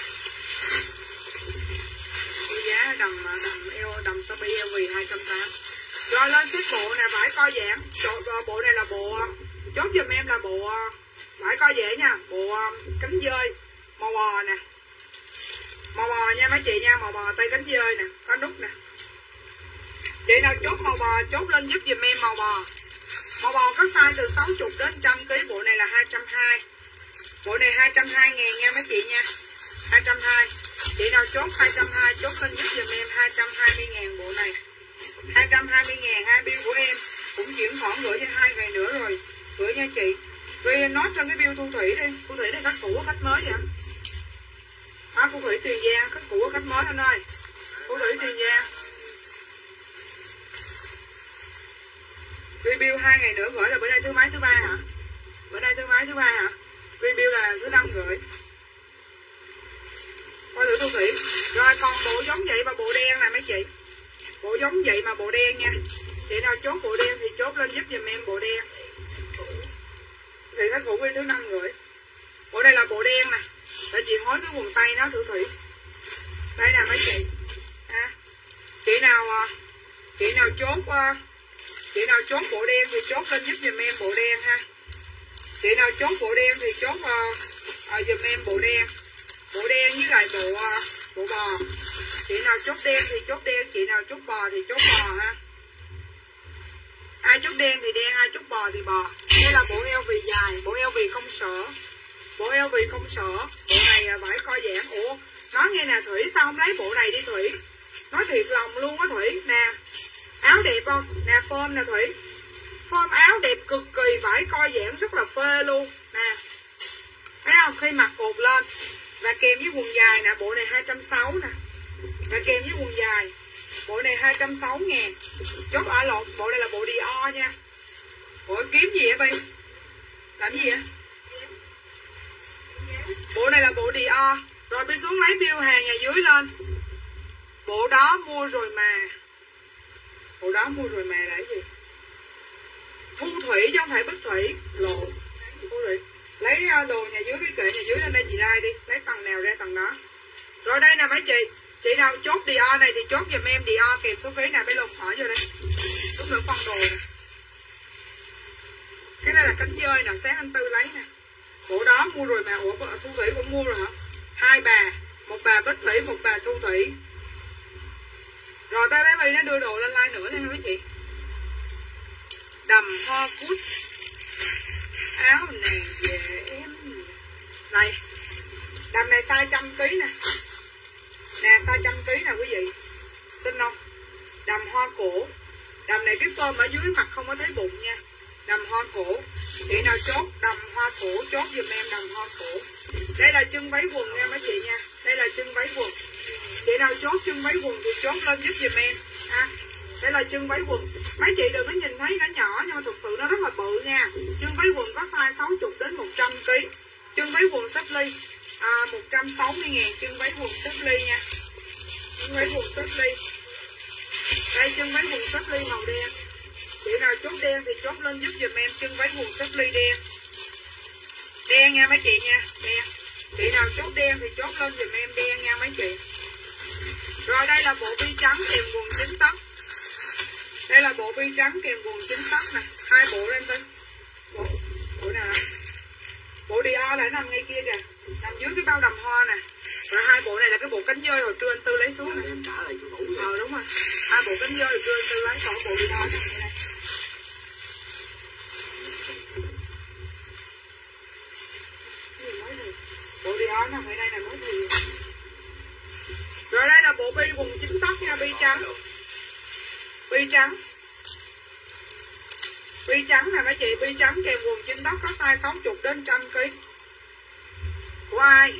Giá đầm đầm sơ mi LV 280. Rồi lên xếp bộ nè, vải co giãn. Bộ này là bộ chốt giùm em là bộ vải co giãn nha, bộ cánh dơi màu bò nè. Màu bò nha mấy chị nha, màu bò tay cánh dơi nè, có nút nè. Chị nào chốt màu bò chốt lên giúp giùm em màu bò. Màu bò có size từ 60 đến 100 kg, bộ này là 220. Bộ này 220.000 nha mấy chị nha. 220. Chị nào chốt 220 chốt lên giúp giùm em 220.000 bộ này. 220.000 hai bill của em cũng chuyển khoản gửi cho 2 ngày nữa rồi. Gửi nha chị. Vì nói cho cái bill Thu Thủy đi. Thu Thủy này khách cũ khách mới vậy. Thu Thủy Tiền Giang, khách cũ khách mới anh ơi. Thu Thủy Tiền Giang. Bill 2 ngày nữa gửi là bữa nay thứ mấy thứ ba hả? Bữa nay thứ mấy thứ ba hả? Bill là thứ 5 gửi. Coi thử Thu Thủy. Rồi còn bộ giống vậy mà bộ đen nè mấy chị. Bộ giống vậy mà bộ đen nha. Chị nào chốt bộ đen thì chốt lên giúp giùm em bộ đen. Thì khách cũ thứ 5 gửi. Bộ đây là bộ đen nè. Để chị hối cái quần tay nó Thu Thủy. Đây nè mấy chị. Chị nào chốt bộ đen thì chốt lên giúp giùm em bộ đen ha. Chị nào chốt bộ đen thì chốt giùm em bộ đen. Bộ đen với lại bộ bò. Chị nào chốt đen thì chốt đen, chị nào chốt bò thì chốt bò ha. Ai chốt đen thì đen, ai chốt bò thì bò. Đây là bộ eo vì dài, bộ eo vì không sợ. Bộ eo vì không sợ. Bộ này vải co giãn. Ủa, nói nghe nè Thủy, sao không lấy bộ này đi Thủy? Nói thiệt lòng luôn á Thủy. Nè, áo đẹp không? Nè form nè Thủy. Form áo đẹp cực kỳ, vải co giãn rất là phê luôn. Nè, thấy không? Khi mặc cột lên và kèm với quần dài nè, bộ này 260 nè. Và kèm với quần dài. Bộ này 260.000. Chốt ở lột, bộ này là bộ Dior nha. Bộ kiếm gì vậy Bi? Làm gì vậy? Bộ này là bộ Dior. Rồi Bi xuống lấy bill hàng nhà dưới lên. Bộ đó mua rồi mà. Bộ đó mua rồi mà là cái gì? Thu Thủy chứ không phải Bích Thủy. Lộn. Thu Thủy. Lấy đồ nhà dưới, cái kệ nhà dưới lên đây chị like đi. Lấy tầng nào ra tầng đó. Rồi đây nè mấy chị. Chị nào chốt Dior này thì chốt giùm em Dior kèm số phí này, bé lục hỏi vô đây. Lúc nữa con đồ nè. Cái này là cánh dơi nè, sáng anh Tư lấy nè. Bộ đó mua rồi mà. Ủa Thu Thủy cũng mua rồi hả? Hai bà. Một bà Bích Thủy, một bà Thu Thủy. Rồi bé Bi nó đưa đồ lên like nữa nha mấy chị. Đầm hoa cút. Áo nàng về em. Này. Đầm này size 100kg nè. Nè size 100kg nè quý vị. Xinh không? Đầm hoa cổ. Đầm này cái form ở dưới mặt không có thấy bụng nha. Đầm hoa cổ. Chị nào chốt đầm hoa cổ chốt giùm em đầm hoa cổ. Đây là chân váy quần nha mấy chị nha. Đây là chân váy quần. Chị nào chốt chân váy quần thì chốt lên giúp giùm em. Đây là chân váy quần. Mấy chị đừng có nhìn thấy nó nhỏ nhưng mà thực sự nó rất là bự nha. Chân váy quần có size 60 đến 100kg. Chân váy quần xếp ly 160.000 chân váy quần xếp ly nha. Chân váy quần xếp ly. Đây chân váy quần xếp ly màu đen. Chị nào chốt đen thì chốt lên giúp giùm em chân váy quần xếp ly đen. Đen nha mấy chị nha. Đen. Chị nào chốt đen thì chốt lên giùm em đen nha mấy chị. Rồi đây là bộ bi trắng kèm quần 9 tấc. Đây là bộ bi trắng kèm quần 9 tấc nè. Hai bộ lên tới. Bộ nào nè. Bộ Dior lại nằm ngay kia kìa. Nằm dưới cái bao đầm hoa nè. Rồi hai bộ này là cái bộ cánh dơi hồi trưa anh Tư lấy xuống nè. Em trả lại chỗ cũ vậy. Đúng rồi. Hai bộ cánh dơi hồi trưa anh Tư lấy, còn bộ Dior nằm đây này. Bộ Dior nằm ở đây là mới thì. Rồi đây là bộ bi quần 9 tấc nha, bi trắng. Bi trắng. Bi trắng nè mấy chị, bi trắng kèm quần 9 tấc có size 60 đến 100kg. Của ai?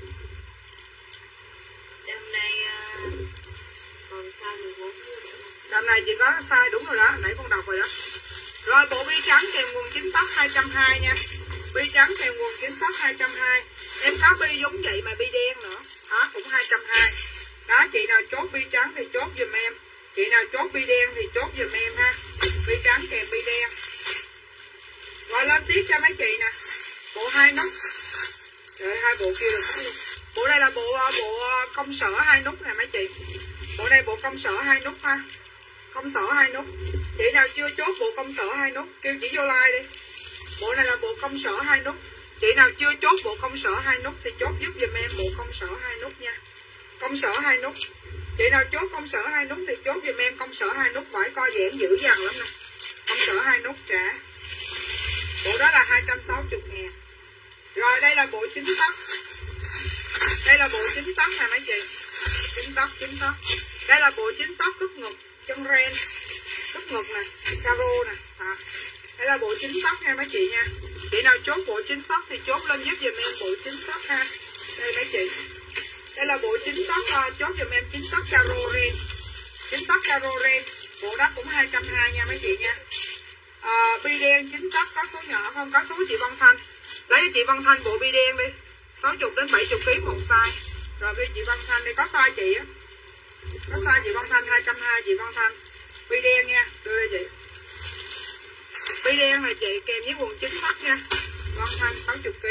Đêm nay còn size 14. Đợt này chỉ có size đúng rồi đó, nãy con đọc rồi đó. Rồi bộ bi trắng kèm quần 9 tấc 220 nha. Bi trắng kèm quần 9 tấc 220. Em có bi giống vậy mà bi đen nữa. Đó cũng 220. Đó chị nào chốt bi trắng thì chốt giùm em. Chị nào chốt bi đen thì chốt giùm em ha. Bi trắng kèm bi đen. Rồi lên tiếp cho mấy chị nè. Bộ 2 nút. Trời, 2 bộ kia là có luôn. Bộ đây là bộ công sở 2 nút nè mấy chị. Bộ này bộ công sở 2 nút ha. Công sở 2 nút. Chị nào chưa chốt bộ công sở 2 nút kêu chỉ vô like đi. Bộ này là bộ công sở 2 nút. Chị nào chưa chốt bộ công sở 2 nút thì chốt giúp giùm em bộ công sở 2 nút nha. Công sở 2 nút. Chị nào chốt công sở 2 nút thì chốt giùm em công sở 2 nút, vải co giãn dữ dằn lắm nè. Công sở 2 nút trả. Bộ đó là 260.000. Rồi đây là bộ 9 tấc. Đây là bộ 9 tấc nè mấy chị. 9 tấc. Đây là bộ 9 tấc cất ngực, chân ren, cất ngực nè, caro nè. Đây là bộ 9 tấc nha mấy chị nha. Chị nào chốt bộ 9 tấc thì chốt lên giúp giùm em bộ 9 tấc ha. Đây mấy chị. Đây là bộ 9 tấc, chốt giùm em 9 tấc caro ren. 9 tấc caro ren. Bộ đó cũng 220 nha mấy chị nha. Bi đen 9 tấc có số nhỏ không? Có số chị Văn Thanh. Lấy cho chị Văn Thanh bộ bi đen đi. 60 đến 70 kg một size. Rồi bây chị Văn Thanh đây có size chị á. Có size chị Văn Thanh 220 chị Văn Thanh. Bi đen nha, đưa đây chị. Bi đen này chị kèm với quần 9 tấc nha. Văn Thanh 60 kg.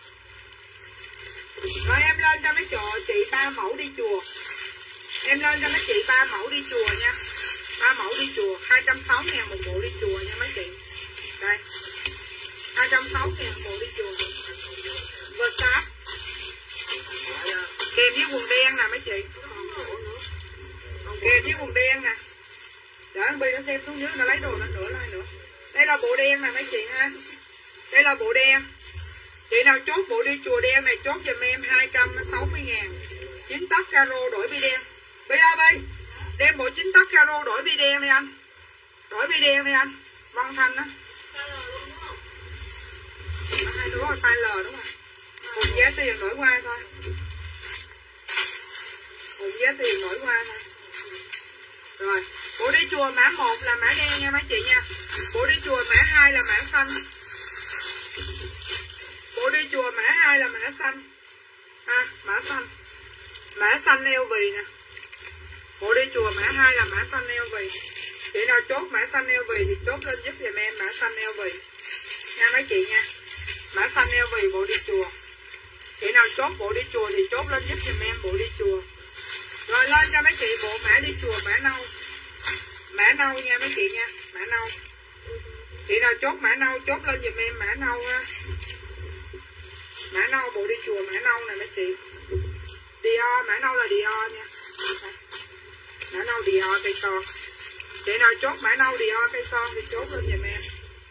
Rồi em lên cho mấy chị 3 mẫu đi chùa. Em lên cho mấy chị 3 mẫu đi chùa nha. 3 mẫu đi chùa 260.000 một bộ đi chùa nha mấy chị. Đây 260.000 bộ đi chùa. Versace kèm với quần đen nè mấy chị. Kèm với quần đen nè. Để anh Bi nó xem xuống dưới nó lấy đồ nó nữa lại nữa. Đây là bộ đen nè mấy chị ha. Đây là bộ đen. Chị nào chốt bộ đi chùa đen này chốt giùm em 260.000. 9 tấc caro đổi bi đen. Bi ơi Bi, đem bộ 9 tấc caro đổi bi đen đi anh. Đổi bi đen đi anh. Văn Thanh á. Hai đứa là size L đúng không? Cùng giá tiền đổi qua thôi. Cùng giá tiền đổi qua thôi. Rồi, bộ đi chùa mã 1 là mã đen nha mấy chị nha. Bộ đi chùa mã 2 là mã xanh. Bộ đi chùa mã 2 là mã xanh. Mã xanh. Mã xanh LV nè. Bộ đi chùa mã 2 là mã xanh LV. Chị nào chốt mã xanh LV thì chốt lên giúp giùm em mã xanh LV. Nha mấy chị nha. Mã xanh LV bộ đi chùa. Chị nào chốt bộ đi chùa thì chốt lên giúp giùm em bộ đi chùa. Rồi lên cho mấy chị bộ mã đi chùa mã nâu. Mã nâu nha mấy chị nha. Mã nâu. Chị nào chốt mã nâu chốt lên giùm em mã nâu ha. Mã nâu bộ đi chùa mã nâu nè mấy chị. Dior, mã nâu là Dior nha. Mã nâu Dior cây son. Chị nào chốt mã nâu Dior cây son thì chốt lên giùm em.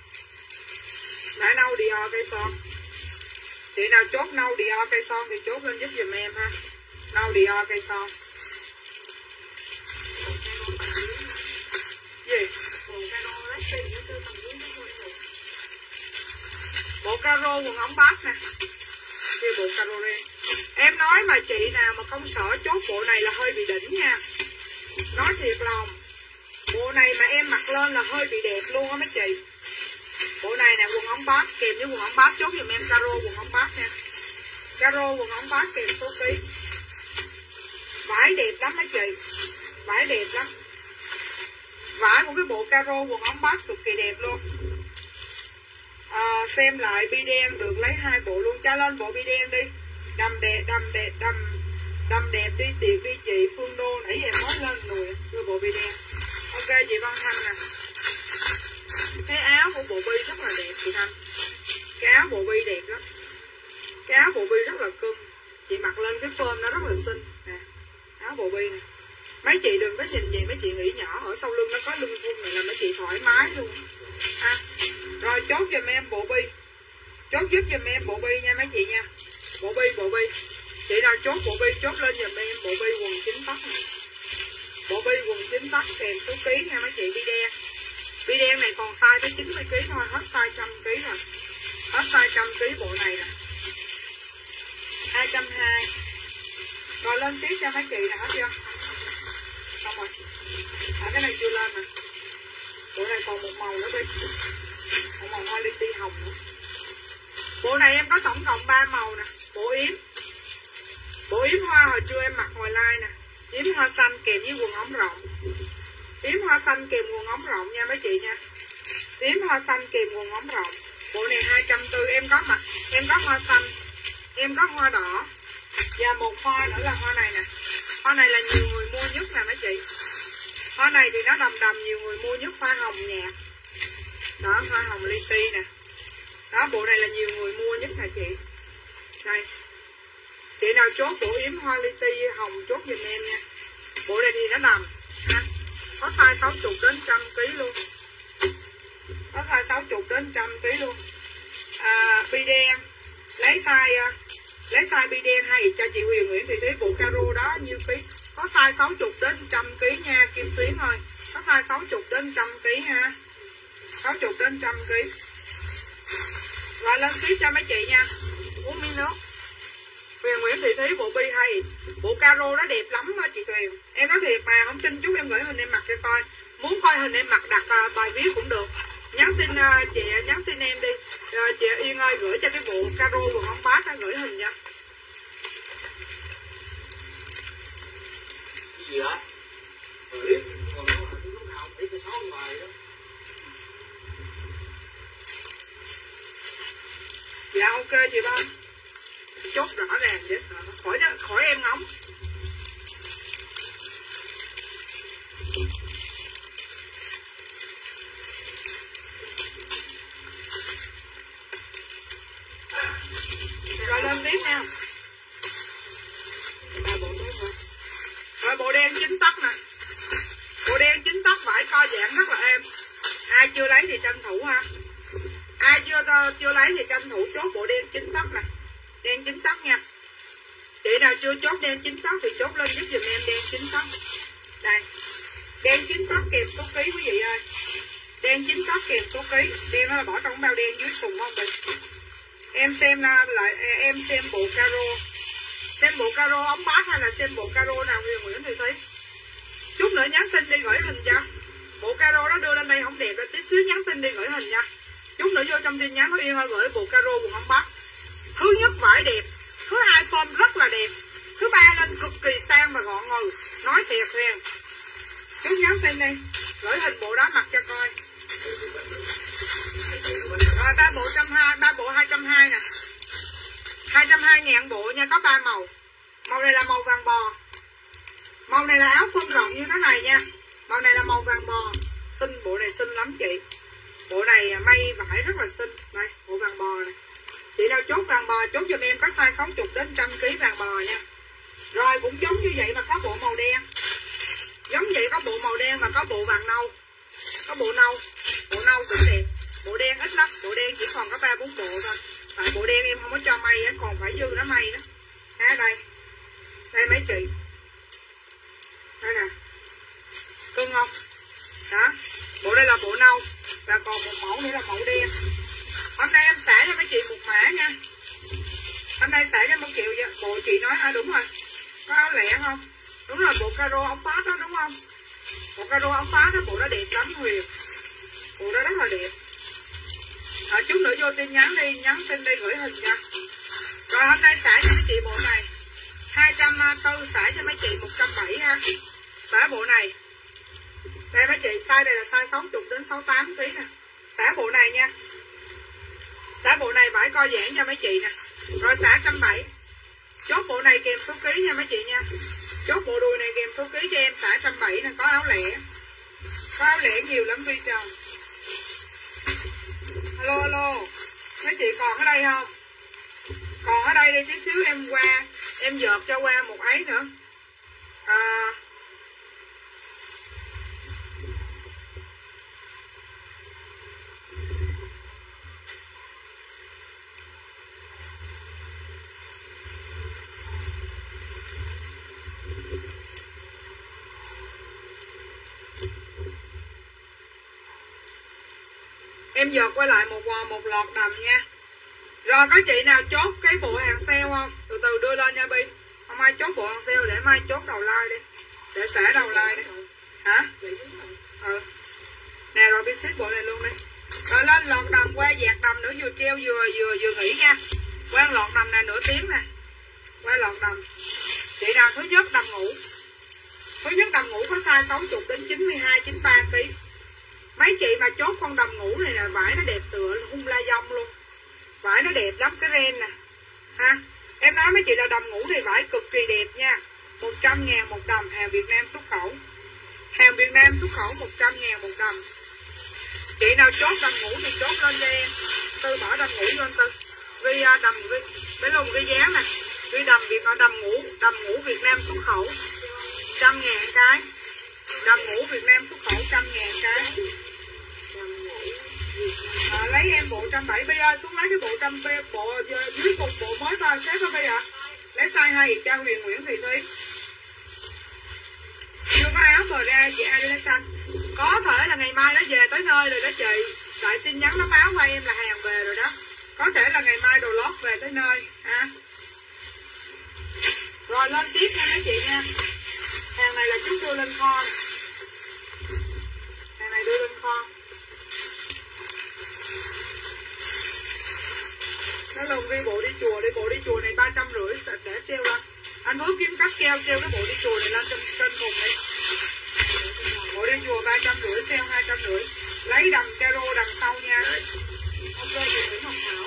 Mã nâu Dior cây son. Chị nào chốt nâu Dior cây son thì chốt lên giúp giùm em ha. Nâu Dior cây son. Gì? Bộ caro quần ống bát nè. Kia bộ caro đen. Em nói mà chị nào mà công sở chốt bộ này là hơi bị đỉnh nha. Nói thiệt lòng. Bộ này mà em mặc lên là hơi bị đẹp luôn á mấy chị. Bộ này nè quần ống bát kèm với quần ống bát chốt giùm em caro quần ống bát nha. Caro quần ống bát kèm số ký. Vải đẹp lắm mấy chị. Vải đẹp lắm. Vải của cái bộ caro quần ống bát cực kỳ đẹp luôn. Xem lại bi đen được lấy 2 bộ luôn. Cho lên bộ bi đen đi. Đầm đẹp đi tiệc đi chị Phương Đô. Nãy giờ mới lên nùi đưa bộ bi đen. Ok chị Văn Thanh nè. Cái áo của bộ bi rất là đẹp chị Thanh. Cái áo bộ bi đẹp lắm. Cái áo bộ bi rất là cưng. Chị mặc lên cái form nó rất là xinh nè. Áo bộ bi nè. Mấy chị đừng có nhìn gì mấy chị nghĩ nhỏ. Ở sau lưng nó có lưng thun này là mấy chị thoải mái luôn ha. Rồi chốt giùm em bộ bi. Chốt giúp giùm em bộ bi nha mấy chị nha. Bộ bi. Chị nào chốt bộ bi chốt lên giùm em bộ bi quần 9 tấc này. Bộ bi quần 9 tấc kèm số ký nha mấy chị. Bi đen. Bi đen này còn size tới 90 kg thôi, hết size 100 kg rồi. Hết size 100 kg bộ này nè. 220. Rồi lên tiếp cho mấy chị nè, hết chưa? Xong rồi. Cái này chưa lên nè. Bộ này còn một màu nữa đi. Một màu hoa li ti hồng nữa. Bộ này em có tổng cộng 3 màu nè. Bộ yếm. Bộ yếm hoa hồi trưa em mặc hồi live nè. Yếm hoa xanh kèm với quần ống rộng. Yếm hoa xanh kèm quần ống rộng nha mấy chị nha. Yếm hoa xanh kèm quần ống rộng. Bộ này 240 em có mặc. Em có hoa xanh, em có hoa đỏ. Và một hoa nữa là hoa này nè. Hoa này là nhiều người mua nhất nè mấy chị. Hoa này thì nó đầm đầm, nhiều người mua nhất, hoa hồng nhạt. Đó, hoa hồng li ti nè. Đó, bộ này là nhiều người mua nhất nè chị. Đây. Chị nào chốt bộ yếm hoa li ti hồng chốt giùm em nha. Bộ này thì nó đầm ha. Có size 60 đến 100 kg luôn. Có size 60 đến 100 kg luôn. Bi đen lấy size bi đen hay cho chị Huyền Nguyễn Thị Thúy bộ caro đó nhiêu ký. Có size 60 đến 100 kg nha Kim Tuyến ơi. Có size 60 đến 100 kg ha. 60 đến 100 kg. Rồi lên tiếp cho mấy chị nha. Uống miếng nước. Huyền Nguyễn Thị Thúy bộ bi hay. Bộ caro đó đẹp lắm đó chị Tuyền. Em nói thiệt mà, không tin chút em gửi hình em mặc cho coi. Muốn coi hình em mặc đặt bài viết cũng được. Nhắn tin chị, nhắn tin em đi. Rồi chị Yên ơi gửi cho cái bộ caro quần ống bát đó, gửi hình nha. Cái gì đó? Gửi còn lúc nào thấy cái 6 bài đó. Dạ ok chị Ba. Chốt rõ ràng dễ sợ, khỏi em ngóng. Rồi lên tiếp nha. Rồi bộ đen 9 tấc nè. Bộ đen 9 tấc vải co giãn rất là êm. Ai chưa lấy thì tranh thủ ha. Ai chưa lấy thì tranh thủ chốt bộ đen 9 tấc nè. Đen 9 tấc nha. Chị nào chưa chốt đen 9 tấc thì chốt lên giúp giùm em đen 9 tấc. Đây. Đen 9 tấc kèm số ký quý vị ơi. Đen 9 tấc kèm số ký. Đen nó là bỏ trong bao đen dưới cùng không chị. Em xem lại em xem bộ caro. Xem bộ caro ống bát hay là xem bộ caro nào Huyền Nguyễn Thị Thúy. Chút nữa nhắn tin đi gửi hình cho. Bộ caro đó đưa lên đây không đẹp rồi, tí xíu nhắn tin đi gửi hình nha. Chút nữa vô trong tin nhắn nói Yên ơi gửi bộ caro quần ống bát. Thứ nhất vải đẹp, thứ hai form rất là đẹp, thứ ba lên cực kỳ sang và gọn ngừ. Nói thiệt Huyền. Chút nhắn tin đi, gửi hình bộ đó mặc cho coi. Rồi ba bộ 120, ba bộ 220 nè. 220.000 bộ nha, có 3 màu. Màu này là màu vàng bò. Màu này là áo phông rộng như thế này nha. Màu này là màu vàng bò. Xinh, bộ này xinh lắm chị. Bộ này may vải rất là xinh. Đây, bộ vàng bò này. Chị nào chốt vàng bò chốt giùm em có size 60 đến 100 kg vàng bò nha. Rồi cũng giống như vậy mà có bộ màu đen. Giống vậy có bộ màu đen mà có bộ vàng nâu. Có bộ nâu. Bộ nâu cũng đẹp. Bộ đen ít lắm, bộ đen chỉ còn có 3-4 bộ thôi. Tại bộ đen em không có cho may á, còn phải dư nó may đó. Ha đây. Đây mấy chị. Đây nè. Cưng không? Đó. Bộ đây là bộ nâu. Và còn một mẫu nữa là mẫu đen. Hôm nay em xả cho mấy chị một mã nha. Hôm nay xả cho mấy chị. Bộ chị nói đúng rồi. Có áo lẻ không? Đúng rồi, bộ caro ống phát đó đúng không? Bộ caro ống phát đó, bộ đó đẹp lắm Huyền. Bộ đó rất là đẹp. Chút nữa vô tin nhắn đi, nhắn tin đi gửi hình nha. Rồi hôm nay xả cho mấy chị bộ này 240, xả cho mấy chị 170 ha. Xả bộ này. Đây mấy chị, size này là size 60 đến 68 kg nè. Xả bộ này nha. Xả bộ này vải co giãn cho mấy chị nè. Rồi xả 170. Chốt bộ này kèm số ký nha mấy chị nha. Chốt bộ đùi này kèm số ký cho em xả 170 nè, có áo lẻ. Có áo lẻ nhiều lắm Vi Trần. Alo alo. Mấy chị còn ở đây không? Còn ở đây đi tí xíu em qua, em dợt cho qua một ấy nữa. Em dợt quay lại một lọt đầm nha. Rồi có chị nào chốt cái bộ hàng sale không? Từ từ đưa lên nha Bi. Không ai chốt bộ hàng sale để mai chốt đầu like đi. Để xả đầu like đi. Hả? Nè rồi Bi xếp bộ này luôn đi. Rồi lên lọt đầm qua dạt đầm nữa, vừa treo vừa nghỉ nha. Qua lọt đầm này nửa tiếng nè. Qua lọt đầm. Chị nào thứ nhất đầm ngủ. Thứ nhất đầm ngủ có size 60 đến 92, 93 kg. Mấy chị mà chốt con đầm ngủ này là vải nó đẹp tựa hung la dông luôn. Vải nó đẹp lắm, cái ren nè ha. Em nói mấy chị là đầm ngủ thì vải cực kỳ đẹp nha. 100.000 một đầm, hàng Việt Nam xuất khẩu. Hàng Việt Nam xuất khẩu 100.000 một đầm. Chị nào chốt đầm ngủ thì chốt lên cho em. Tư bỏ đầm ngủ lên Tư. Ghi đầm, mấy lùng ghi giá nè. Ghi đầm đầm ngủ Việt Nam xuất khẩu 100.000 cái. Đầm ngủ Việt Nam xuất khẩu 100.000 cái. Lấy em bộ 170 ơi, xuống lấy cái bộ 170 bộ dưới cùng bộ mới coi xếp không bây giờ. Lấy size 2 cho Huyền Nguyễn Thị Thúy. Chưa có áo bờ ra chị Adela xanh. Có thể là ngày mai nó về tới nơi rồi đó chị. Tại tin nhắn nó báo qua em là hàng về rồi đó. Có thể là ngày mai đồ lót về tới nơi ha. Rồi lên tiếp nha mấy chị nha. Hàng này là chút đưa lên kho. Hàng này đưa lên kho. Nó lồng ghi bộ đi chùa này 350 để treo lên. Anh Phước kiếm cắt treo cái bộ đi chùa này lên trên cùng đi. Bộ đi chùa 350, treo 250. Lấy đầm caro đằng sau nha. Ok chị Nguyễn Ngọc Thảo.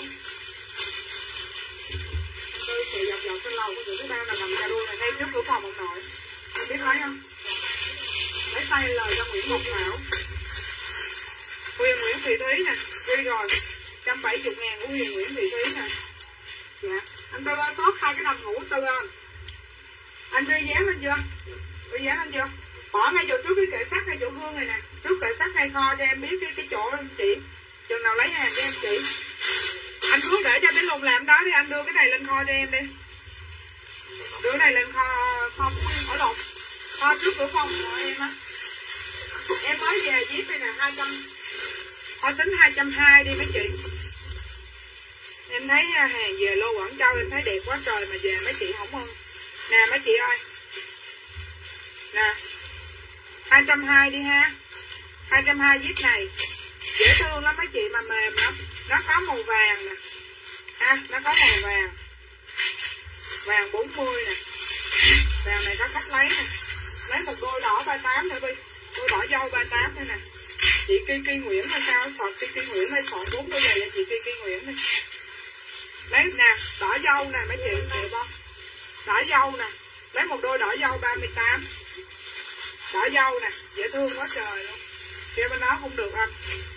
Tôi sẽ dọc trên lầu có thứ bao là đầm caro này ngay trước cửa phòng một nội. Em biết lấy không? Lấy tay lời cho Nguyễn Ngọc Thảo. Huyền Nguyễn Thị Thúy nè, đi rồi. 170.000 của Huyền Nguyễn Thị Thúy nè. Dạ. Anh Tư ơi, tốt 2 cái đầm ngủ Tư ơi. Anh ghi dán lên chưa? Ghi dán lên chưa? Bỏ ngay chỗ trước cái kệ sắt ngay chỗ gương này nè. Trước kệ sắt hay kho cho em biết cái chỗ em chị. Chừng nào lấy hàng cho em chị. Anh cứ để cho cái lùng làm đó đi, anh đưa cái này lên kho cho em đi. Đưa cái này lên kho ở lộn. Kho trước cửa phòng của em á. Em mới về viết đây nè 200. Thôi tính 220 đi mấy chị. Em thấy hàng về lô Quảng Châu em thấy đẹp quá trời mà về mấy chị không ơn. Nè mấy chị ơi. Nè 220 đi ha. 220 zip này dễ thương lắm mấy chị mà mềm lắm. Nó có màu vàng nè ha. Nó có màu vàng. Vàng 40 nè. Vàng này có cách lấy nè. Lấy một đôi đỏ 38 nữa đi. Đôi đỏ dâu 38 nữa nè. Chị Ki Nguyễn hay sao? Sọt Ki Nguyễn hay sọt 4 đôi giày cho chị Ki Nguyễn đi. Lấy nè, đỏ dâu nè mấy chị đẹp không? Đỏ dâu nè. Lấy một đôi đỏ dâu 38. Đỏ dâu nè, dễ thương quá trời luôn. Kia bên đó không được anh.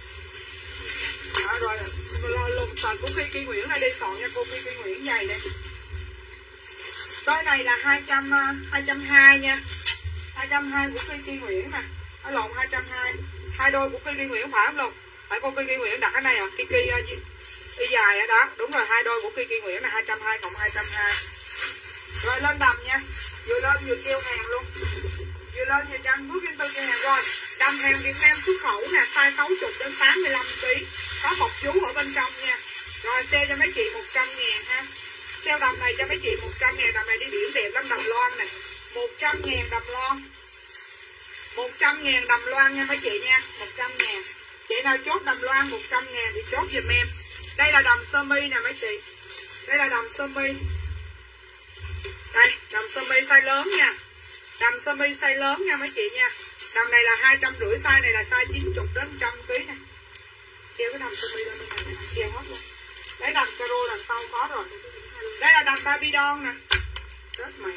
Đó rồi, lùm sọt của Ki Nguyễn này đi sọt nha cô Ki Nguyễn giày đây. Đôi này là 220 nha. 220 của Ki Nguyễn nè. Nó lộn 220. 2 đôi của Ki Nguyễn phải không luôn? Phải cô Ki Nguyễn đặt cái này à? Kiki y dài ở đó. Đúng rồi, 2 đôi của Ki Nguyễn là 220 cộng 220. Rồi lên đầm nha. Vừa lên vừa treo hàng luôn. Vừa lên vừa tranh bước trên tư treo hàng rồi. Đầm hàng Việt Nam xuất khẩu nè, size 60 đến 85 kg. Có bọc vú ở bên trong nha. Rồi sale cho mấy chị 100.000 ha. Sale đầm này cho mấy chị 100.000, đầm này đi biển đẹp lắm, đầm loan nè. 100.000 đầm loan. 100.000 đầm loan nha mấy chị nha. 100.000. Chị nào chốt đầm loan 100.000 thì chốt giùm em. Đây là đầm sơ mi nè mấy chị. Đây là đầm sơ mi. Đây, đầm sơ mi size lớn nha. Đầm sơ mi size lớn nha mấy chị nha. Đầm này là 250, size này là size 90 đến 100 kg nè. Treo cái đầm sơ mi lên bên này nè, treo hết luôn. Lấy đầm caro đằng sau có rồi. Đây là đầm Barbie doll nè. Chết mẹ.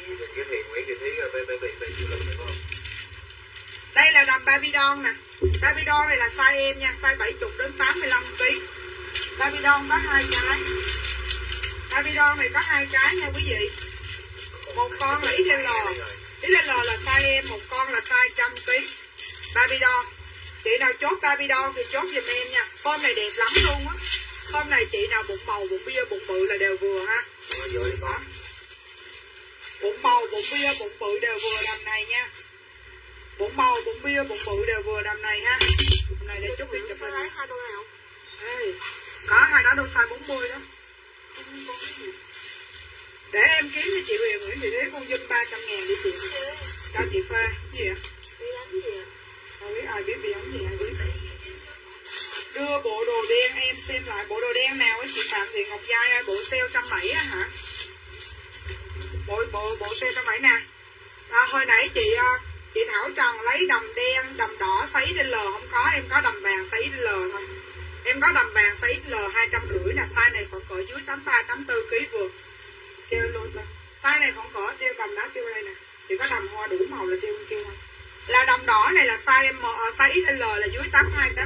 Đây là đầm Barbie doll nè. Barbie doll này là size em nha, size 70 đến 85 kg. Barbie doll có 2 cái. Barbie doll này có 2 cái nha quý vị. Một con là XL. XL là size em, một con là size 100 kg. Barbie doll. Chị nào chốt Barbie doll thì chốt giùm em nha. Form này đẹp lắm luôn á. Form này chị nào bụng bầu, bụng bia, bụng bự là đều vừa ha. Đó. Bụng bầu, bụng bia, bụng bự đều vừa đầm này nha. Bụng bầu, bụng bia, bụng bự đều vừa đầm này ha. Đầm này để chút đi chụp hình. Có 2 đó đôi size 40 đó. Để em kiếm cho chị Huyền Nguyễn Thị Thúy con dùm 300.000 đi chị. Cho chị phê. Cái gì ạ? Bị đánh gì ạ? Không biết ai biết bị đánh gì ai biết. Đưa bộ đồ đen em xem lại bộ đồ đen nào ấy chị Phạm Thị Ngọc Giai ơi, bộ sale 170 á hả? Bộ sale 170 nè. Hồi nãy chị Thảo Trần lấy đầm đen, đầm đỏ size XL không có, em có đầm vàng size XL thôi. Em có đầm vàng size XL 250 nè, size này còn cỡ dưới 83 84 kg vừa. Kêu luôn coi. Size này còn cỡ treo đầm đá treo đây nè. Chỉ có đầm hoa đủ màu là treo không. Là đầm đỏ này là size M, size XL là dưới 82 kg